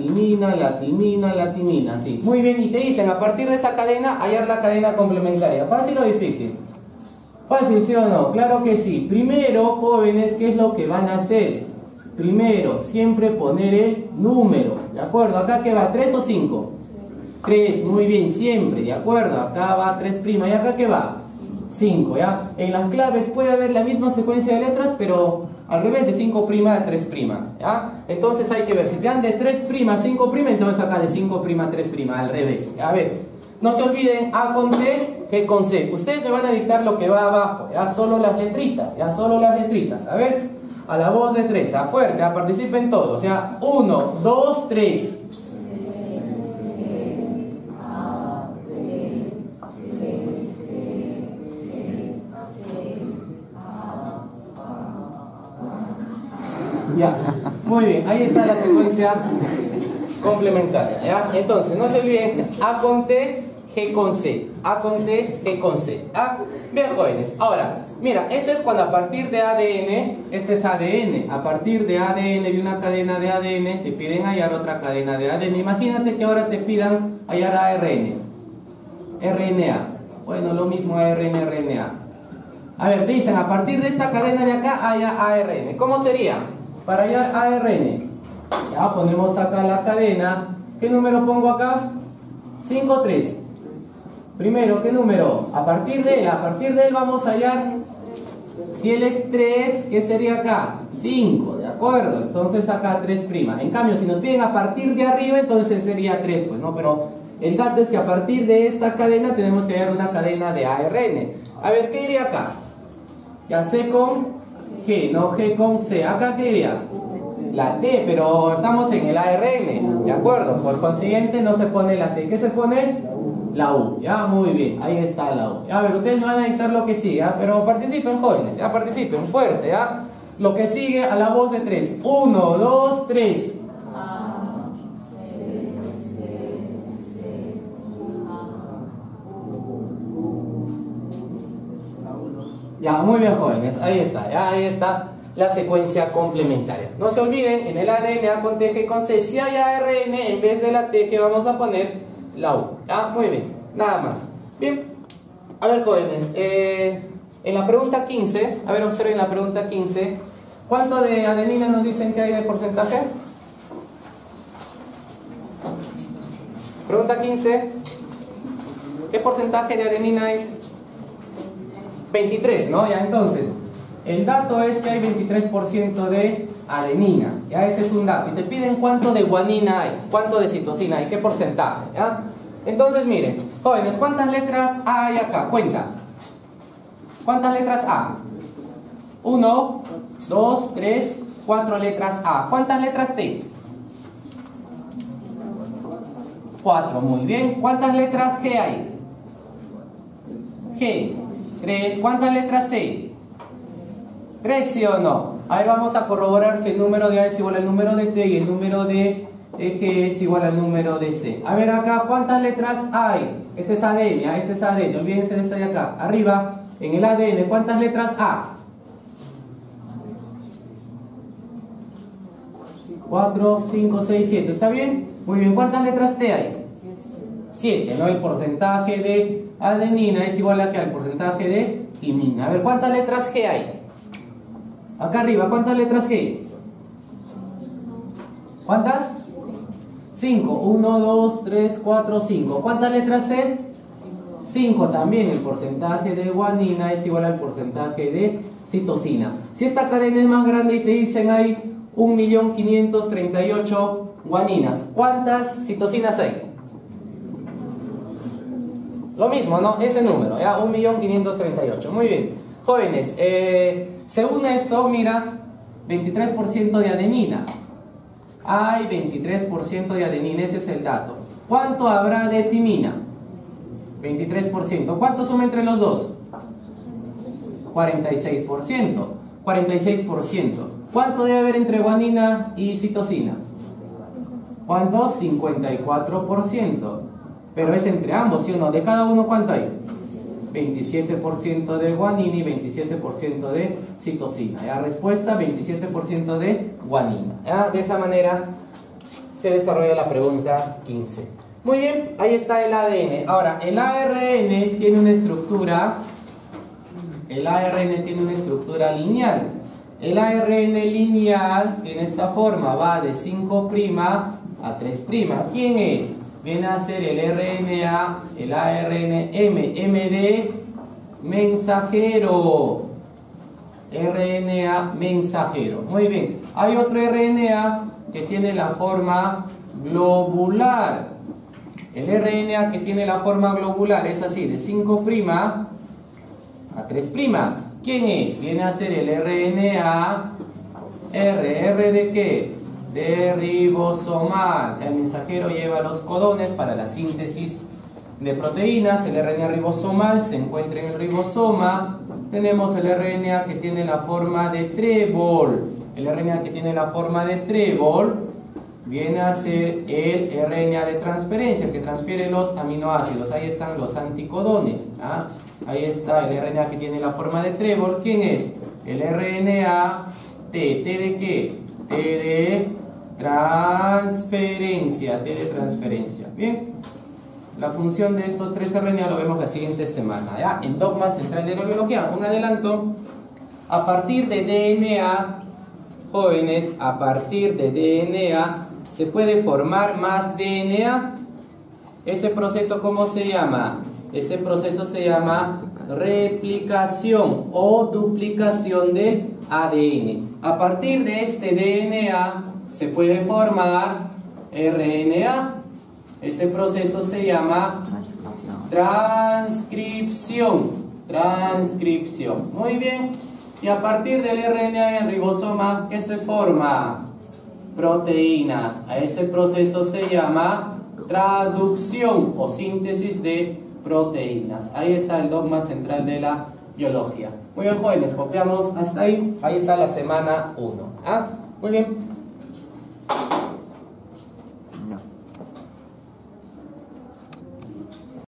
sí. Muy bien, y te dicen, a partir de esa cadena, hallar la cadena complementaria. ¿Fácil o difícil? ¿Fácil, sí o no? Claro que sí. Primero, jóvenes, ¿qué es lo que van a hacer? Primero, siempre poner el número, ¿de acuerdo? ¿Acá qué va? ¿3 o 5? 3, muy bien, siempre, ¿de acuerdo? Acá va 3', ¿y acá qué va? 5, ¿ya? En las claves puede haber la misma secuencia de letras, pero al revés, de 5' a 3', ¿ya? Entonces hay que ver, si te dan de 3' a 5', entonces acá de 5' a 3', al revés. A ver, no se olviden, A con T, G con C. Ustedes me van a dictar lo que va abajo, ¿ya? Solo las letritas, ¿ya? Solo las letritas. A ver, a la voz de 3, a fuerte, a participen todos, ¿ya? 1, 2, 3. Ya, muy bien, ahí está la secuencia complementaria, ¿ya? Entonces, no se olviden, A con T, G G con C. A con T, G con C. ¿Ah? Bien, jóvenes. Ahora, mira, eso es cuando a partir de ADN, este es ADN, a partir de ADN, de una cadena de ADN, te piden hallar otra cadena de ADN. Imagínate que ahora te pidan hallar ARN, RNA. Bueno, lo mismo ARN, RNA. A ver, dicen, a partir de esta cadena de acá haya ARN. ¿Cómo sería? Para hallar ARN, ya ponemos acá la cadena. ¿Qué número pongo acá? 5, 3. Primero, ¿qué número? A partir de él vamos a hallar, si él es 3, ¿qué sería acá? 5, ¿de acuerdo? Entonces acá 3'. En cambio, si nos piden a partir de arriba, entonces sería 3, pues, ¿no? Pero el dato es que a partir de esta cadena tenemos que hallar una cadena de ARN. A ver, ¿qué iría acá? Ya C con G, no G con C. ¿Acá qué iría? La T, pero estamos en el ARN, ¿de acuerdo? Por consiguiente no se pone la T. ¿Qué se pone? La U. Ya, muy bien, ahí está la U. A ver, ustedes me van a dictar lo que sigue, ¿ya? Pero participen, jóvenes, ya, participen fuerte, ¿ya? Lo que sigue a la voz de 3. 1, 2, 3. Ya, muy bien, jóvenes, ahí está, ya, ahí está la secuencia complementaria. No se olviden, en el ADN A con T, G con C, si hay ARN, en vez de la T, que vamos a poner la U. Ya, muy bien, nada más. Bien, a ver, jóvenes, en la pregunta 15, a ver, observen la pregunta 15, ¿cuánto de adenina nos dicen que hay de porcentaje? Pregunta 15, ¿qué porcentaje de adenina es? 23, ¿no? Ya, entonces, el dato es que hay 23% de adenina, ya, ese es un dato. Y te piden cuánto de guanina hay, cuánto de citosina hay, qué porcentaje, ¿ya? Entonces, miren, jóvenes, ¿cuántas letras A hay acá? Cuenta. ¿Cuántas letras A? 1, 2, 3, 4 letras A. ¿Cuántas letras T? 4, muy bien. ¿Cuántas letras G hay? G, 3. ¿Cuántas letras C? 3, ¿sí o no? A ver, vamos a corroborar si el número de A es igual al número de T y el número de G es igual al número de C. A ver acá, ¿cuántas letras hay? Este es ADN, este es ADN, olvídense de esta de acá. Arriba, en el ADN, ¿cuántas letras A? 4, 5, 6, 7, ¿está bien? Muy bien, ¿cuántas letras T hay? 7, ¿no? El porcentaje de adenina es igual a que al porcentaje de imina. A ver, ¿cuántas letras G hay? Acá arriba, ¿cuántas letras G? ¿Cuántas? 5, 1, 2, 3, 4, 5. ¿Cuántas letras C? 5 también. El porcentaje de guanina es igual al porcentaje de citosina. Si esta cadena es más grande y te dicen hay 1.538.000 guaninas, ¿cuántas citosinas hay? Lo mismo, ¿no? Ese número, ya, 1.538.000. Muy bien. Jóvenes, según esto, mira, 23% de adenina. Hay 23% de adenina, ese es el dato. ¿Cuánto habrá de timina? 23%. ¿Cuánto suma entre los dos? 46%. 46%. ¿Cuánto debe haber entre guanina y citosina? ¿Cuánto? 54%. Pero es entre ambos, ¿sí o no? ¿De cada uno cuánto hay? 27% de guanina y 27% de citosina. La respuesta, 27% de guanina. ¿Ya? De esa manera se desarrolla la pregunta 15. Muy bien, ahí está el ADN. Ahora, el ARN tiene una estructura. El ARN tiene una estructura lineal. El ARN lineal tiene esta forma, va de 5' a 3'. ¿Quién es? Viene a ser el RNA, el ARN M de mensajero. RNA mensajero. Muy bien. Hay otro RNA que tiene la forma globular. El RNA que tiene la forma globular es así, de 5' a 3'. ¿Quién es? Viene a ser el RNA ¿R de qué? De ribosomal. El mensajero lleva los codones para la síntesis de proteínas. El RNA ribosomal se encuentra en el ribosoma. Tenemos el RNA que tiene la forma de trébol. El RNA que tiene la forma de trébol viene a ser el RNA de transferencia, que transfiere los aminoácidos. Ahí están los anticodones. ¿Ah? Ahí está el RNA que tiene la forma de trébol. ¿Quién es? El RNA T. ¿T de qué? T de transferencia. T de transferencia. Bien. La función de estos tres RNA lo vemos la siguiente semana. ¿Ya? En Dogma Central de la Biología. Un adelanto. A partir de DNA, jóvenes, a partir de DNA se puede formar más DNA. Ese proceso, ¿cómo se llama? Ese proceso se llama replicación o duplicación del ADN. A partir de este DNA se puede formar RNA. Ese proceso se llama transcripción. Transcripción. Muy bien. Y a partir del RNA en el ribosoma, ¿qué se forma? Proteínas. A ese proceso se llama traducción o síntesis de proteínas. Ahí está el dogma central de la biología. Muy bien, jóvenes, copiamos hasta ahí. Ahí está la semana 1. ¿Ah? Muy bien.